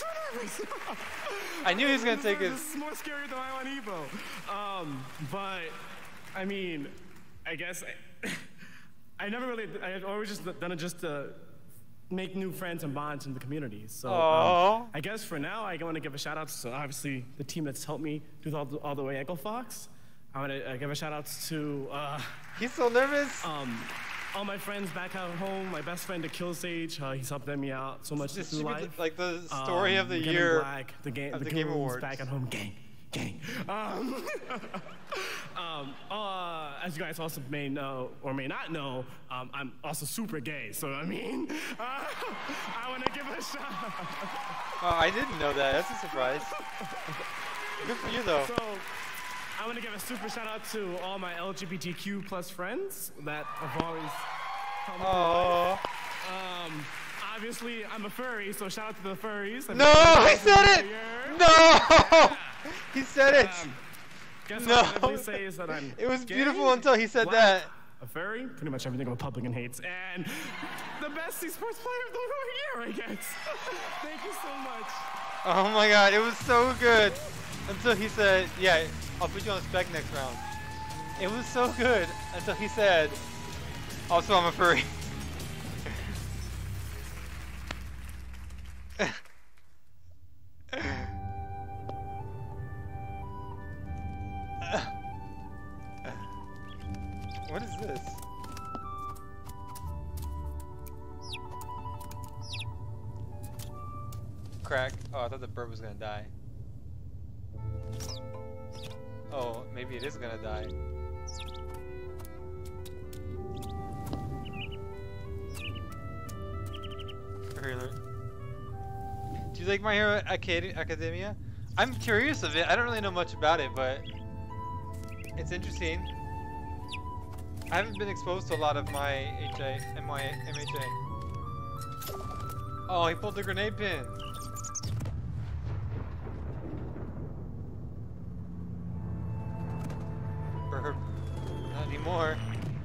Speaker 1: I knew he was gonna take his.
Speaker 13: This is more scary than I want Evo. Um, but I mean, I guess I, I never really. I've always just done it just to make new friends and bonds in the community. So
Speaker 1: Aw.
Speaker 13: um, I guess for now, I want to give a shout out to obviously the team that's helped me do all the, all the way Echo Fox. I want to uh, give a shout out to. Uh,
Speaker 1: He's so nervous.
Speaker 13: Um, all my friends back at home, my best friend, the Kill Sage, uh, he's helped me out so much
Speaker 1: This
Speaker 13: through
Speaker 1: should be
Speaker 13: life.
Speaker 1: the- like the story of the
Speaker 13: Get in
Speaker 1: year
Speaker 13: Black, the game,
Speaker 1: of
Speaker 13: the,
Speaker 1: the
Speaker 13: Game
Speaker 1: Game
Speaker 13: Awards
Speaker 1: Awards.
Speaker 13: back at home, gang, gang. Um, Um, uh, as you guys also may know or may not know, um, I'm also super gay. So I mean, uh, I want to give a shout.
Speaker 1: Oh, I didn't know that. That's a surprise. Good for you, though.
Speaker 13: So I want to give a super shout out to all my L G B T Q plus friends that have always come through life. Um, obviously, I'm a furry, so shout out to the furries.
Speaker 1: No, he said it. No, he said it.
Speaker 13: Um, Guess
Speaker 1: no.
Speaker 13: what I say is that I'm
Speaker 1: It was
Speaker 13: gay,
Speaker 1: beautiful until he said
Speaker 13: black,
Speaker 1: that.
Speaker 13: A furry, pretty much everything a Republican hates, and the best esports player of the year, I guess. Thank you so much.
Speaker 1: Oh my god, it was so good. Until he said, yeah, I'll put you on spec next round. It was so good until he said, also I'm a furry. What is this? Crack. Oh, I thought the bird was gonna die. Oh, maybe it is gonna die. Do you like My Hero Acad- Academia? I'm curious of it. I don't really know much about it, but it's interesting. I haven't been exposed to a lot of my H A and my M H A. Oh, he pulled the grenade pin. Burr. Not anymore.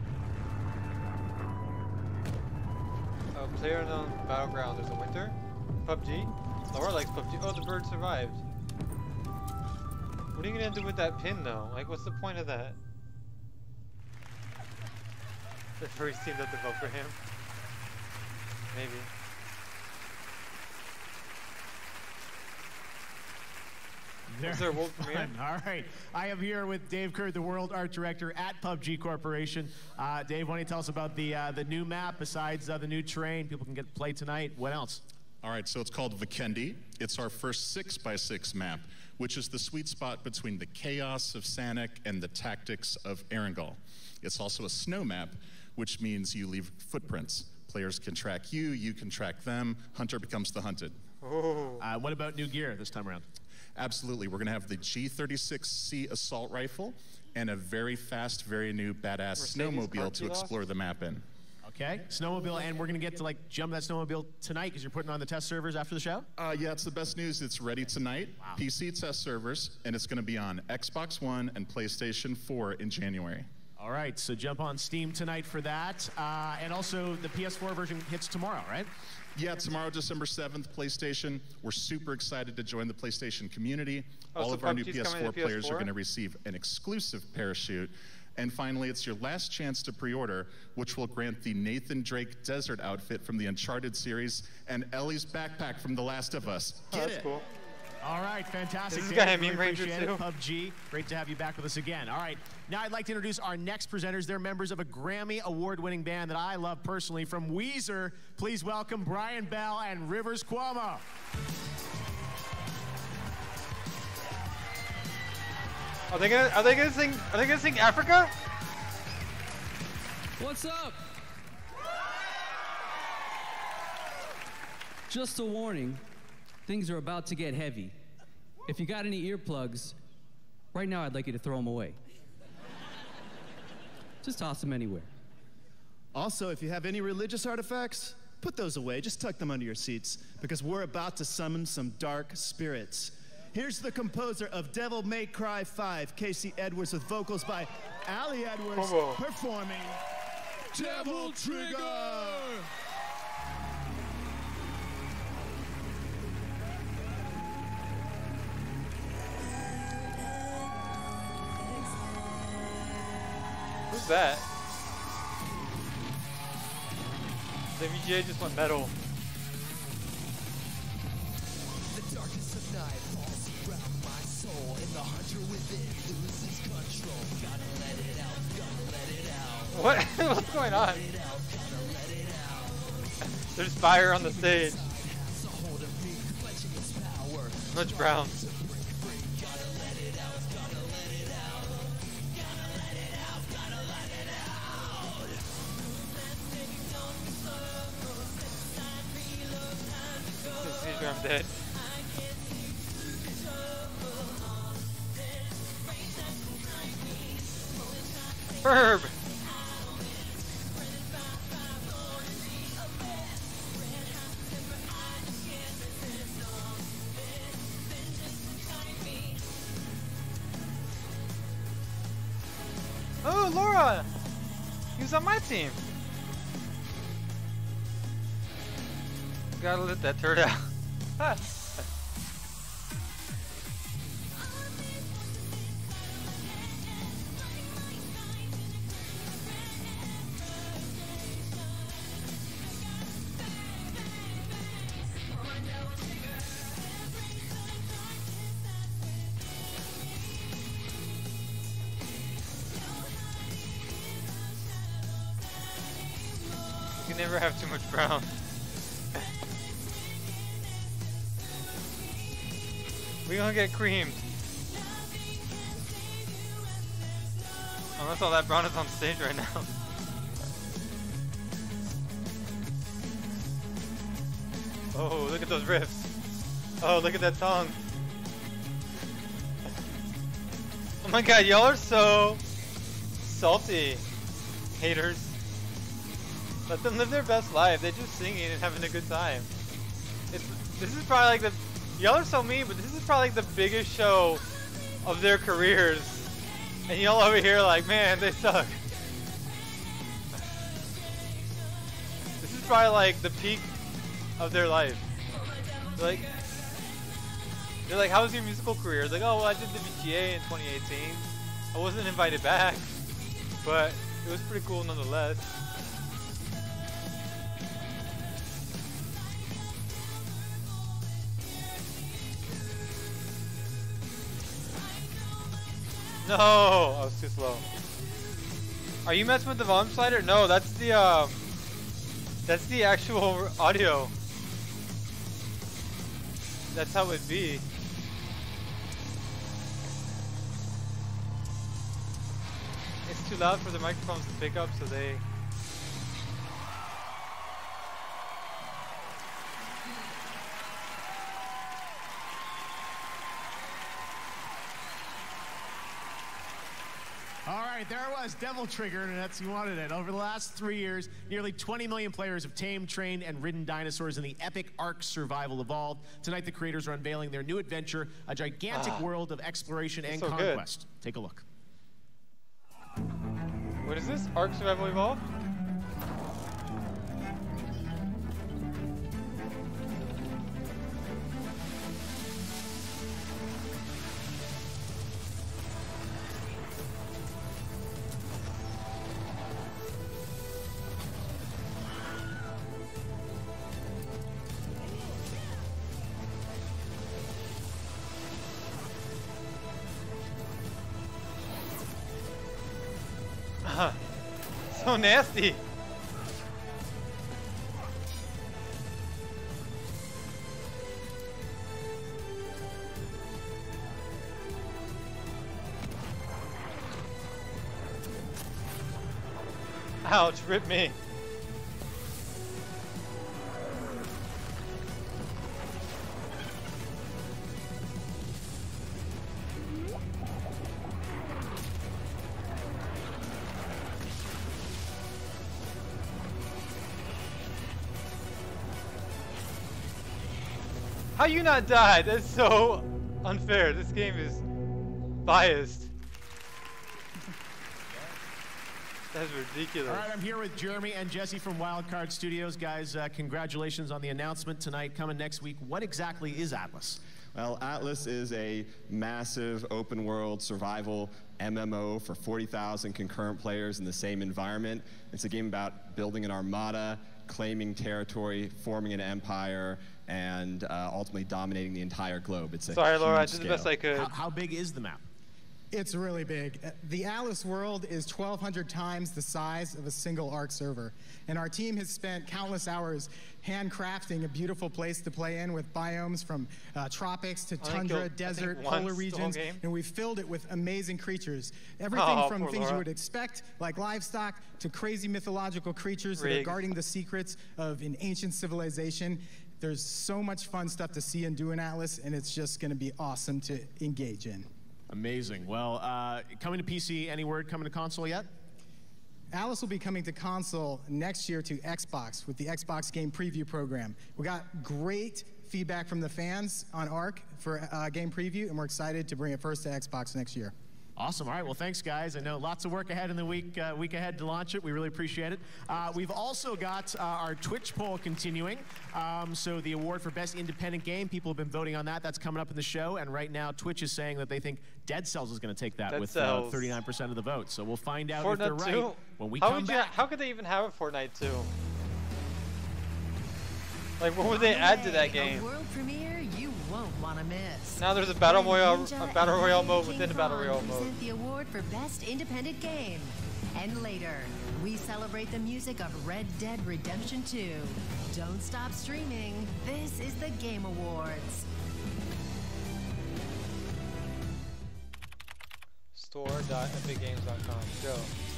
Speaker 1: Oh, player unknown battleground. There's a winter. P U B G. Laura likes P U B G. Oh, the bird survived. What are you gonna do with that pin, though? Like, what's the point of that? The first team that to vote for him. Maybe.
Speaker 6: There.
Speaker 1: Was there a world premiere?
Speaker 6: All right. I am here with Dave Kerr, the World Art Director at P U B G Corporation. Uh, Dave, why don't you tell us about the uh, the new map besides uh, the new terrain? People can get to play tonight. What else?
Speaker 3: All right, so it's called Vikendi. It's our first six by six map, which is the sweet spot between the chaos of Sanic and the tactics of Erangel. It's also a snow map, which means you leave footprints. Players can track you, you can track them, hunter becomes the hunted.
Speaker 6: Oh. Uh, what about new gear this time around?
Speaker 3: Absolutely, we're gonna have the G thirty-six C assault rifle and a very fast, very new badass
Speaker 6: Mercedes
Speaker 3: snowmobile to
Speaker 6: Cartilos?
Speaker 3: explore the map in.
Speaker 6: Okay, snowmobile, and we're gonna get to like jump that snowmobile tonight because you're putting on the test servers after the show?
Speaker 3: Uh, yeah, it's the best news. It's ready tonight,
Speaker 6: Wow.
Speaker 3: P C test servers, and it's gonna be on Xbox One and PlayStation four in January.
Speaker 6: All right, so jump on Steam tonight for that. Uh, and also the P S four version hits tomorrow, right?
Speaker 3: Yeah, tomorrow, December seventh, PlayStation. We're super excited to join the PlayStation community.
Speaker 1: Oh,
Speaker 3: All
Speaker 1: so
Speaker 3: of our new
Speaker 1: P U B G's
Speaker 3: P S
Speaker 1: coming
Speaker 3: four
Speaker 1: to P S four?
Speaker 3: players are going to receive an exclusive parachute. And finally, it's your last chance to pre-order, which will grant the Nathan Drake desert outfit from the Uncharted series and Ellie's backpack from The Last of Us.
Speaker 1: Oh,
Speaker 3: Get
Speaker 1: that's
Speaker 3: it.
Speaker 1: cool.
Speaker 6: All right, fantastic.
Speaker 1: Is this
Speaker 6: Dave.
Speaker 1: guy a
Speaker 6: Really
Speaker 1: meme ranger
Speaker 6: appreciate it.
Speaker 1: too?
Speaker 6: P U B G, great to have you back with us again. All right, now I'd like to introduce our next presenters. They're members of a Grammy award-winning band that I love personally. From Weezer, please welcome Brian Bell and Rivers Cuomo.
Speaker 1: Are they gonna? Are they gonna sing? Are they gonna sing Africa?
Speaker 15: What's up? Just a warning, things are about to get heavy. If you got any earplugs, right now I'd like you to throw them away. Just toss them anywhere.
Speaker 16: Also, if you have any religious artifacts, put those away. Just tuck them under your seats, because we're about to summon some dark spirits. Here's the composer of Devil May Cry five, Casey Edwards, with vocals by Allie Edwards,
Speaker 1: Whoa.
Speaker 16: performing Devil Trigger!
Speaker 1: Who's that? The V G A just went metal.
Speaker 17: The darkness of night falls around my soul, and the hunter within loses control. Gotta let it out, gotta let it out.
Speaker 1: What? What's going on? There's fire on the stage. Much brown. sure I'm dead. Burb! Oh, Laura! He was on my team. Gotta let that turd out. You can never have too much brown. We gonna get creamed. Unless all that brown is on stage right now. Oh, look at those riffs. Oh, look at that song. Oh my god, y'all are so salty, haters. Let them live their best life. They're just singing and having a good time. It's, this is probably like the... Y'all are so mean, but this is probably like the biggest show of their careers. And y'all over here like, man, they suck. This is probably like the peak of their life. They're like, they're like, how was your musical career? It's like, oh, well, I did the V G A in twenty eighteen. I wasn't invited back, but it was pretty cool nonetheless. No, I was too slow. Are you messing with the volume slider? No, that's the um, that's the actual audio. That's how it'd be. It's too loud for the microphones to pick up, so they.
Speaker 6: All right, there it was, Devil Trigger, and that's you wanted it. Over the last three years, nearly twenty million players have tamed, trained, and ridden dinosaurs in the epic Ark Survival Evolved. Tonight, the creators are unveiling their new adventure, a gigantic
Speaker 1: ah,
Speaker 6: world of exploration and
Speaker 1: so
Speaker 6: conquest. Good. Take a look.
Speaker 1: What is this? Ark Survival Evolved? So nasty. Ouch, rip me. How you not died? That's so unfair. This game is biased. That's ridiculous.
Speaker 6: All right, I'm here with Jeremy and Jesse from Wildcard Studios. Guys, uh, congratulations on the announcement tonight. Coming next week, what exactly is Atlas?
Speaker 5: Well, Atlas is a massive open world survival M M O for forty thousand concurrent players in the same environment. It's a game about building an armada, claiming territory, forming an empire, and uh, ultimately dominating the entire globe. It's a
Speaker 1: Sorry, Laura, I
Speaker 5: huge
Speaker 1: did the
Speaker 5: scale.
Speaker 1: best I could.
Speaker 6: How, how big is the map?
Speaker 8: It's really big. The Atlas world is twelve hundred times the size of a single Ark server. And our team has spent countless hours handcrafting a beautiful place to play in with biomes from uh, tropics to tundra, desert, polar regions. And we've filled it with amazing creatures. Everything
Speaker 1: oh,
Speaker 8: from things
Speaker 1: Laura.
Speaker 8: you would expect, like livestock, to crazy mythological creatures
Speaker 1: Rigged.
Speaker 8: that are guarding the secrets of an ancient civilization. There's so much fun stuff to see and do in Atlas, and it's just going to be awesome to engage in.
Speaker 6: Amazing. Well, uh, coming to P C, any word coming to console yet?
Speaker 8: Atlas will be coming to console next year to Xbox with the Xbox Game Preview program. We got great feedback from the fans on Arc for uh, Game Preview, and we're excited to bring it first to Xbox next year.
Speaker 6: Awesome. All right. Well, thanks, guys. I know lots of work ahead in the week uh, week ahead to launch it. We really appreciate it. Uh, we've also got uh, our Twitch poll continuing. Um, so the award for Best Independent Game, people have been voting on that. That's coming up in the show. And right now, Twitch is saying that they think Dead Cells is going to take that
Speaker 1: Dead
Speaker 6: with thirty-nine percent uh, of the vote. So we'll find out
Speaker 1: Fortnite
Speaker 6: if they're right
Speaker 1: two?
Speaker 6: when we
Speaker 1: how
Speaker 6: come
Speaker 1: would
Speaker 6: back.
Speaker 1: You, how could they even have a Fortnite two? Like, what would they add to that game?
Speaker 18: A world premiere you won't want to miss.
Speaker 1: Now there's a battle royale, a battle royale mode within a battle royale mode.
Speaker 18: Present the award for Best Independent Game. And later, we celebrate the music of Red Dead Redemption two. Don't stop streaming. This is the Game Awards.
Speaker 1: store dot epic games dot com. Go.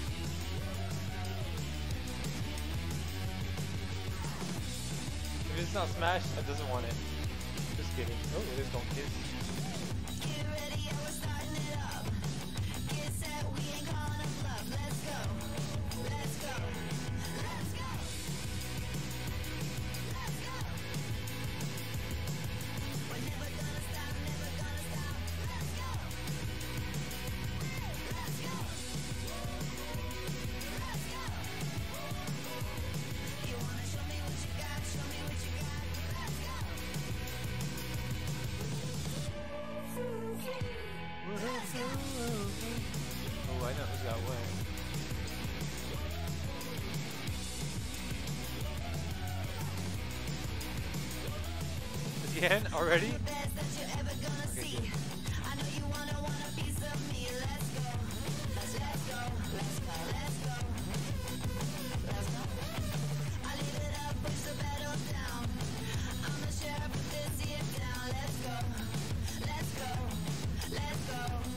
Speaker 1: If it's not Smash, it doesn't want it. Just kidding. Oh, it is Don't Kiss.
Speaker 17: Get ready, yeah, we're starting it up. Get set, we ain't calling a bluff. Let's go. Let's go. Let's go. Let's go. We're never gonna stop, never gonna stop. Let's go. Let's go. Let's go. You wanna show me what you got, show me what you got. Let's go.
Speaker 1: Oh, I know who's got what. Again? Already? Okay, good.
Speaker 17: I know you wanna want a piece of me. Let's go. Let's, let's go. Let's go. Let's go. Let's go. I leave it up, push the pedal down. I'm the sheriff with this, see it down. Let's go. Let's go. Let's go.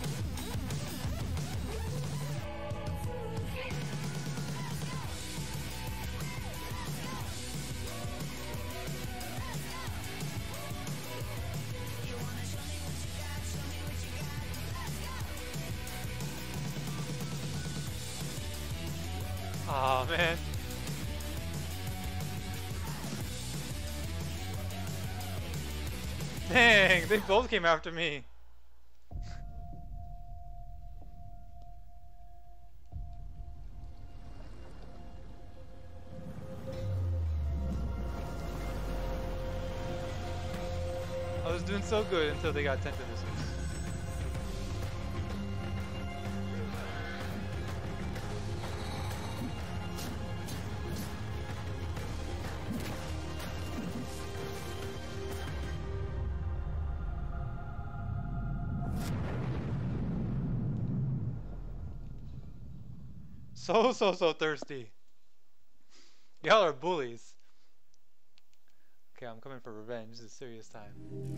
Speaker 17: You wanna show me what you got, show me what you got. Let's go.
Speaker 1: Aw, man. Dang, they both came after me. I was doing so good until they got tempted this week. So, so, so thirsty. Y'all are bullies. Okay, I'm coming for revenge. This is serious time.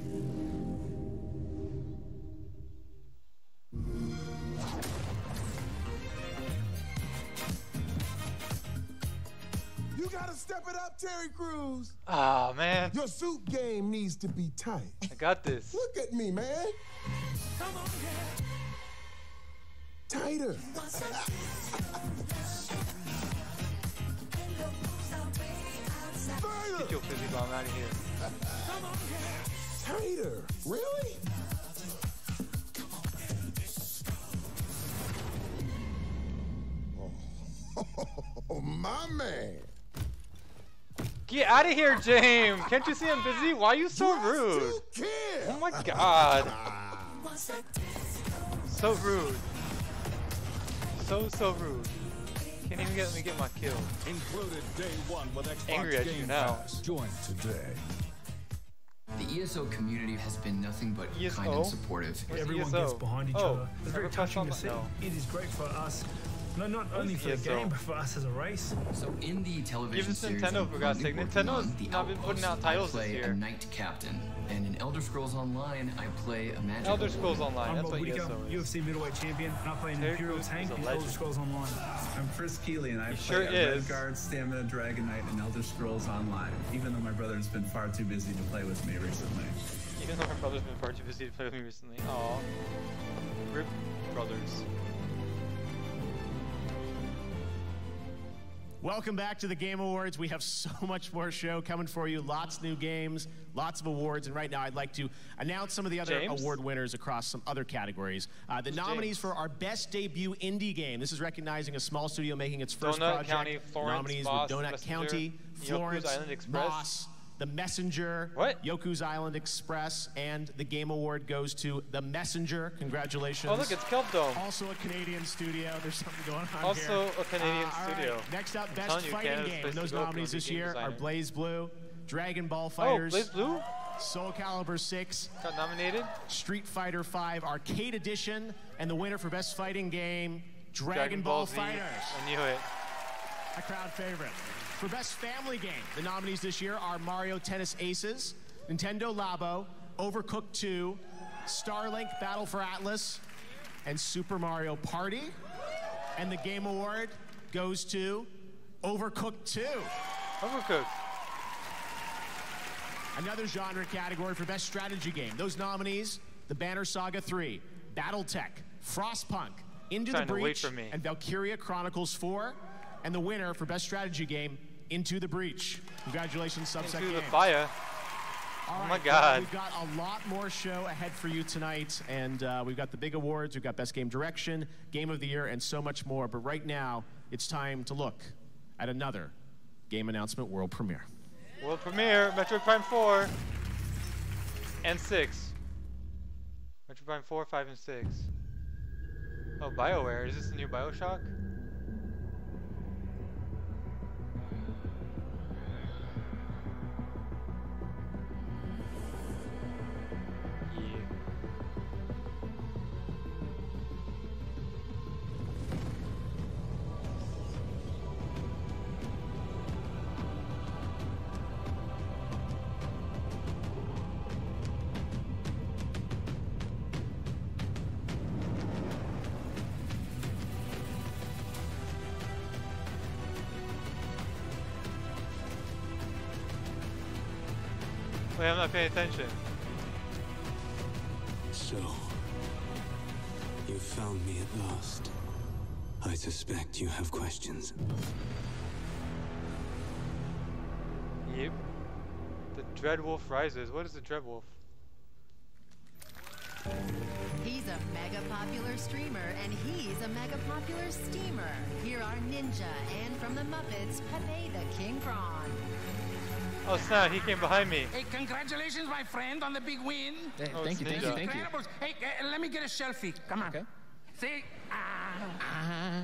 Speaker 4: You gotta step it up, Terry Crews.
Speaker 1: Ah, man.
Speaker 4: Your suit game needs to be tight.
Speaker 1: I got this.
Speaker 4: Look at me, man.
Speaker 17: Come on, yeah.
Speaker 4: Tighter.
Speaker 1: Get your fizzy bomb out of here.
Speaker 4: Tighter. Really? Oh, my man.
Speaker 1: Get out of here, James. Can't you see I'm busy? Why are you so rude? Oh my god. So rude. So, so rude. Can't even get me get my kill.
Speaker 19: Included day one with Xbox
Speaker 1: Angry at you
Speaker 19: Game
Speaker 1: now.
Speaker 19: Pass. Join today.
Speaker 14: The E S O community has been nothing but
Speaker 1: E S O?
Speaker 14: kind and supportive.
Speaker 1: Where's
Speaker 20: Everyone
Speaker 1: E S O?
Speaker 20: gets behind each
Speaker 1: Oh,
Speaker 20: other. It's
Speaker 1: never
Speaker 20: very
Speaker 1: touched
Speaker 20: touching
Speaker 1: on
Speaker 20: to
Speaker 1: that?
Speaker 20: see.
Speaker 1: No.
Speaker 20: It is great for us
Speaker 22: No, not only for the game, but for us as a race.
Speaker 14: So in the television
Speaker 1: Give us
Speaker 14: series
Speaker 1: Nintendo,
Speaker 14: I'm
Speaker 1: for God's
Speaker 14: currently
Speaker 1: sake.
Speaker 14: working
Speaker 1: Nintendo's
Speaker 14: on, The
Speaker 1: not been putting out
Speaker 14: Outpost,
Speaker 1: titles
Speaker 14: I
Speaker 1: this
Speaker 14: play
Speaker 1: year.
Speaker 14: a knight captain, and in Elder Scrolls Online, I play a magic.
Speaker 1: Elder Scrolls Online,
Speaker 22: I'm
Speaker 1: that's
Speaker 22: Rob
Speaker 1: what
Speaker 22: Whittaker,
Speaker 1: E S O is.
Speaker 22: U F C middleweight champion, and I play an
Speaker 1: Terry
Speaker 22: Imperial
Speaker 1: Crews
Speaker 22: tank
Speaker 1: is a
Speaker 22: in
Speaker 1: legend.
Speaker 22: Elder Scrolls Online.
Speaker 7: I'm Chris Keeley, and I
Speaker 1: He
Speaker 7: play
Speaker 1: sure
Speaker 7: a
Speaker 1: is.
Speaker 7: Redguard, Stamina, Dragon Knight, and Elder Scrolls Online, even though my brother's been far too busy to play with me recently.
Speaker 1: Even though my brother's been far too busy to play with me recently. Aw. Rip brothers.
Speaker 6: Welcome back to the Game Awards. We have so much more show coming for you. Lots of new games, lots of awards. And right now, I'd like to announce some of the other
Speaker 1: James?
Speaker 6: award winners across some other categories. Uh, the
Speaker 1: Who's
Speaker 6: nominees
Speaker 1: James?
Speaker 6: for our best debut indie game. This is recognizing a small studio making its first
Speaker 1: Donut
Speaker 6: project.
Speaker 1: County, Florence,
Speaker 6: nominees
Speaker 1: Moss,
Speaker 6: were Donut
Speaker 1: Messenger,
Speaker 6: County,
Speaker 1: Yoku's
Speaker 6: Florence,
Speaker 1: Island Express.
Speaker 6: Moss, The Messenger,
Speaker 1: What?
Speaker 6: Yoku's Island Express, and the Game Award goes to The Messenger. Congratulations.
Speaker 1: Oh, look, it's Kelp Dome.
Speaker 6: Also a Canadian studio. There's something going on
Speaker 1: Also
Speaker 6: here.
Speaker 1: a Canadian
Speaker 6: Uh, all right.
Speaker 1: studio.
Speaker 6: Next up,
Speaker 1: I'm
Speaker 6: best
Speaker 1: telling you,
Speaker 6: fighting
Speaker 1: Canada's
Speaker 6: game.
Speaker 1: place
Speaker 6: And those
Speaker 1: to go if you
Speaker 6: nominees
Speaker 1: wanna be
Speaker 6: this
Speaker 1: a game
Speaker 6: year are
Speaker 1: designer.
Speaker 6: Blaze Blue, Dragon Ball
Speaker 1: Oh,
Speaker 6: Fighters,
Speaker 1: Blaze Blue
Speaker 6: Soul Calibur six,
Speaker 1: got nominated.
Speaker 6: Street Fighter five Arcade Edition, and the winner for best fighting game, Dragon,
Speaker 1: Dragon
Speaker 6: Ball,
Speaker 1: Ball Z.
Speaker 6: Fighters.
Speaker 1: I knew it.
Speaker 6: A crowd favorite. For best family game, the nominees this year are Mario Tennis Aces, Nintendo Labo, Overcooked two, Starlink Battle for Atlas, and Super Mario Party. And the Game Award goes to Overcooked two.
Speaker 1: Overcooked.
Speaker 6: Another genre category for best strategy game. Those nominees, The Banner Saga three, BattleTech, Frostpunk, Into the
Speaker 1: Trying to wait
Speaker 6: Breach,
Speaker 1: for me.
Speaker 6: and Valkyria Chronicles four. And the winner for best strategy game, Into the Breach. Congratulations, Subset
Speaker 1: Into the
Speaker 6: Games.
Speaker 1: fire.
Speaker 6: All
Speaker 1: Oh
Speaker 6: right,
Speaker 1: my
Speaker 6: well,
Speaker 1: God.
Speaker 6: we've got a lot more show ahead for you tonight, and uh, we've got the big awards, we've got Best Game Direction, Game of the Year, and so much more. But right now, it's time to look at another game announcement world premiere.
Speaker 1: World premiere, Metroid Prime four and six. Metroid Prime four, five, and six. Oh, BioWare. Is this the new Bioshock? Yeah. Wait, I'm not paying attention.
Speaker 9: So, you found me at last. I suspect you have questions.
Speaker 1: Yep. The Dreadwolf rises. What is the Dreadwolf?
Speaker 18: He's a mega popular streamer, and he's a mega popular steamer. Here are Ninja, and from the Muppets, Pepe the King Prawn.
Speaker 1: Oh snap, he came behind me.
Speaker 20: Hey, congratulations, my friend, on the big win.
Speaker 1: Hey, Oh, thank you, thank you, thank you.
Speaker 20: Incredibles. Hey, uh, let me get a selfie. Come on. Okay. See? Ah.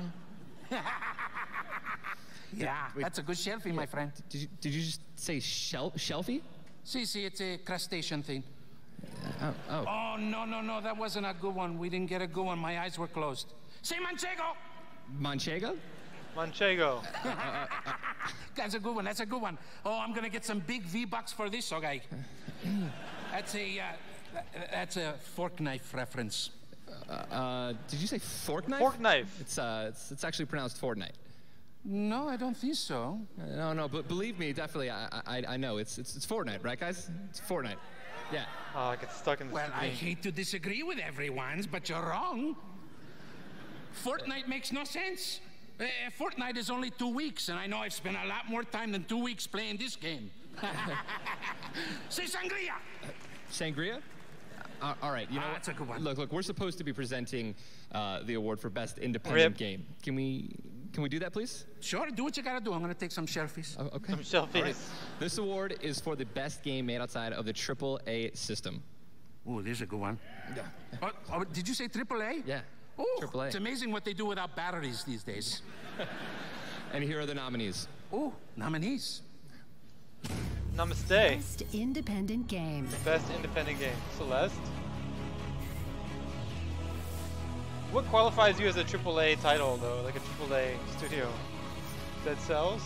Speaker 20: yeah,
Speaker 24: Wait.
Speaker 20: that's a good selfie, my friend.
Speaker 24: Did you, did you just say shel shelfie?
Speaker 20: See, see, it's a crustacean thing.
Speaker 24: Oh, oh.
Speaker 20: Oh, no, no, no, that wasn't a good one. We didn't get a good one. My eyes were closed. See, Manchego!
Speaker 24: Manchego?
Speaker 1: Manchego.
Speaker 20: That's a good one, that's a good one. Oh, I'm gonna get some big V-Bucks for this, okay? That's a, uh, that's a fork knife reference.
Speaker 24: Uh, uh, did you say fork knife?
Speaker 1: Fork knife.
Speaker 24: It's, uh, it's, it's actually pronounced Fortnite.
Speaker 20: No, I don't think so.
Speaker 24: Uh, no, no, but believe me, definitely, I, I, I know. It's, it's, it's Fortnite, right, guys? It's Fortnite. Yeah.
Speaker 1: Oh, I get stuck in the
Speaker 20: Well, I
Speaker 1: screen.
Speaker 20: hate to disagree with everyone's, but you're wrong. Fortnite makes no sense. Uh, Fortnite is only two weeks, and I know I've spent a lot more time than two weeks playing this game. Say sangria!
Speaker 24: Uh, sangria? Uh, all right, you know
Speaker 20: Ah,
Speaker 24: what?
Speaker 20: that's a good one.
Speaker 24: Look, look, we're supposed to be presenting uh, the award for best independent
Speaker 20: Rip.
Speaker 24: game. Can we, can we do that, please?
Speaker 20: Sure, do what you gotta do. I'm gonna take some selfies.
Speaker 24: Oh, okay.
Speaker 1: Some selfies.
Speaker 24: All right. This award is for the best game made outside of the triple A system.
Speaker 20: Ooh, there's a good one.
Speaker 24: Yeah.
Speaker 20: Oh, oh, did you say triple A?
Speaker 24: Yeah.
Speaker 20: Ooh,
Speaker 24: triple A.
Speaker 20: it's amazing what they do without batteries these days.
Speaker 24: And here are the nominees.
Speaker 20: Ooh, nominees.
Speaker 1: Namaste.
Speaker 18: Best independent game.
Speaker 1: Best independent game. Celeste. What qualifies you as a triple A title though, like a triple A studio? Dead Cells?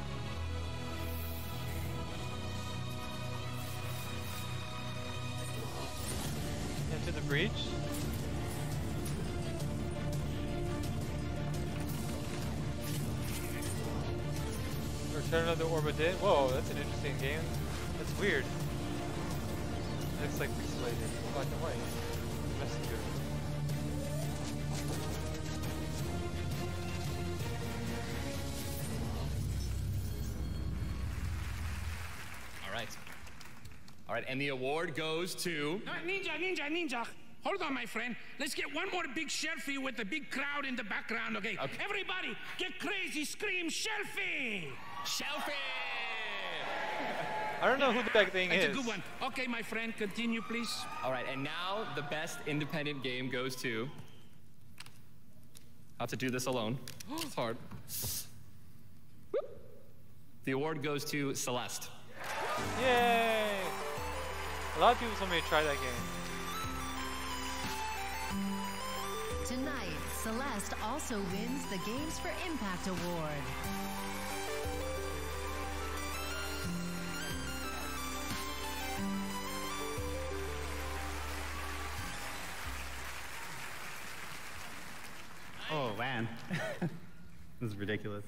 Speaker 1: Into the Breach? Return of the Orbit. Whoa, that's an interesting game. That's weird. It's like pixelated, black and white. Messenger.
Speaker 2: All right. All right, and the award goes to...
Speaker 20: Uh, ninja, ninja, ninja. Hold on, my friend. Let's get one more big selfie with the big crowd in the background, okay?
Speaker 2: Okay.
Speaker 20: Everybody, get crazy, scream, selfie!
Speaker 2: Selfie!
Speaker 1: I don't know who the big thing
Speaker 20: That's
Speaker 1: is.
Speaker 20: a good one. Okay, my friend, continue, please.
Speaker 2: All right, and now the best independent game goes to... How to do this alone. It's hard. Whoop. The award goes to Celeste.
Speaker 1: Yay! A lot of people told me to try that game.
Speaker 18: Tonight, Celeste also wins the Games for Impact Award.
Speaker 10: Oh, man. This is ridiculous.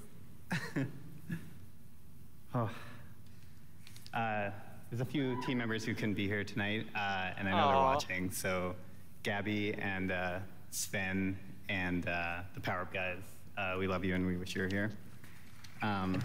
Speaker 10: oh. Uh, there's a few team members who couldn't be here tonight, uh, and I know
Speaker 1: Aww.
Speaker 10: they're watching. So Gabby and uh, Sven and uh, the Power Up guys, uh, we love you and we wish you were here. Um,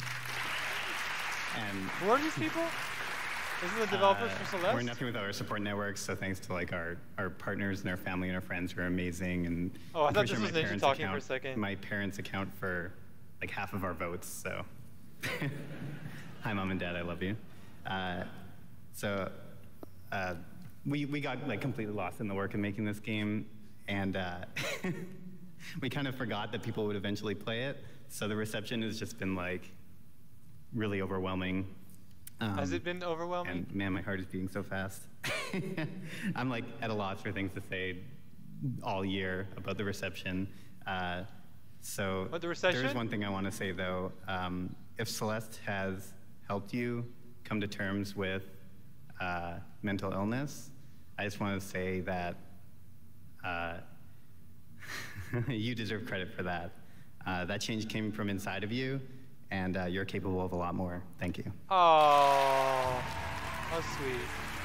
Speaker 10: and
Speaker 1: Who are these people? Isn't the developers
Speaker 10: uh,
Speaker 1: for Celeste?
Speaker 10: We're nothing without our support networks, so thanks to like our, our partners and our family and our friends who are amazing. And
Speaker 1: Oh, I
Speaker 10: I'm
Speaker 1: thought
Speaker 10: pretty
Speaker 1: this
Speaker 10: sure
Speaker 1: was
Speaker 10: my
Speaker 1: Ninja
Speaker 10: parents
Speaker 1: talking for
Speaker 10: account,
Speaker 1: a second.
Speaker 10: My parents account for like half of our votes, so. Hi, Mom and Dad, I love you. Uh, so uh, we, we got like completely lost in the work of making this game, and uh, we kind of forgot that people would eventually play it, so the reception has just been like really overwhelming. Um,
Speaker 1: Has it been overwhelming?
Speaker 10: And man, my heart is beating so fast. I'm like at a loss for things to say all year about the reception. Uh, so
Speaker 1: What, the reception?
Speaker 10: there is one thing I want to say though. Um, if Celeste has helped you come to terms with uh, mental illness, I just want to say that uh, you deserve credit for that. Uh, that change came from inside of you, and uh, you're capable of a lot more. Thank you.
Speaker 1: Oh, how sweet.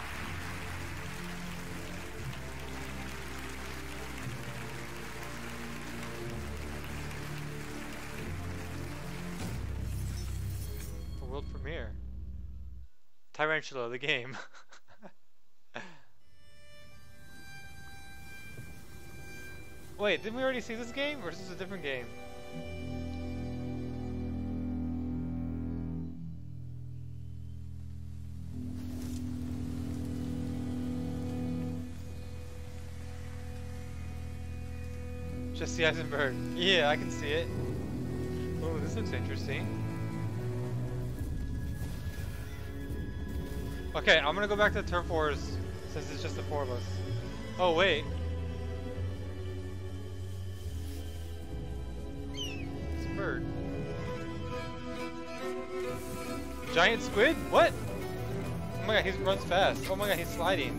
Speaker 1: A world premiere. Tyrantula, the game. Wait, didn't we already see this game, or is this a different game? Jesse Eisenberg. Yeah, I can see it. Oh, this looks interesting. Okay, I'm gonna go back to Turf Wars since it's just the four of us. Oh, wait. It's a bird. Giant squid? What? Oh my god, he runs fast. Oh my god, he's sliding.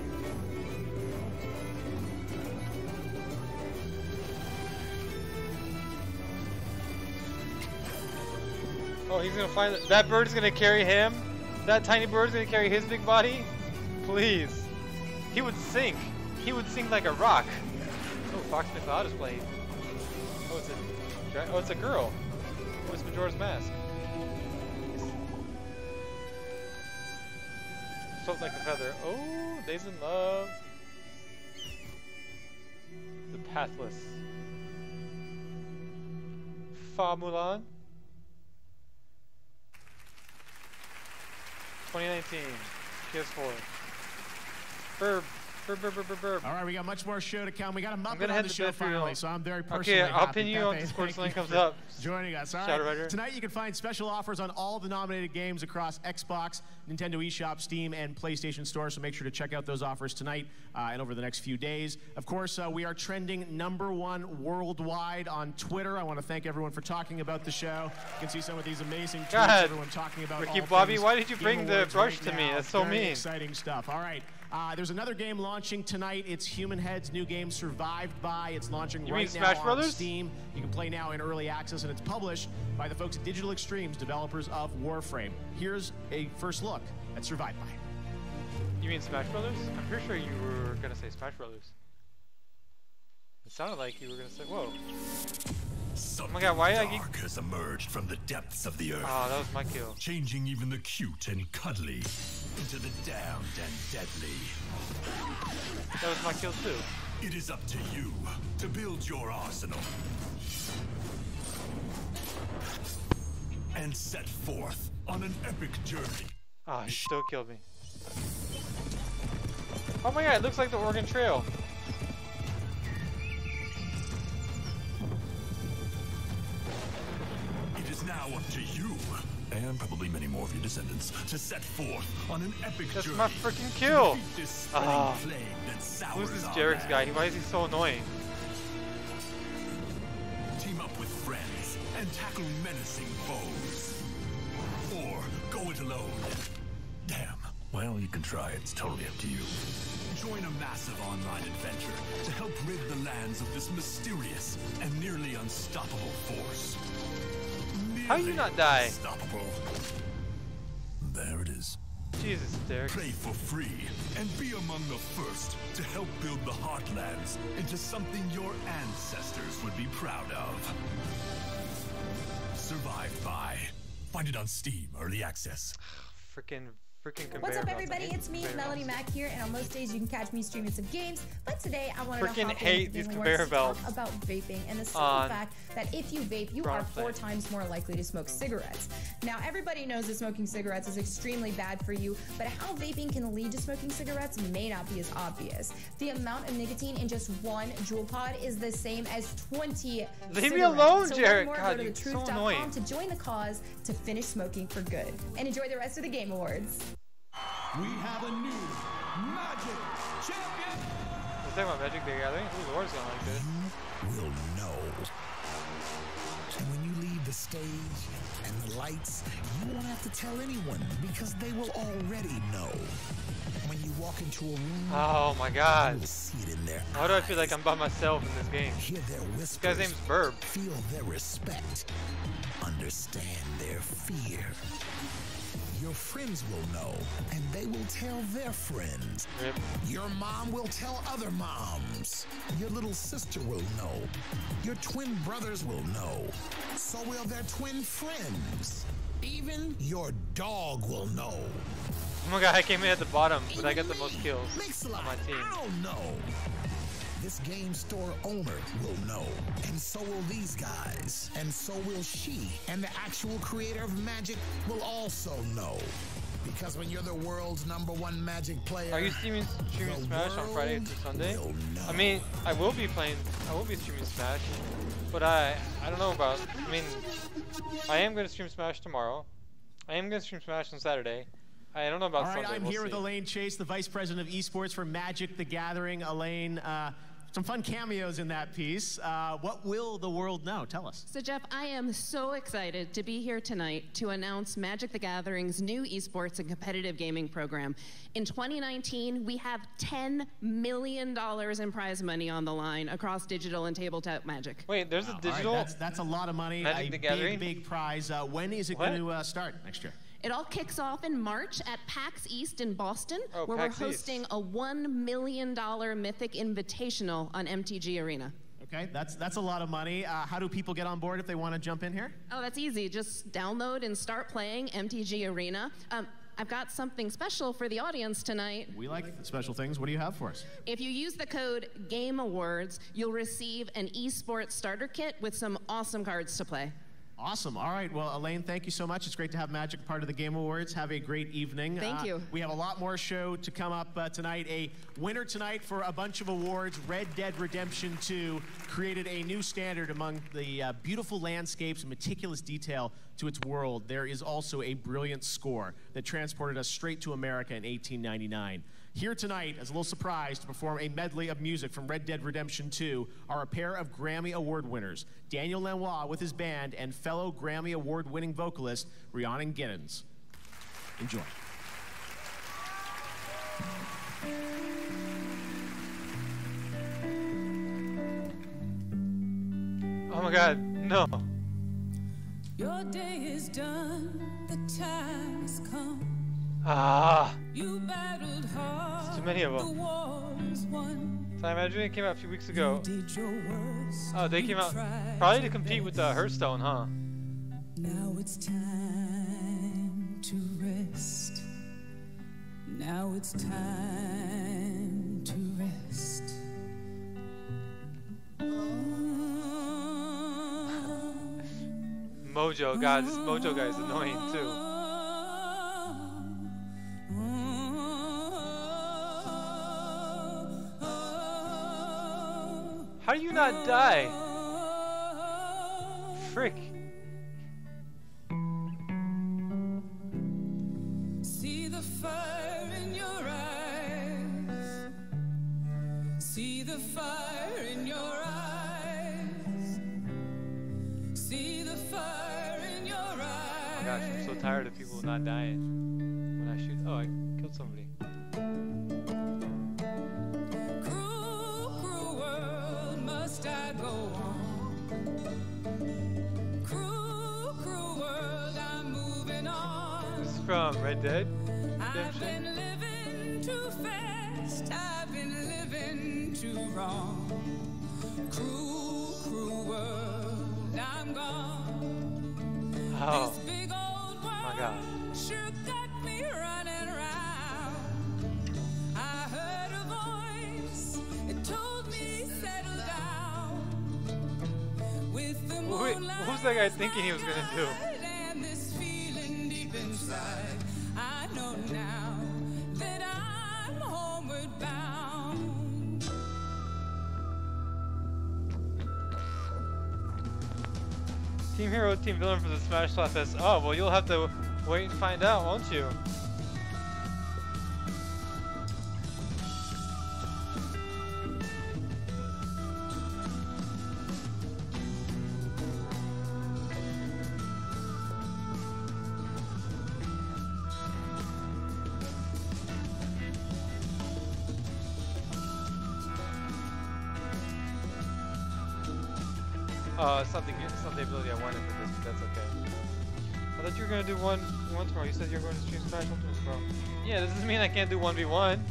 Speaker 1: Oh, he's gonna find it. That bird is gonna carry him. That tiny bird is gonna carry his big body. Please. He would sink. He would sink like a rock. Oh, Fox McCloud is playing. Oh, it's a. Oh, it's a girl. Oh, it's Majora's Mask. Float like a feather. Oh, Days in Love. The Pathless. Fa Mulan. twenty nineteen, P S four. Burb, Burp, burp, burp, burp, burp.
Speaker 6: All right, we got much more show to come. We got a Muppet
Speaker 1: gonna
Speaker 6: on
Speaker 1: hit
Speaker 6: the
Speaker 1: the
Speaker 6: show
Speaker 1: bed for
Speaker 6: finally,
Speaker 1: you.
Speaker 6: so I'm very personally
Speaker 1: Okay, I'll
Speaker 6: happy.
Speaker 1: pin you on
Speaker 6: Pepe,
Speaker 1: Discord so
Speaker 6: thank
Speaker 1: link
Speaker 6: you
Speaker 1: comes
Speaker 6: for
Speaker 1: up.
Speaker 6: Joining us. All
Speaker 1: Shadow
Speaker 6: right.
Speaker 1: Rider.
Speaker 6: Tonight you can find special offers on all the nominated games across Xbox, Nintendo eShop, Steam, and PlayStation Store, so make sure to check out those offers tonight uh, and over the next few days. Of course, uh, we are trending number one worldwide on Twitter. I want to thank everyone for talking about the show. You can see some of these amazing tweets,
Speaker 1: God.
Speaker 6: everyone talking about
Speaker 1: Ricky
Speaker 6: all
Speaker 1: Bobby,
Speaker 6: things
Speaker 1: why did you
Speaker 6: Game
Speaker 1: bring the
Speaker 6: Awards
Speaker 1: brush
Speaker 6: right
Speaker 1: to me?
Speaker 6: now.
Speaker 1: That's so
Speaker 6: Very
Speaker 1: mean.
Speaker 6: exciting stuff. All right. Uh, there's another game launching tonight. It's Human Head's new game, Survived By. It's launching
Speaker 1: You
Speaker 6: right
Speaker 1: mean
Speaker 6: now
Speaker 1: Smash
Speaker 6: on
Speaker 1: Brothers?
Speaker 6: Steam. You can play now in early access, and it's published by the folks at Digital Extremes, developers of Warframe. Here's a first look at Survived By.
Speaker 1: You mean Smash Brothers? I'm pretty sure you were gonna say Smash Brothers. It sounded like you were gonna say, whoa.
Speaker 11: Something
Speaker 1: Oh my god, why I
Speaker 11: dark has emerged from the depths of the earth.
Speaker 1: Oh, that was my kill.
Speaker 11: Changing even the cute and cuddly into the damned and deadly.
Speaker 1: That was my kill too.
Speaker 11: It is up to you to build your arsenal and set forth on an epic journey.
Speaker 1: Ah, oh, he still killed me. Oh my god, it looks like the Oregon Trail.
Speaker 11: It is now up to you, and probably many more of your descendants, to set forth on an epic
Speaker 1: That's
Speaker 11: journey.
Speaker 1: my freaking kill.
Speaker 11: to defeat this spreading
Speaker 1: Ah.
Speaker 11: plague that sours
Speaker 1: Who's this
Speaker 11: our
Speaker 1: Jarek's
Speaker 11: land.
Speaker 1: guy? Why is he so annoying?
Speaker 11: Team up with friends and tackle menacing foes. Or go it alone. Damn. Well, you can try. It's totally up to you. Join a massive online adventure to help rid the lands of this mysterious and nearly unstoppable force.
Speaker 1: How do you not die?
Speaker 11: Unstoppable. There it is.
Speaker 1: Jesus, Derek.
Speaker 11: Play for free and be among the first to help build the Heartlands into something your ancestors would be proud of. Survived By. Find it on Steam Early Access.
Speaker 1: Freaking, freaking conveyor
Speaker 12: What's up,
Speaker 1: belts. I
Speaker 12: everybody?
Speaker 1: hate
Speaker 12: It's me,
Speaker 1: conveyor
Speaker 12: Melody
Speaker 1: belts.
Speaker 12: Mac here, and on most days you can catch me streaming some games. But today I wanted
Speaker 1: Freaking
Speaker 12: to hop
Speaker 1: hate
Speaker 12: into the
Speaker 1: these
Speaker 12: Game
Speaker 1: conveyor
Speaker 12: Awards to talk
Speaker 1: belts
Speaker 12: about vaping and the simple
Speaker 1: on
Speaker 12: fact that if you vape, you
Speaker 1: Broad
Speaker 12: are four
Speaker 1: Plane.
Speaker 12: times more likely to smoke cigarettes. Now, everybody knows that smoking cigarettes is extremely bad for you, but how vaping can lead to smoking cigarettes may not be as obvious. The amount of nicotine in just one jewel pod is the same as twenty
Speaker 1: Leave me
Speaker 12: cigarettes.
Speaker 1: alone,
Speaker 12: so
Speaker 1: Jared.
Speaker 12: More,
Speaker 1: God,
Speaker 12: go to
Speaker 1: you're
Speaker 12: the
Speaker 1: so
Speaker 12: truth dot
Speaker 1: annoying.
Speaker 12: com to join the cause to finish smoking for good. And enjoy the rest of the Game Awards.
Speaker 21: We have a new Magic Champion!
Speaker 1: Let's talk about Magic the Gathering. Ooh, the war's going like this.
Speaker 22: will know. And when you leave the stage and the lights, you won't have to tell anyone because they will already know. When you walk into a room,
Speaker 1: Oh my god.
Speaker 22: you'll see it in their
Speaker 1: Why do I feel like I'm by myself in this game?
Speaker 22: Hear their
Speaker 1: This guy's
Speaker 22: whispers,
Speaker 1: name's Burb.
Speaker 22: feel their respect, understand their fear. Your friends will know, and they will tell their friends.
Speaker 1: Rip.
Speaker 22: Your mom will tell other moms. Your little sister will know. Your twin brothers will know. So will their twin friends. Even your dog will know.
Speaker 1: Oh my god, I came in at the bottom, but I got the most kills on my team.
Speaker 22: I'll know. This game store owner will know, and so will these guys, and so will she, and the actual creator of Magic will also know. Because when you're the world's number one Magic player,
Speaker 1: Are you streaming, streaming
Speaker 22: the
Speaker 1: Smash on Friday through Sunday?
Speaker 22: will know.
Speaker 1: I mean, I will be playing, I will be streaming Smash, but I, I don't know about, I mean, I am going to stream Smash tomorrow. I am going to stream Smash on Saturday. I don't know about
Speaker 6: All right,
Speaker 1: Sunday.
Speaker 6: I'm
Speaker 1: we'll
Speaker 6: here
Speaker 1: see.
Speaker 6: with Elaine Chase, the Vice President of Esports for Magic the Gathering. Elaine, uh, some fun cameos in that piece. Uh, what will the world know? Tell us.
Speaker 23: So Jeff, I am so excited to be here tonight to announce Magic the Gathering's new esports and competitive gaming program. In twenty nineteen, we have ten million dollars in prize money on the line across digital and tabletop Magic.
Speaker 1: Wait, there's a
Speaker 6: All right,
Speaker 1: digital
Speaker 6: that's, that's a lot of money.
Speaker 1: Magic
Speaker 6: a
Speaker 1: the Gathering?
Speaker 6: big, big prize. Uh, when is it
Speaker 1: What?
Speaker 6: going to uh, start next year?
Speaker 23: It all kicks off in March at PAX East in Boston,
Speaker 1: Oh,
Speaker 23: where
Speaker 1: PAX
Speaker 23: we're
Speaker 1: East.
Speaker 23: hosting a one million dollar Mythic Invitational on M T G Arena.
Speaker 6: Okay, that's that's a lot of money. Uh, how do people get on board if they want to jump in here?
Speaker 23: Oh, that's easy. Just download and start playing M T G Arena. Um, I've got something special for the audience tonight.
Speaker 6: We like special things. What do you have for us?
Speaker 23: If you use the code GAMEAWARDS, you'll receive an esports starter kit with some awesome cards to play.
Speaker 6: Awesome. All right. Well, Elaine, thank you so much. It's great to have Magic part of the Game Awards. Have a great evening.
Speaker 23: Thank
Speaker 6: Uh,
Speaker 23: you.
Speaker 6: We have a lot more show to come up uh, tonight. A winner tonight for a bunch of awards. Red Dead Redemption two created a new standard among the uh, beautiful landscapes and meticulous detail to its world. There is also a brilliant score that transported us straight to America in eighteen ninety-nine. Here tonight, as a little surprise, to perform a medley of music from Red Dead Redemption two are a pair of Grammy Award winners, Daniel Lanois with his band and fellow Grammy Award-winning vocalist Rhiannon Giddens. Enjoy.
Speaker 1: Oh my god, no.
Speaker 17: Your day is done, the time has come.
Speaker 1: Ah.
Speaker 17: You battled hard.
Speaker 1: There's too many of them.
Speaker 17: The war is won.
Speaker 1: So I imagine it came out a few weeks ago.
Speaker 17: You did your worst.
Speaker 1: Oh, they
Speaker 17: You
Speaker 1: came out
Speaker 17: tried
Speaker 1: probably to
Speaker 17: your
Speaker 1: compete with the Hearthstone, huh?
Speaker 17: Now it's time to rest. Now it's time to rest.
Speaker 1: Mojo, god, this Mojo guy is annoying too. How do you not die? Frick.
Speaker 17: See the fire in your eyes. See the fire in your eyes. See the fire in your eyes.
Speaker 1: Oh my gosh, I'm so tired of people not dying when I shoot. Oh, I killed somebody.
Speaker 17: Cruel, cruel world, must I go on? Cruel, cruel world, I'm moving on.
Speaker 1: This is from Red Dead
Speaker 17: I've
Speaker 1: Redemption.
Speaker 17: been living too fast, I've been living too wrong. Cruel, cruel world, I'm gone.
Speaker 1: Oh,
Speaker 17: This big old world
Speaker 1: my god.
Speaker 17: sure got me running around. I heard a voice, it told me settle down. With the
Speaker 1: Wait, what was that guy thinking he was gonna do?
Speaker 17: and this feeling deep inside, I know now that I'm homeward bound.
Speaker 1: Team hero, team villain for the Smash Slapfest. Oh, well, you'll have to wait and find out, won't you? Uh, something, it's not the ability I wanted for this, but that's okay. I thought you were gonna do one, one tomorrow. You said you were going to stream Smash Ultimate tomorrow. Yeah, this doesn't mean I can't do one v one.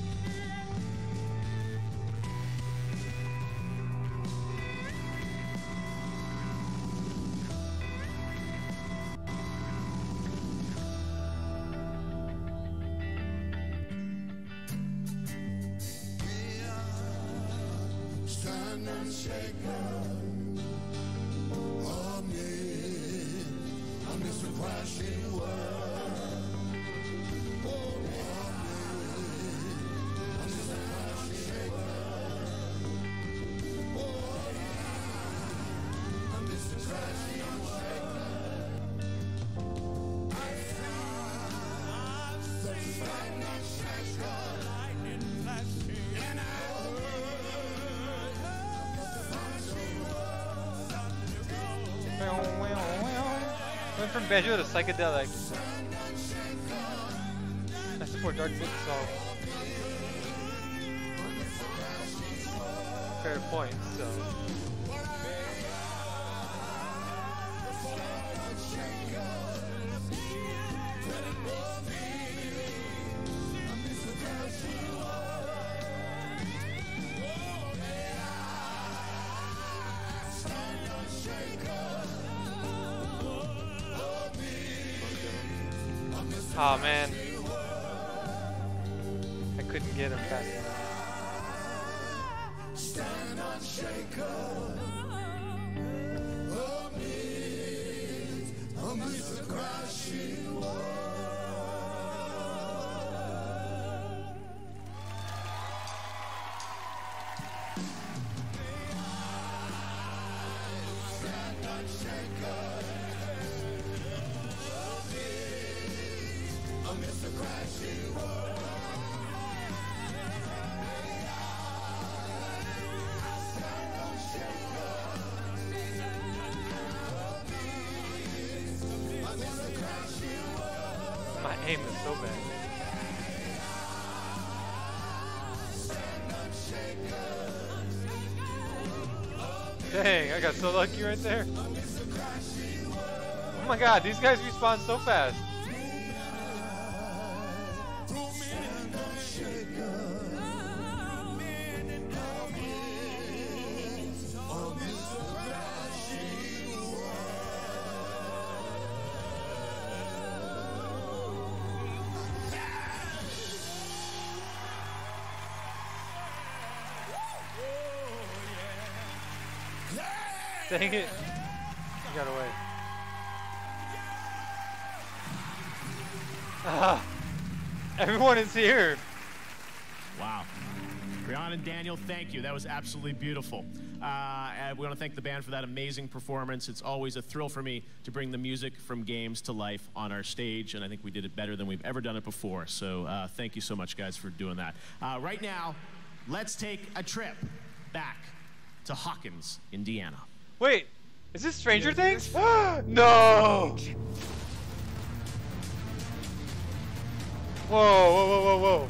Speaker 4: Stand unshaken amid, amidst the crashing world. Oh, amid, amidst the crashing world. Oh, amidst the crashing world. I stand, stand unshaken, lightning flashing, and I
Speaker 1: Went from banjo to psychedelic. I support Dark Bit so fair point, so oh man, I couldn't get him fast enough.
Speaker 4: Stand unshaken amid,
Speaker 1: My aim is so bad. Dang, I got so lucky right there. Oh my god, these guys respawn so fast. Dang it. You got away. Ah, everyone is here.
Speaker 6: Wow. Brianna and Daniel, thank you. That was absolutely beautiful. Uh, and we want to thank the band for that amazing performance. It's always a thrill for me to bring the music from games to life on our stage, and I think we did it better than we've ever done it before. So uh, thank you so much, guys, for doing that. Uh, right now, let's take a trip back to Hawkins, Indiana.
Speaker 1: Wait, is this Stranger Things? No! Whoa, whoa, whoa, whoa, whoa.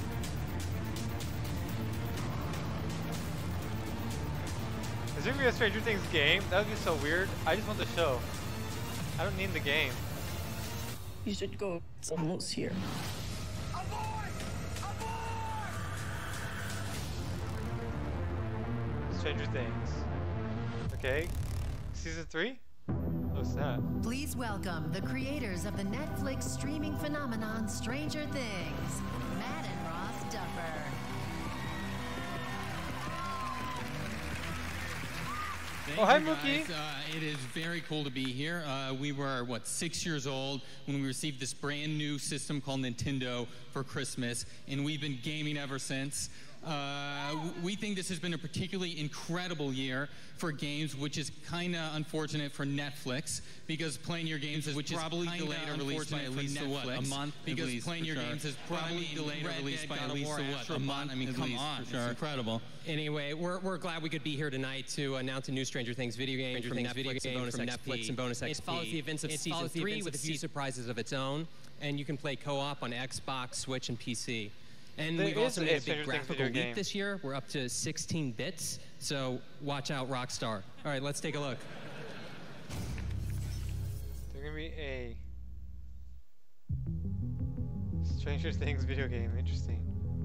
Speaker 1: Is there gonna be a Stranger Things game? That would be so weird. I just want the show. I don't need the game.
Speaker 3: You should go. It's almost here.
Speaker 1: Stranger Things. Okay. Season three? Oh snap.
Speaker 18: Please welcome the creators of the Netflix streaming phenomenon Stranger Things, Matt and Ross Duffer.
Speaker 13: Thank
Speaker 1: Oh, hi,
Speaker 13: you,
Speaker 1: Mookie.
Speaker 13: guys. Uh, it is very cool to be here. Uh, we were, what, six years old when we received this brand new system called Nintendo for Christmas, and we've been gaming ever since. Uh, we think this has been a particularly incredible year for games, which is kind of unfortunate for Netflix, because playing your games is which probably is delayed a release by at least a, what, a month. Because least, playing your sure. games is probably delayed a release by at least a, what, a month. I mean, come least, on, sure. It's incredible.
Speaker 15: Anyway, we're, we're glad we could be here tonight to announce a new Stranger Things video game Stranger from Things Netflix, video game and bonus from X P. Netflix and bonus X P. It follows the events of it season three with a few se surprises of its own, and you can play co-op on Xbox, Switch, and P C. And
Speaker 1: there
Speaker 15: we've also made a big graphical leap
Speaker 1: game.
Speaker 15: this year. We're up to sixteen bits, so watch out, Rockstar. All right, let's take a look.
Speaker 1: There's gonna be a Stranger Things video game. Interesting.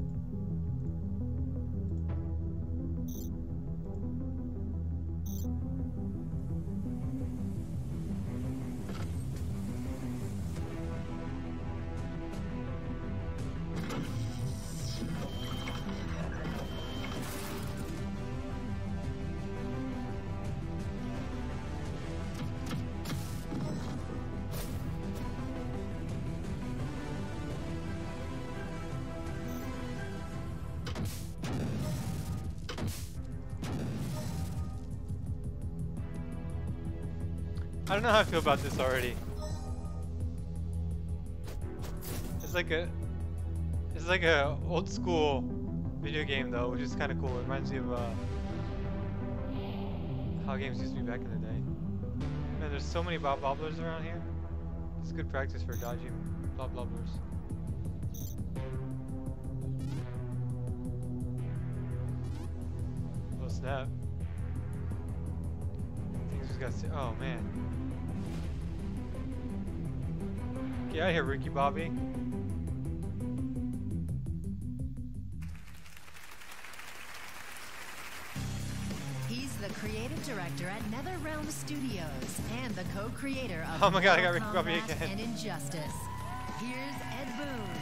Speaker 1: I don't know how I feel about this already. It's like a, it's like a old school video game though, which is kind of cool. It reminds me of uh, how games used to be back in the day. Man, there's so many bob bobblers around here. It's good practice for dodging bob bobblers. Oh snap! Things just got. Oh man. Get out of here, Ricky Bobby.
Speaker 18: He's the creative director at NetherRealm Studios and the co-creator of
Speaker 1: Oh my god, I got
Speaker 18: Mortal
Speaker 1: Ricky Bobby
Speaker 18: Kombat
Speaker 1: again.
Speaker 18: and Injustice. Here's Ed Boon.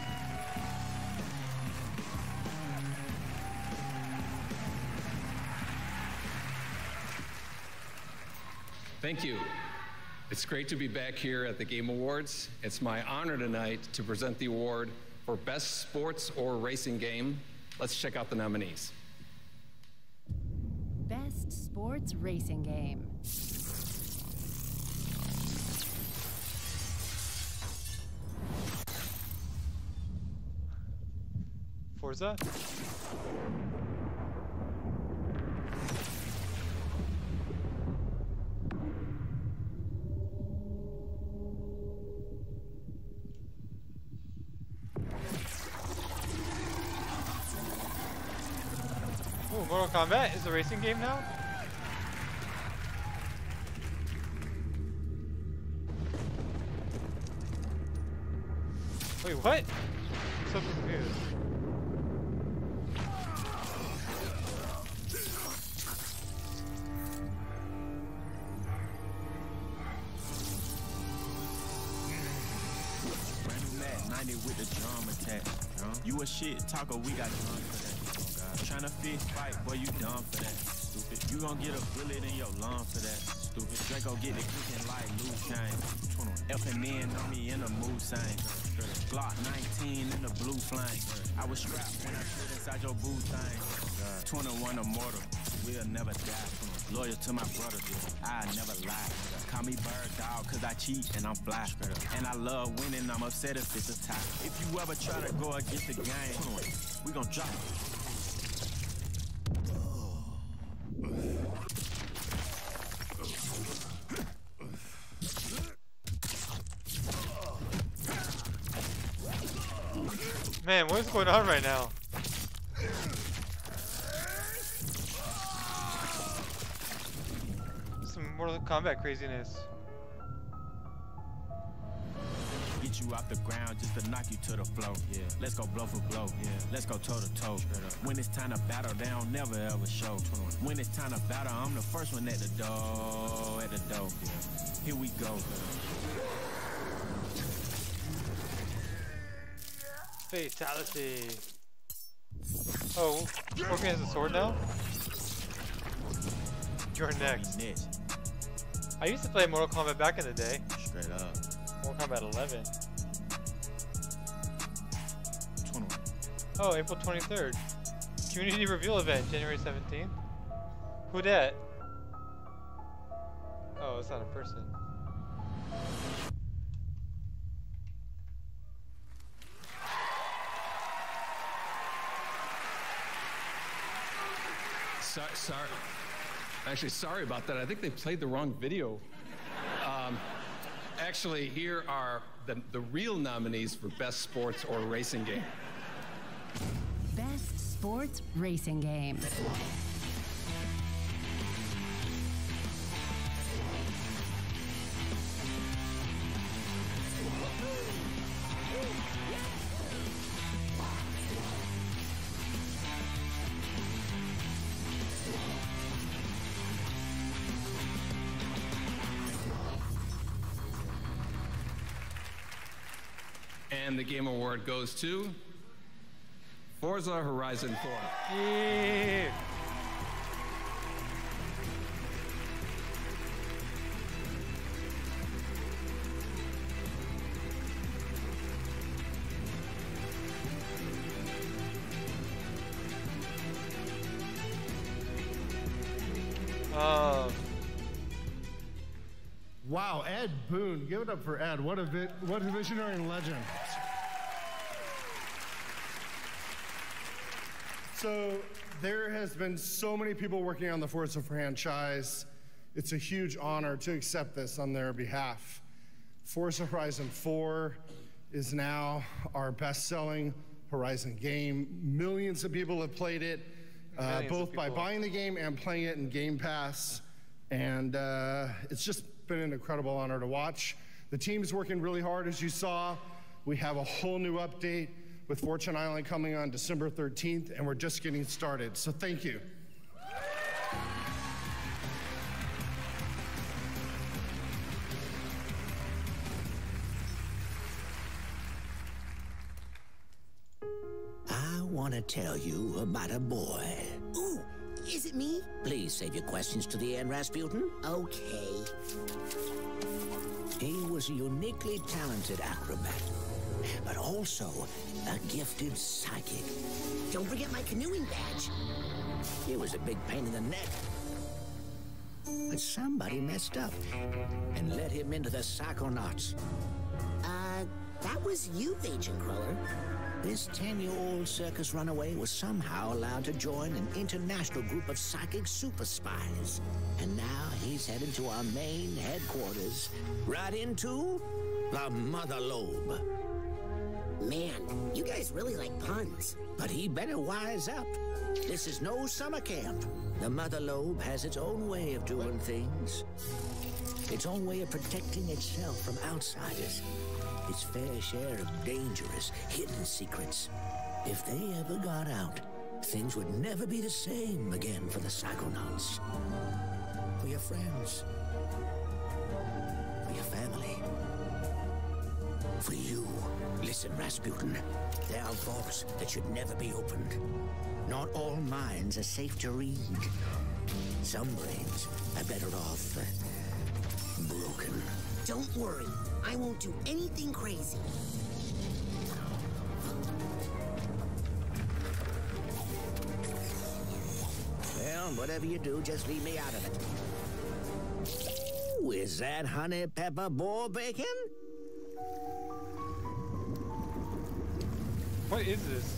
Speaker 16: Thank you. It's great to be back here at the Game Awards. It's my honor tonight to present the award for Best Sports or Racing Game. Let's check out the nominees.
Speaker 18: Best Sports Racing Game.
Speaker 1: Forza. Ooh, Mortal Kombat is a racing game now? Wait, what? I'm so confused.
Speaker 5: ninety with the drum attack. Huh? You a shit talker, we got done for that. Oh God. Tryna fist fight, boy, you dumb for that. Stupid. You gon' get a bullet in your lung for that. Stupid. Draco get the cooking like loose chain. Elfin in on me in a mood sign. Glock nineteen in the blue flame. I was strapped when I stood inside your boot thing. twenty-one immortal, we'll never die. Loyal to my brother, I never lie. Call me bird dog, cause I cheat and I'm fly. And I love winning, I'm upset if it's a tie. If you ever try to go against the game, we gon' drop it.
Speaker 1: Man, what is going on right now? Some Mortal Kombat craziness.
Speaker 5: Get you off the ground just to knock you to the floor. Yeah, let's go blow for blow. Yeah, let's go toe to toe. When it's time to battle, they don't never ever show. When it's time to battle, I'm the first one at the door. At the door. Yeah. Here we go.
Speaker 1: Fatality. Oh, Scorpion has a sword now? You're next. I used to play Mortal Kombat back in the day.
Speaker 5: Straight up.
Speaker 1: Mortal Kombat eleven. Oh, April twenty-third. Community reveal event, January seventeenth. Who dat? Oh, it's not a person.
Speaker 16: So, sorry. Actually, sorry about that. I think they played the wrong video. Um, actually, here are the, the real nominees for Best Sports or Racing Game.
Speaker 18: Best Sports Racing Game.
Speaker 16: And the Game Award goes to Forza Horizon four.
Speaker 1: Yeah. Um.
Speaker 8: Wow, Ed Boon. Give it up for Ed. What a vi what a visionary and legend. So there has been so many people working on the Forza franchise. It's a huge honor to accept this on their behalf. Forza Horizon four is now our best-selling Horizon game. Millions of people have played it, uh, both by buying the game and playing it in Game Pass. And uh, it's just been an incredible honor to watch. The team's working really hard, as you saw. We have a whole new update with Fortune Island coming on December thirteenth, and we're just getting started, so thank you.
Speaker 14: I want to tell you about a boy.
Speaker 19: Ooh, is it me?
Speaker 14: Please save your questions to the end, Rasputin.
Speaker 19: Okay.
Speaker 14: He was a uniquely talented acrobat, but also a gifted psychic.
Speaker 19: Don't forget my canoeing badge.
Speaker 14: He was a big pain in the neck. But somebody messed up and let him into the Psychonauts.
Speaker 19: Uh, that was you, Agent Cruller.
Speaker 14: This ten-year-old circus runaway was somehow allowed to join an international group of psychic super spies. And now he's headed to our main headquarters, right into the Mother Lobe.
Speaker 19: Man, you guys really like puns.
Speaker 14: But he better wise up. This is no summer camp. The Mother Lobe has its own way of doing things. Its own way of protecting itself from outsiders. Its fair share of dangerous, hidden secrets. If they ever got out, things would never be the same again for the Psychonauts. For your friends. For your family. For you. Listen, Rasputin. There are vaults that should never be opened. Not all minds are safe to read. Some brains are better off uh, broken.
Speaker 19: Don't worry, I won't do anything crazy.
Speaker 14: Well, whatever you do, just leave me out of it. Ooh, is that honey pepper boar bacon?
Speaker 1: What is this?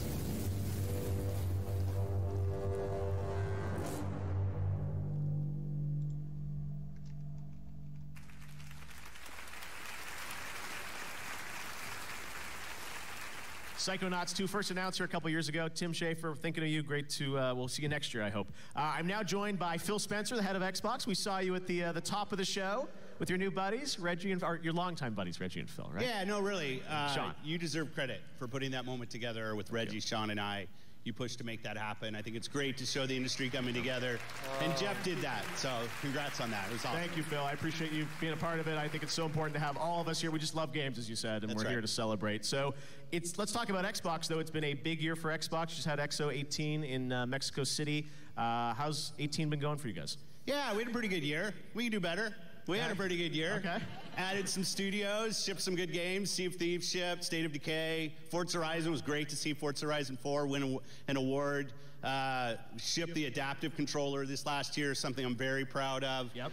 Speaker 6: Psychonauts two, first announced here a couple years ago. Tim Schafer, thinking of you. Great to, uh, we'll see you next year, I hope. Uh, I'm now joined by Phil Spencer, the head of Xbox. We saw you at the uh, the top of the show with your new buddies, Reggie and, or your longtime buddies, Reggie and Phil, right?
Speaker 7: Yeah, no, really. Uh,
Speaker 6: Sean.
Speaker 7: You deserve credit for putting that moment together with Reggie, Sean, and I. You pushed to make that happen. I think it's great to show the industry coming together. And Jeff did that, so congrats on that. It was awesome.
Speaker 6: Thank you, Phil. I appreciate you being a part of it. I think it's so important to have all of us here. We just love games, as you said, and
Speaker 7: That's
Speaker 6: we're
Speaker 7: right.
Speaker 6: here to celebrate. So it's let's talk about Xbox, though. It's been a big year for Xbox. You just had X O eighteen in uh, Mexico City. Uh, how's eighteen been going for you guys?
Speaker 7: Yeah, we had a pretty good year. We can do better. We had a pretty good year.
Speaker 6: Okay.
Speaker 7: Added some studios, shipped some good games. Sea of Thieves shipped, State of Decay. Forza Horizon was great to see Forza Horizon four win a, an award. Uh, shipped the adaptive controller this last year, something I'm very proud of.
Speaker 6: Yep.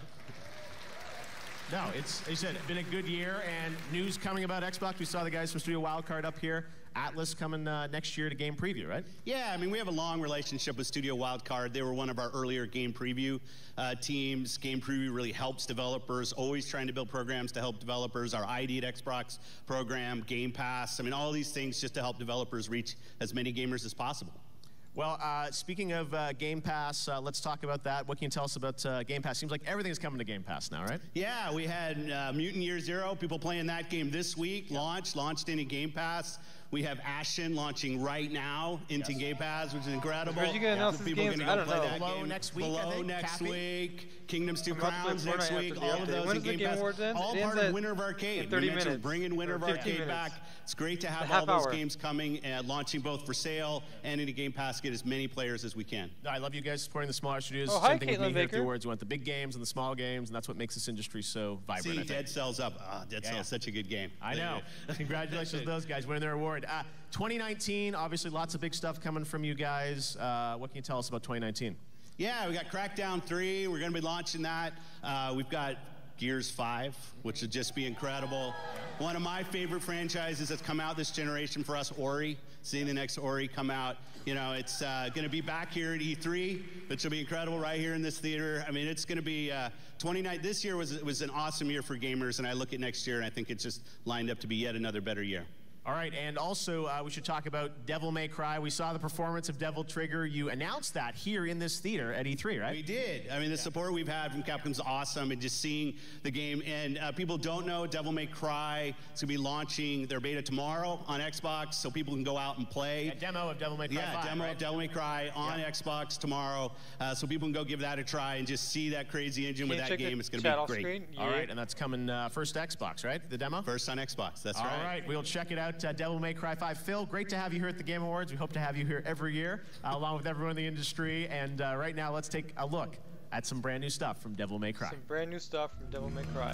Speaker 6: No, it's, as you said, been a good year, and news coming about Xbox. We saw the guys from Studio Wildcard up here. Atlas coming uh, next year to Game Preview, right?
Speaker 7: Yeah, I mean, we have a long relationship with Studio Wildcard. They were one of our earlier Game Preview uh, teams. Game Preview really helps developers, always trying to build programs to help developers. Our I D at Xbox program, Game Pass, I mean, all these things just to help developers reach as many gamers as possible.
Speaker 6: Well, uh, speaking of uh, Game Pass, uh, let's talk about that. What can you tell us about uh, Game Pass? Seems like everything's coming to Game Pass now, right?
Speaker 7: Yeah, we had uh, Mutant Year Zero, people playing that game this week, launched, launched into Game Pass. We have Ashen launching right now into yes. Game Pass, which is incredible.
Speaker 1: Where's you gonna announce
Speaker 7: people
Speaker 1: games?
Speaker 7: Gonna go
Speaker 1: I don't
Speaker 7: play
Speaker 1: know.
Speaker 7: that
Speaker 6: Below
Speaker 7: game.
Speaker 6: next week,
Speaker 7: Below
Speaker 6: I think.
Speaker 7: next
Speaker 6: Cappy?
Speaker 7: week. Kingdoms Two
Speaker 1: I'm about to play
Speaker 7: Crowns next
Speaker 1: Fortnite
Speaker 7: week.
Speaker 1: after the
Speaker 7: All of
Speaker 1: update.
Speaker 7: those
Speaker 1: When
Speaker 7: in
Speaker 1: does the
Speaker 7: Game
Speaker 1: Game
Speaker 7: Pass.
Speaker 1: Awards end?
Speaker 7: All
Speaker 1: It
Speaker 7: part
Speaker 1: ends
Speaker 7: of
Speaker 1: at-
Speaker 7: Winter of Arcade.
Speaker 1: in thirty
Speaker 7: We mentioned
Speaker 1: minutes.
Speaker 7: bringing Winter of
Speaker 1: Or fifteen
Speaker 7: Arcade back.
Speaker 1: minutes.
Speaker 7: It's great to have
Speaker 1: The
Speaker 7: all
Speaker 1: half
Speaker 7: those
Speaker 1: hour.
Speaker 7: games coming and launching both for sale and into Game Pass. Get as many players as we can.
Speaker 6: I love you guys supporting the smaller studios.
Speaker 1: Oh, hi,
Speaker 6: Same thing with me
Speaker 1: Caitlin
Speaker 6: here at the
Speaker 1: Baker.
Speaker 6: awards. We want the big games and the small games, and that's what makes this industry so vibrant.
Speaker 7: See,
Speaker 6: I think.
Speaker 7: Dead Cells up. Ah, Dead
Speaker 6: Yeah.
Speaker 7: Cells, such a good game.
Speaker 6: I know. Congratulations to those guys winning their award. Uh, twenty nineteen, obviously lots of big stuff coming from you guys. Uh, what can you tell us about twenty nineteen?
Speaker 7: Yeah, we got Crackdown three. We're going to be launching that. Uh, we've got Gears five, which would just be incredible. One of my favorite franchises that's come out this generation for us, Ori. Seeing the next Ori come out. You know, it's uh, going to be back here at E three, which will be incredible right here in this theater. I mean, it's going to be uh, twenty-nine. This year was, was an awesome year for gamers, and I look at next year, and I think it's just lined up to be yet another better year.
Speaker 6: All right, and also uh, we should talk about Devil May Cry. We saw the performance of Devil Trigger. You announced that here in this theater at E three, right?
Speaker 7: We did. I mean, the support we've had from Capcom's awesome, and just seeing the game. And uh, people don't know Devil May Cry is going to be launching their beta tomorrow on Xbox, so people can go out and play.
Speaker 6: A demo of Devil May Cry
Speaker 7: Yeah,
Speaker 6: five,
Speaker 7: demo
Speaker 6: right?
Speaker 7: of Devil May Cry on
Speaker 6: Yeah.
Speaker 7: Xbox tomorrow, uh, so people can go give that a try and just see that crazy engine with
Speaker 1: Can you
Speaker 7: that
Speaker 1: check the
Speaker 7: game. It's going
Speaker 1: chat
Speaker 7: to
Speaker 1: off
Speaker 7: be great.
Speaker 1: screen?
Speaker 6: All
Speaker 1: Yeah.
Speaker 6: right, and that's coming uh, first to Xbox, right? The demo?
Speaker 7: First on Xbox, that's
Speaker 6: All
Speaker 7: right.
Speaker 6: right, we'll check it out. Uh, Devil May Cry five. Phil, great to have you here at the Game Awards. We hope to have you here every year, uh, along with everyone in the industry. And uh, right now, let's take a look at some brand new stuff from Devil May Cry.
Speaker 1: Some brand new stuff from Devil May Cry.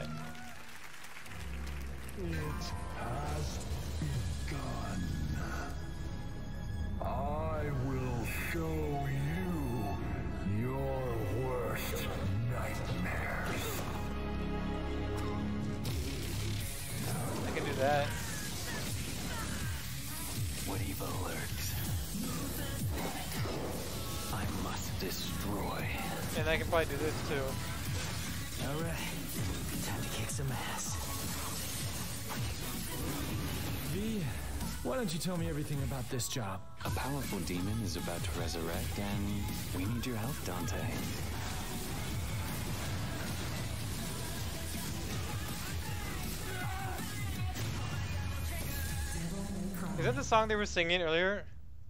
Speaker 11: It has begun. I will show you your worst nightmares.
Speaker 1: I can do that.
Speaker 2: what evil lurks. I must destroy.
Speaker 1: And I can probably do this too.
Speaker 2: Alright, time to kick some ass.
Speaker 9: V, why don't you tell me everything about this job?
Speaker 2: A powerful demon is about to resurrect, and we need your help, Dante.
Speaker 1: Is that the song they were singing earlier?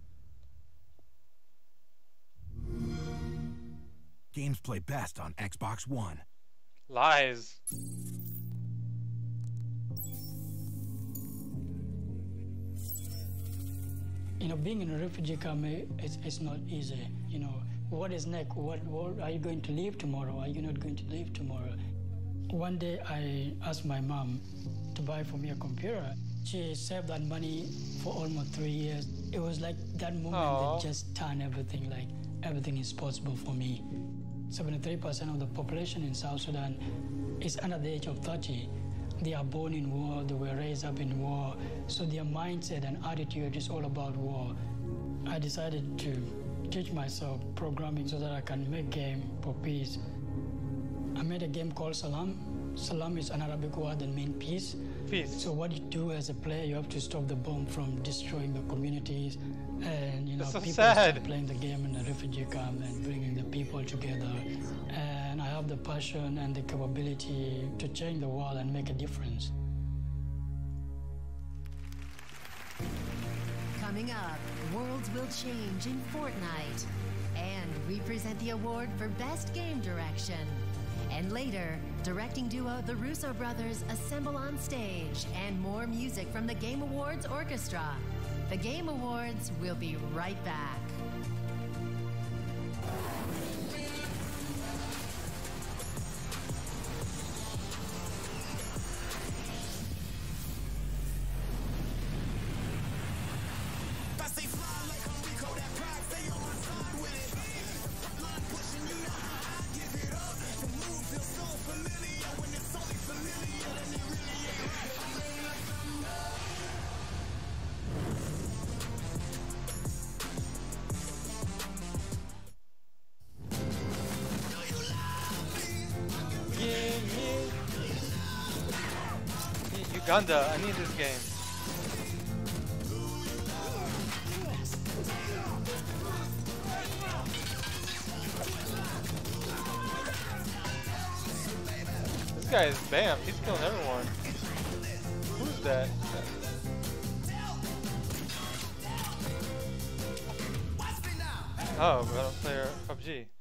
Speaker 20: Games play best on Xbox One.
Speaker 1: Lies.
Speaker 24: You know, being in a refugee camp, it's, it's not easy. You know, what is next? What, what are you going to leave tomorrow? Are you not going to leave tomorrow? One day I asked my mom to buy for me a computer. She saved that money for almost three years. It was like that moment
Speaker 1: Aww.
Speaker 24: that just turned everything, like everything is possible for me. seventy-three percent of the population in South Sudan is under the age of thirty. They are born in war, they were raised up in war, so their mindset and attitude is all about war. I decided to teach myself programming so that I can make game for peace. I made a game called Salam. Salam is an Arabic word that means peace.
Speaker 1: Peace.
Speaker 24: So what you do as a player, you have to stop the bomb from destroying the communities, and you know
Speaker 1: That's so
Speaker 24: people
Speaker 1: sad.
Speaker 24: start playing the game in the refugee camp and bringing the people together. And I have the passion and the capability to change the world and make a difference.
Speaker 18: Coming up, worlds will change in Fortnite. And we present the award for Best Game Direction. And later, directing duo the Russo brothers assemble on stage, and more music from the Game Awards Orchestra. The Game Awards will be right back.
Speaker 1: Uganda, I need this game. This guy is bam, he's killing everyone. Who's that? Oh, but I don't play P U B G.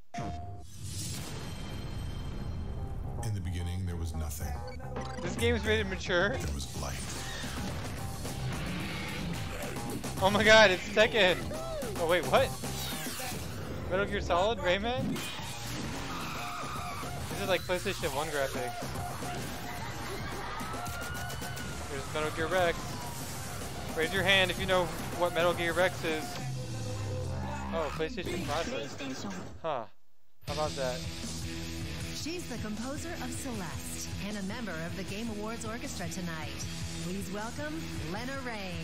Speaker 25: In the beginning, there was nothing.
Speaker 1: This game is rated mature.
Speaker 25: There was light.
Speaker 1: Oh my god, it's Tekken! Oh wait, what? Metal Gear Solid? Rayman? This is like PlayStation one graphics. There's Metal Gear Rex. Raise your hand if you know what Metal Gear Rex is. Oh, PlayStation five. Huh. How about that?
Speaker 18: She's the composer of Celeste and a member of the Game Awards Orchestra tonight. Please welcome Lena Rain.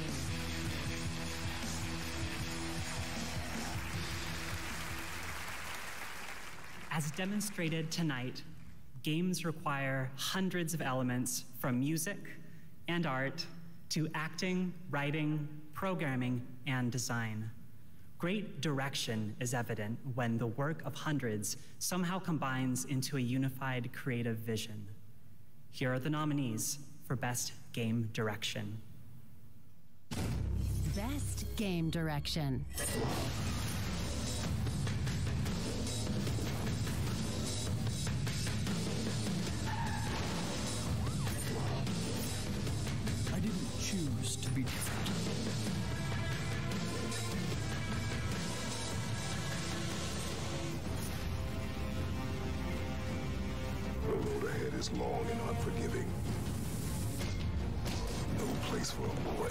Speaker 26: As demonstrated tonight, games require hundreds of elements from music and art to acting, writing, programming, and design. Great direction is evident when the work of hundreds somehow combines into a unified creative vision. Here are the nominees for Best Game Direction.
Speaker 18: Best Game Direction.
Speaker 9: I didn't choose to be different.
Speaker 11: The road ahead is long and unforgiving. No place for a boy.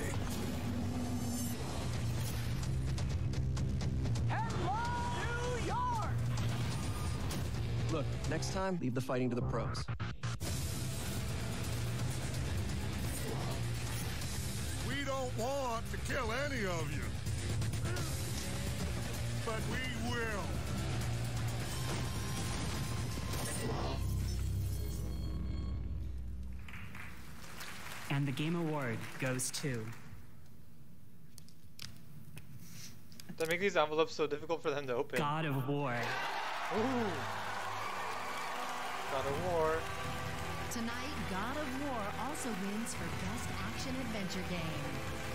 Speaker 27: Hello, New York!
Speaker 28: Look, next time, leave the fighting to the pros.
Speaker 8: We don't
Speaker 11: don't want to kill any of you. But we will.
Speaker 26: And the game award goes to...
Speaker 1: That make these envelopes so difficult for them to open.
Speaker 26: God of War.
Speaker 1: Ooh. God of War.
Speaker 18: Tonight, God of War also wins for Best Action Adventure Game.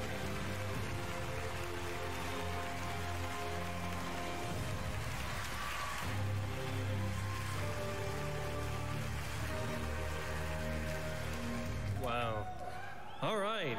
Speaker 3: Wow. All right.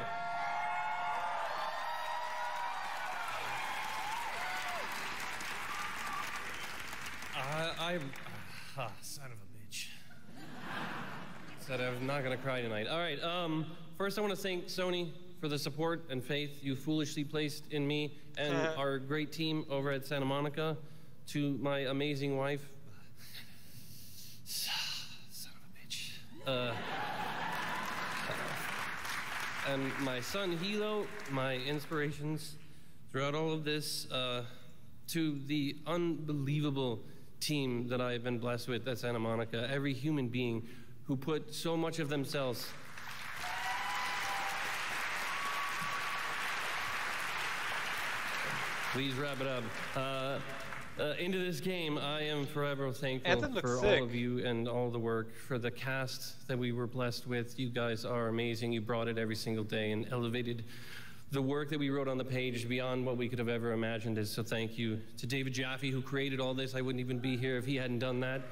Speaker 3: I, I, ah, son of a bitch. Said I was not gonna cry tonight. All right, um, first I want to thank Sony for the support and faith you foolishly placed in me and our great team over at Santa Monica. To my amazing wife, son of a bitch. Uh, and my son Hilo, my inspirations throughout all of this. Uh, to the unbelievable team that I've been blessed with at Santa Monica, every human being who put so much of themselves please wrap it up. Uh, uh, into this game, I am forever thankful for
Speaker 1: sick.
Speaker 3: all of you and all the work, for the cast that we were blessed with. You guys are amazing. You brought it every single day and elevated the work that we wrote on the page beyond what we could have ever imagined. Is so thank you to David Jaffe, who created all this. I wouldn't even be here if he hadn't done that.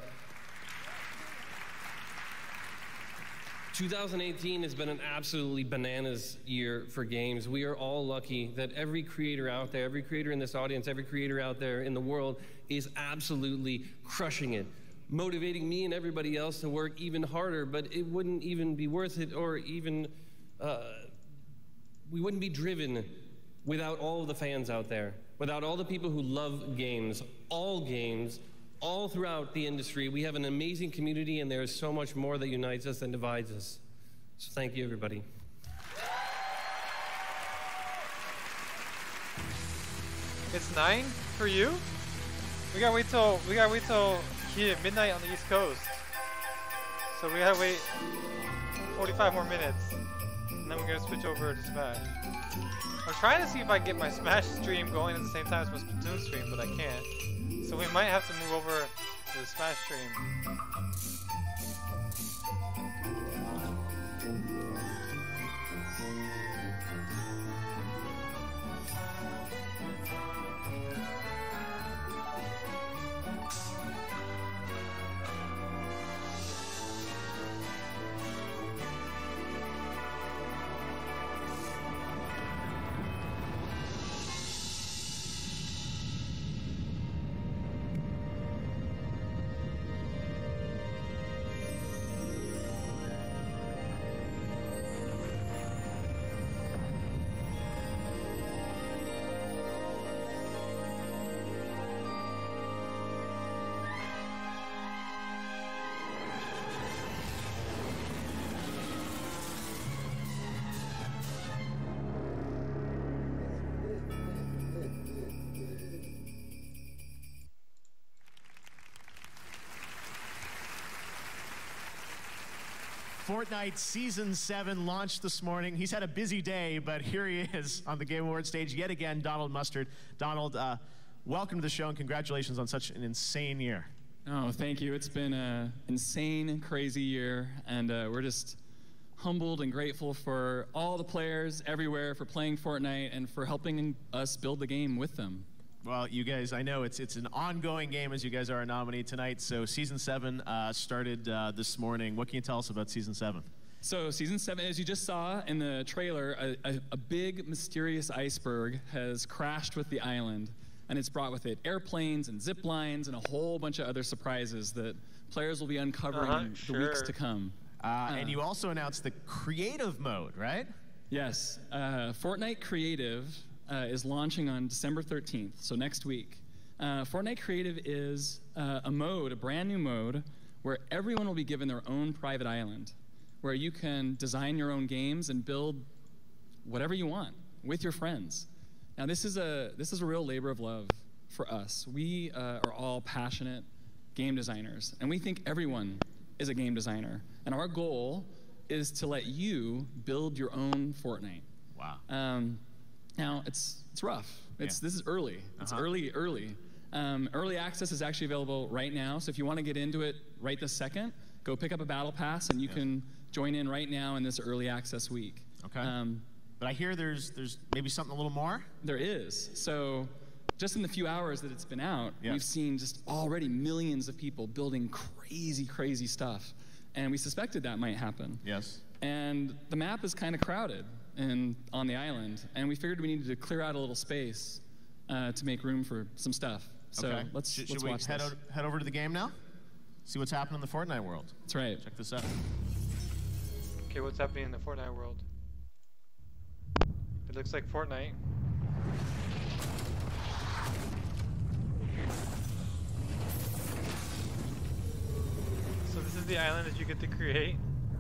Speaker 3: two thousand eighteen has been an absolutely bananas year for games. We are all lucky that every creator out there, every creator in this audience, every creator out there in the world is absolutely crushing it, motivating me and everybody else to work even harder, but it wouldn't even be worth it, or even, uh, we wouldn't be driven without all of the fans out there, without all the people who love games, all games, all throughout the industry. We have an amazing community, and there is so much more that unites us than divides us. So thank you, everybody.
Speaker 1: It's nine for you? We gotta wait till we gotta wait till here midnight on the East Coast. So we gotta wait forty-five more minutes. And then we're gonna switch over to Smash. I'm trying to see if I can get my Smash stream going at the same time as my Splatoon stream, but I can't. So we might have to move over to the Smash stream.
Speaker 6: Fortnite Season seven launched this morning. He's had a busy day, but here he is on the Game Awards stage yet again, Donald Mustard. Donald, uh, welcome to the show and congratulations on such an insane year.
Speaker 4: Oh, thank you. It's been an insane, crazy year, and uh, we're just humbled and grateful for all the players everywhere for playing Fortnite and for helping us build the game with them.
Speaker 6: Well, you guys, I know it's it's an ongoing game as you guys are a nominee tonight. So Season seven uh, started uh, this morning. What can you tell us about Season seven?
Speaker 4: So Season seven, as you just saw in the trailer, a, a, a big mysterious iceberg has crashed with the island, and it's brought with it airplanes and zip lines and a whole bunch of other surprises that players will be uncovering
Speaker 6: Uh-huh,
Speaker 4: in the
Speaker 6: sure.
Speaker 4: weeks to come.
Speaker 6: Uh, uh, and you also announced the creative mode, right?
Speaker 4: Yes. Uh, Fortnite Creative uh, is launching on December thirteenth, so next week. Uh, Fortnite Creative is uh, a mode, a brand new mode, where everyone will be given their own private island, where you can design your own games and build whatever you want. with your friends. Now, this is a this is a real labor of love for us. We uh, are all passionate game designers, and we think everyone is a game designer. And our goal is to let you build your own Fortnite.
Speaker 6: Wow.
Speaker 4: Um, now, it's it's rough. It's
Speaker 6: Yeah.
Speaker 4: This is early. It's
Speaker 6: Uh-huh.
Speaker 4: early, early. Um, early access is actually available right now. So if you want to get into it right this second, go pick up a battle pass, and you
Speaker 6: Yes.
Speaker 4: can join in right now in this early access week.
Speaker 6: Okay.
Speaker 4: Um,
Speaker 6: but I hear there's there's maybe something a little more.
Speaker 4: There is. So just in the few hours that it's been out,
Speaker 6: Yeah.
Speaker 4: we've seen just already millions of people building crazy, crazy stuff. And we suspected that might happen.
Speaker 6: Yes.
Speaker 4: And the map is kind of crowded and on the island. And we figured we needed to clear out a little space uh, to make room for some stuff. So
Speaker 6: okay.
Speaker 4: let's,
Speaker 6: Should,
Speaker 4: let's
Speaker 6: should we
Speaker 4: watch
Speaker 6: head,
Speaker 4: this.
Speaker 6: o- head over to the game now? See what's happening in the Fortnite world.
Speaker 4: That's right.
Speaker 6: Check this out.
Speaker 1: Okay, what's happening in the Fortnite world? It looks like Fortnite. So this is the island that you get to create.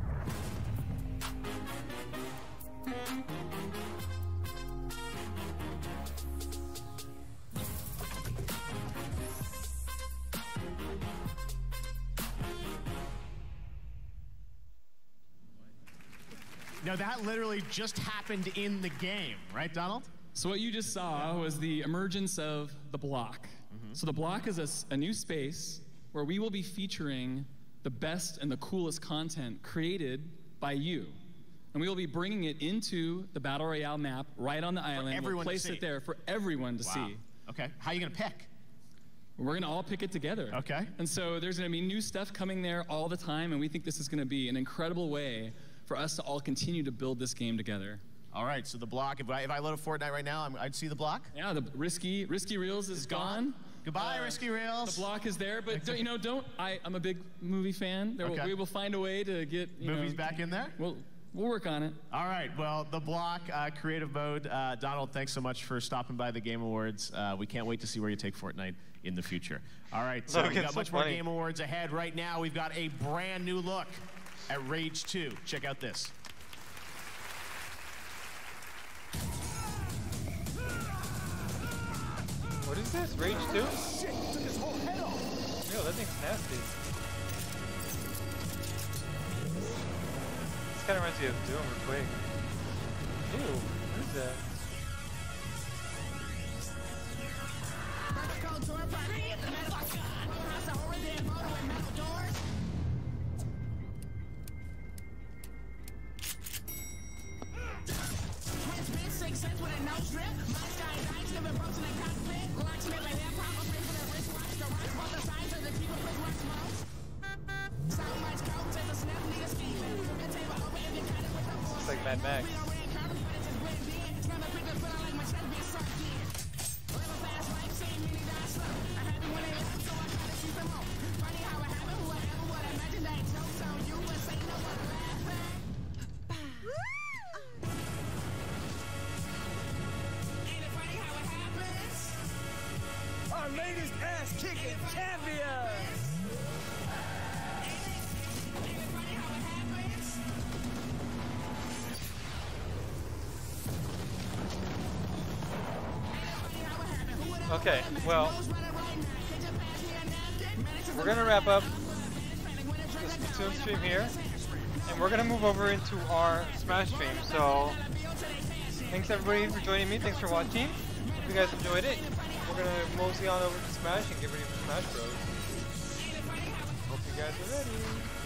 Speaker 6: No, that literally just happened in the game, right, Donald?
Speaker 4: So what you just saw was the emergence of the block.
Speaker 6: Mm-hmm.
Speaker 4: So the block is a, s- a new space where we will be featuring the best and the coolest content created by you. And we will be bringing it into the Battle Royale map right on the island.
Speaker 6: everyone
Speaker 4: We'll
Speaker 6: to
Speaker 4: place
Speaker 6: see.
Speaker 4: it there for everyone to
Speaker 6: Wow.
Speaker 4: see.
Speaker 6: Okay. How are you going to pick?
Speaker 4: We're going to all pick it together.
Speaker 6: Okay.
Speaker 4: And so there's going to be new stuff coming there all the time, and we think this is going to be an incredible way for us to all continue to build this game together.
Speaker 6: All right, so the block, if I, if I load up Fortnite right now, I'm, I'd see the block?
Speaker 4: Yeah, the risky risky reels is gone.
Speaker 6: gone. Goodbye,
Speaker 4: Uh,
Speaker 6: Risky Reels.
Speaker 4: The block is there, but don't, you know, don't. I, I'm a big movie fan. There will,
Speaker 6: Okay.
Speaker 4: we will find a way to get you
Speaker 6: Movies
Speaker 4: know,
Speaker 6: back in there?
Speaker 4: We'll we'll work on it.
Speaker 6: All right, well, the block, uh, creative mode. Uh, Donald, thanks so much for stopping by the Game Awards. Uh, we can't wait to see where you take Fortnite in the future. All right, so
Speaker 1: Look,
Speaker 6: we've
Speaker 1: it's
Speaker 6: got
Speaker 1: so
Speaker 6: much more
Speaker 1: funny.
Speaker 6: Game Awards ahead. Right now, we've got a brand new look at Rage two. Check out this.
Speaker 1: What is this? Rage two?
Speaker 27: Shit, took his whole head off.
Speaker 1: Yo, that thing's nasty. This kind of reminds me of Doom or Quake. Ew, what is that? It's like Mad Max.
Speaker 27: Our latest ass-kicking champion!
Speaker 1: Okay, well, we're gonna wrap up this Splatoon stream here, and we're gonna move over into our Smash stream. So, thanks everybody for joining me. Thanks for watching. Hope you guys enjoyed it. We're gonna mosey on over to Smash and get ready for Smash Bros. Hope you guys are ready.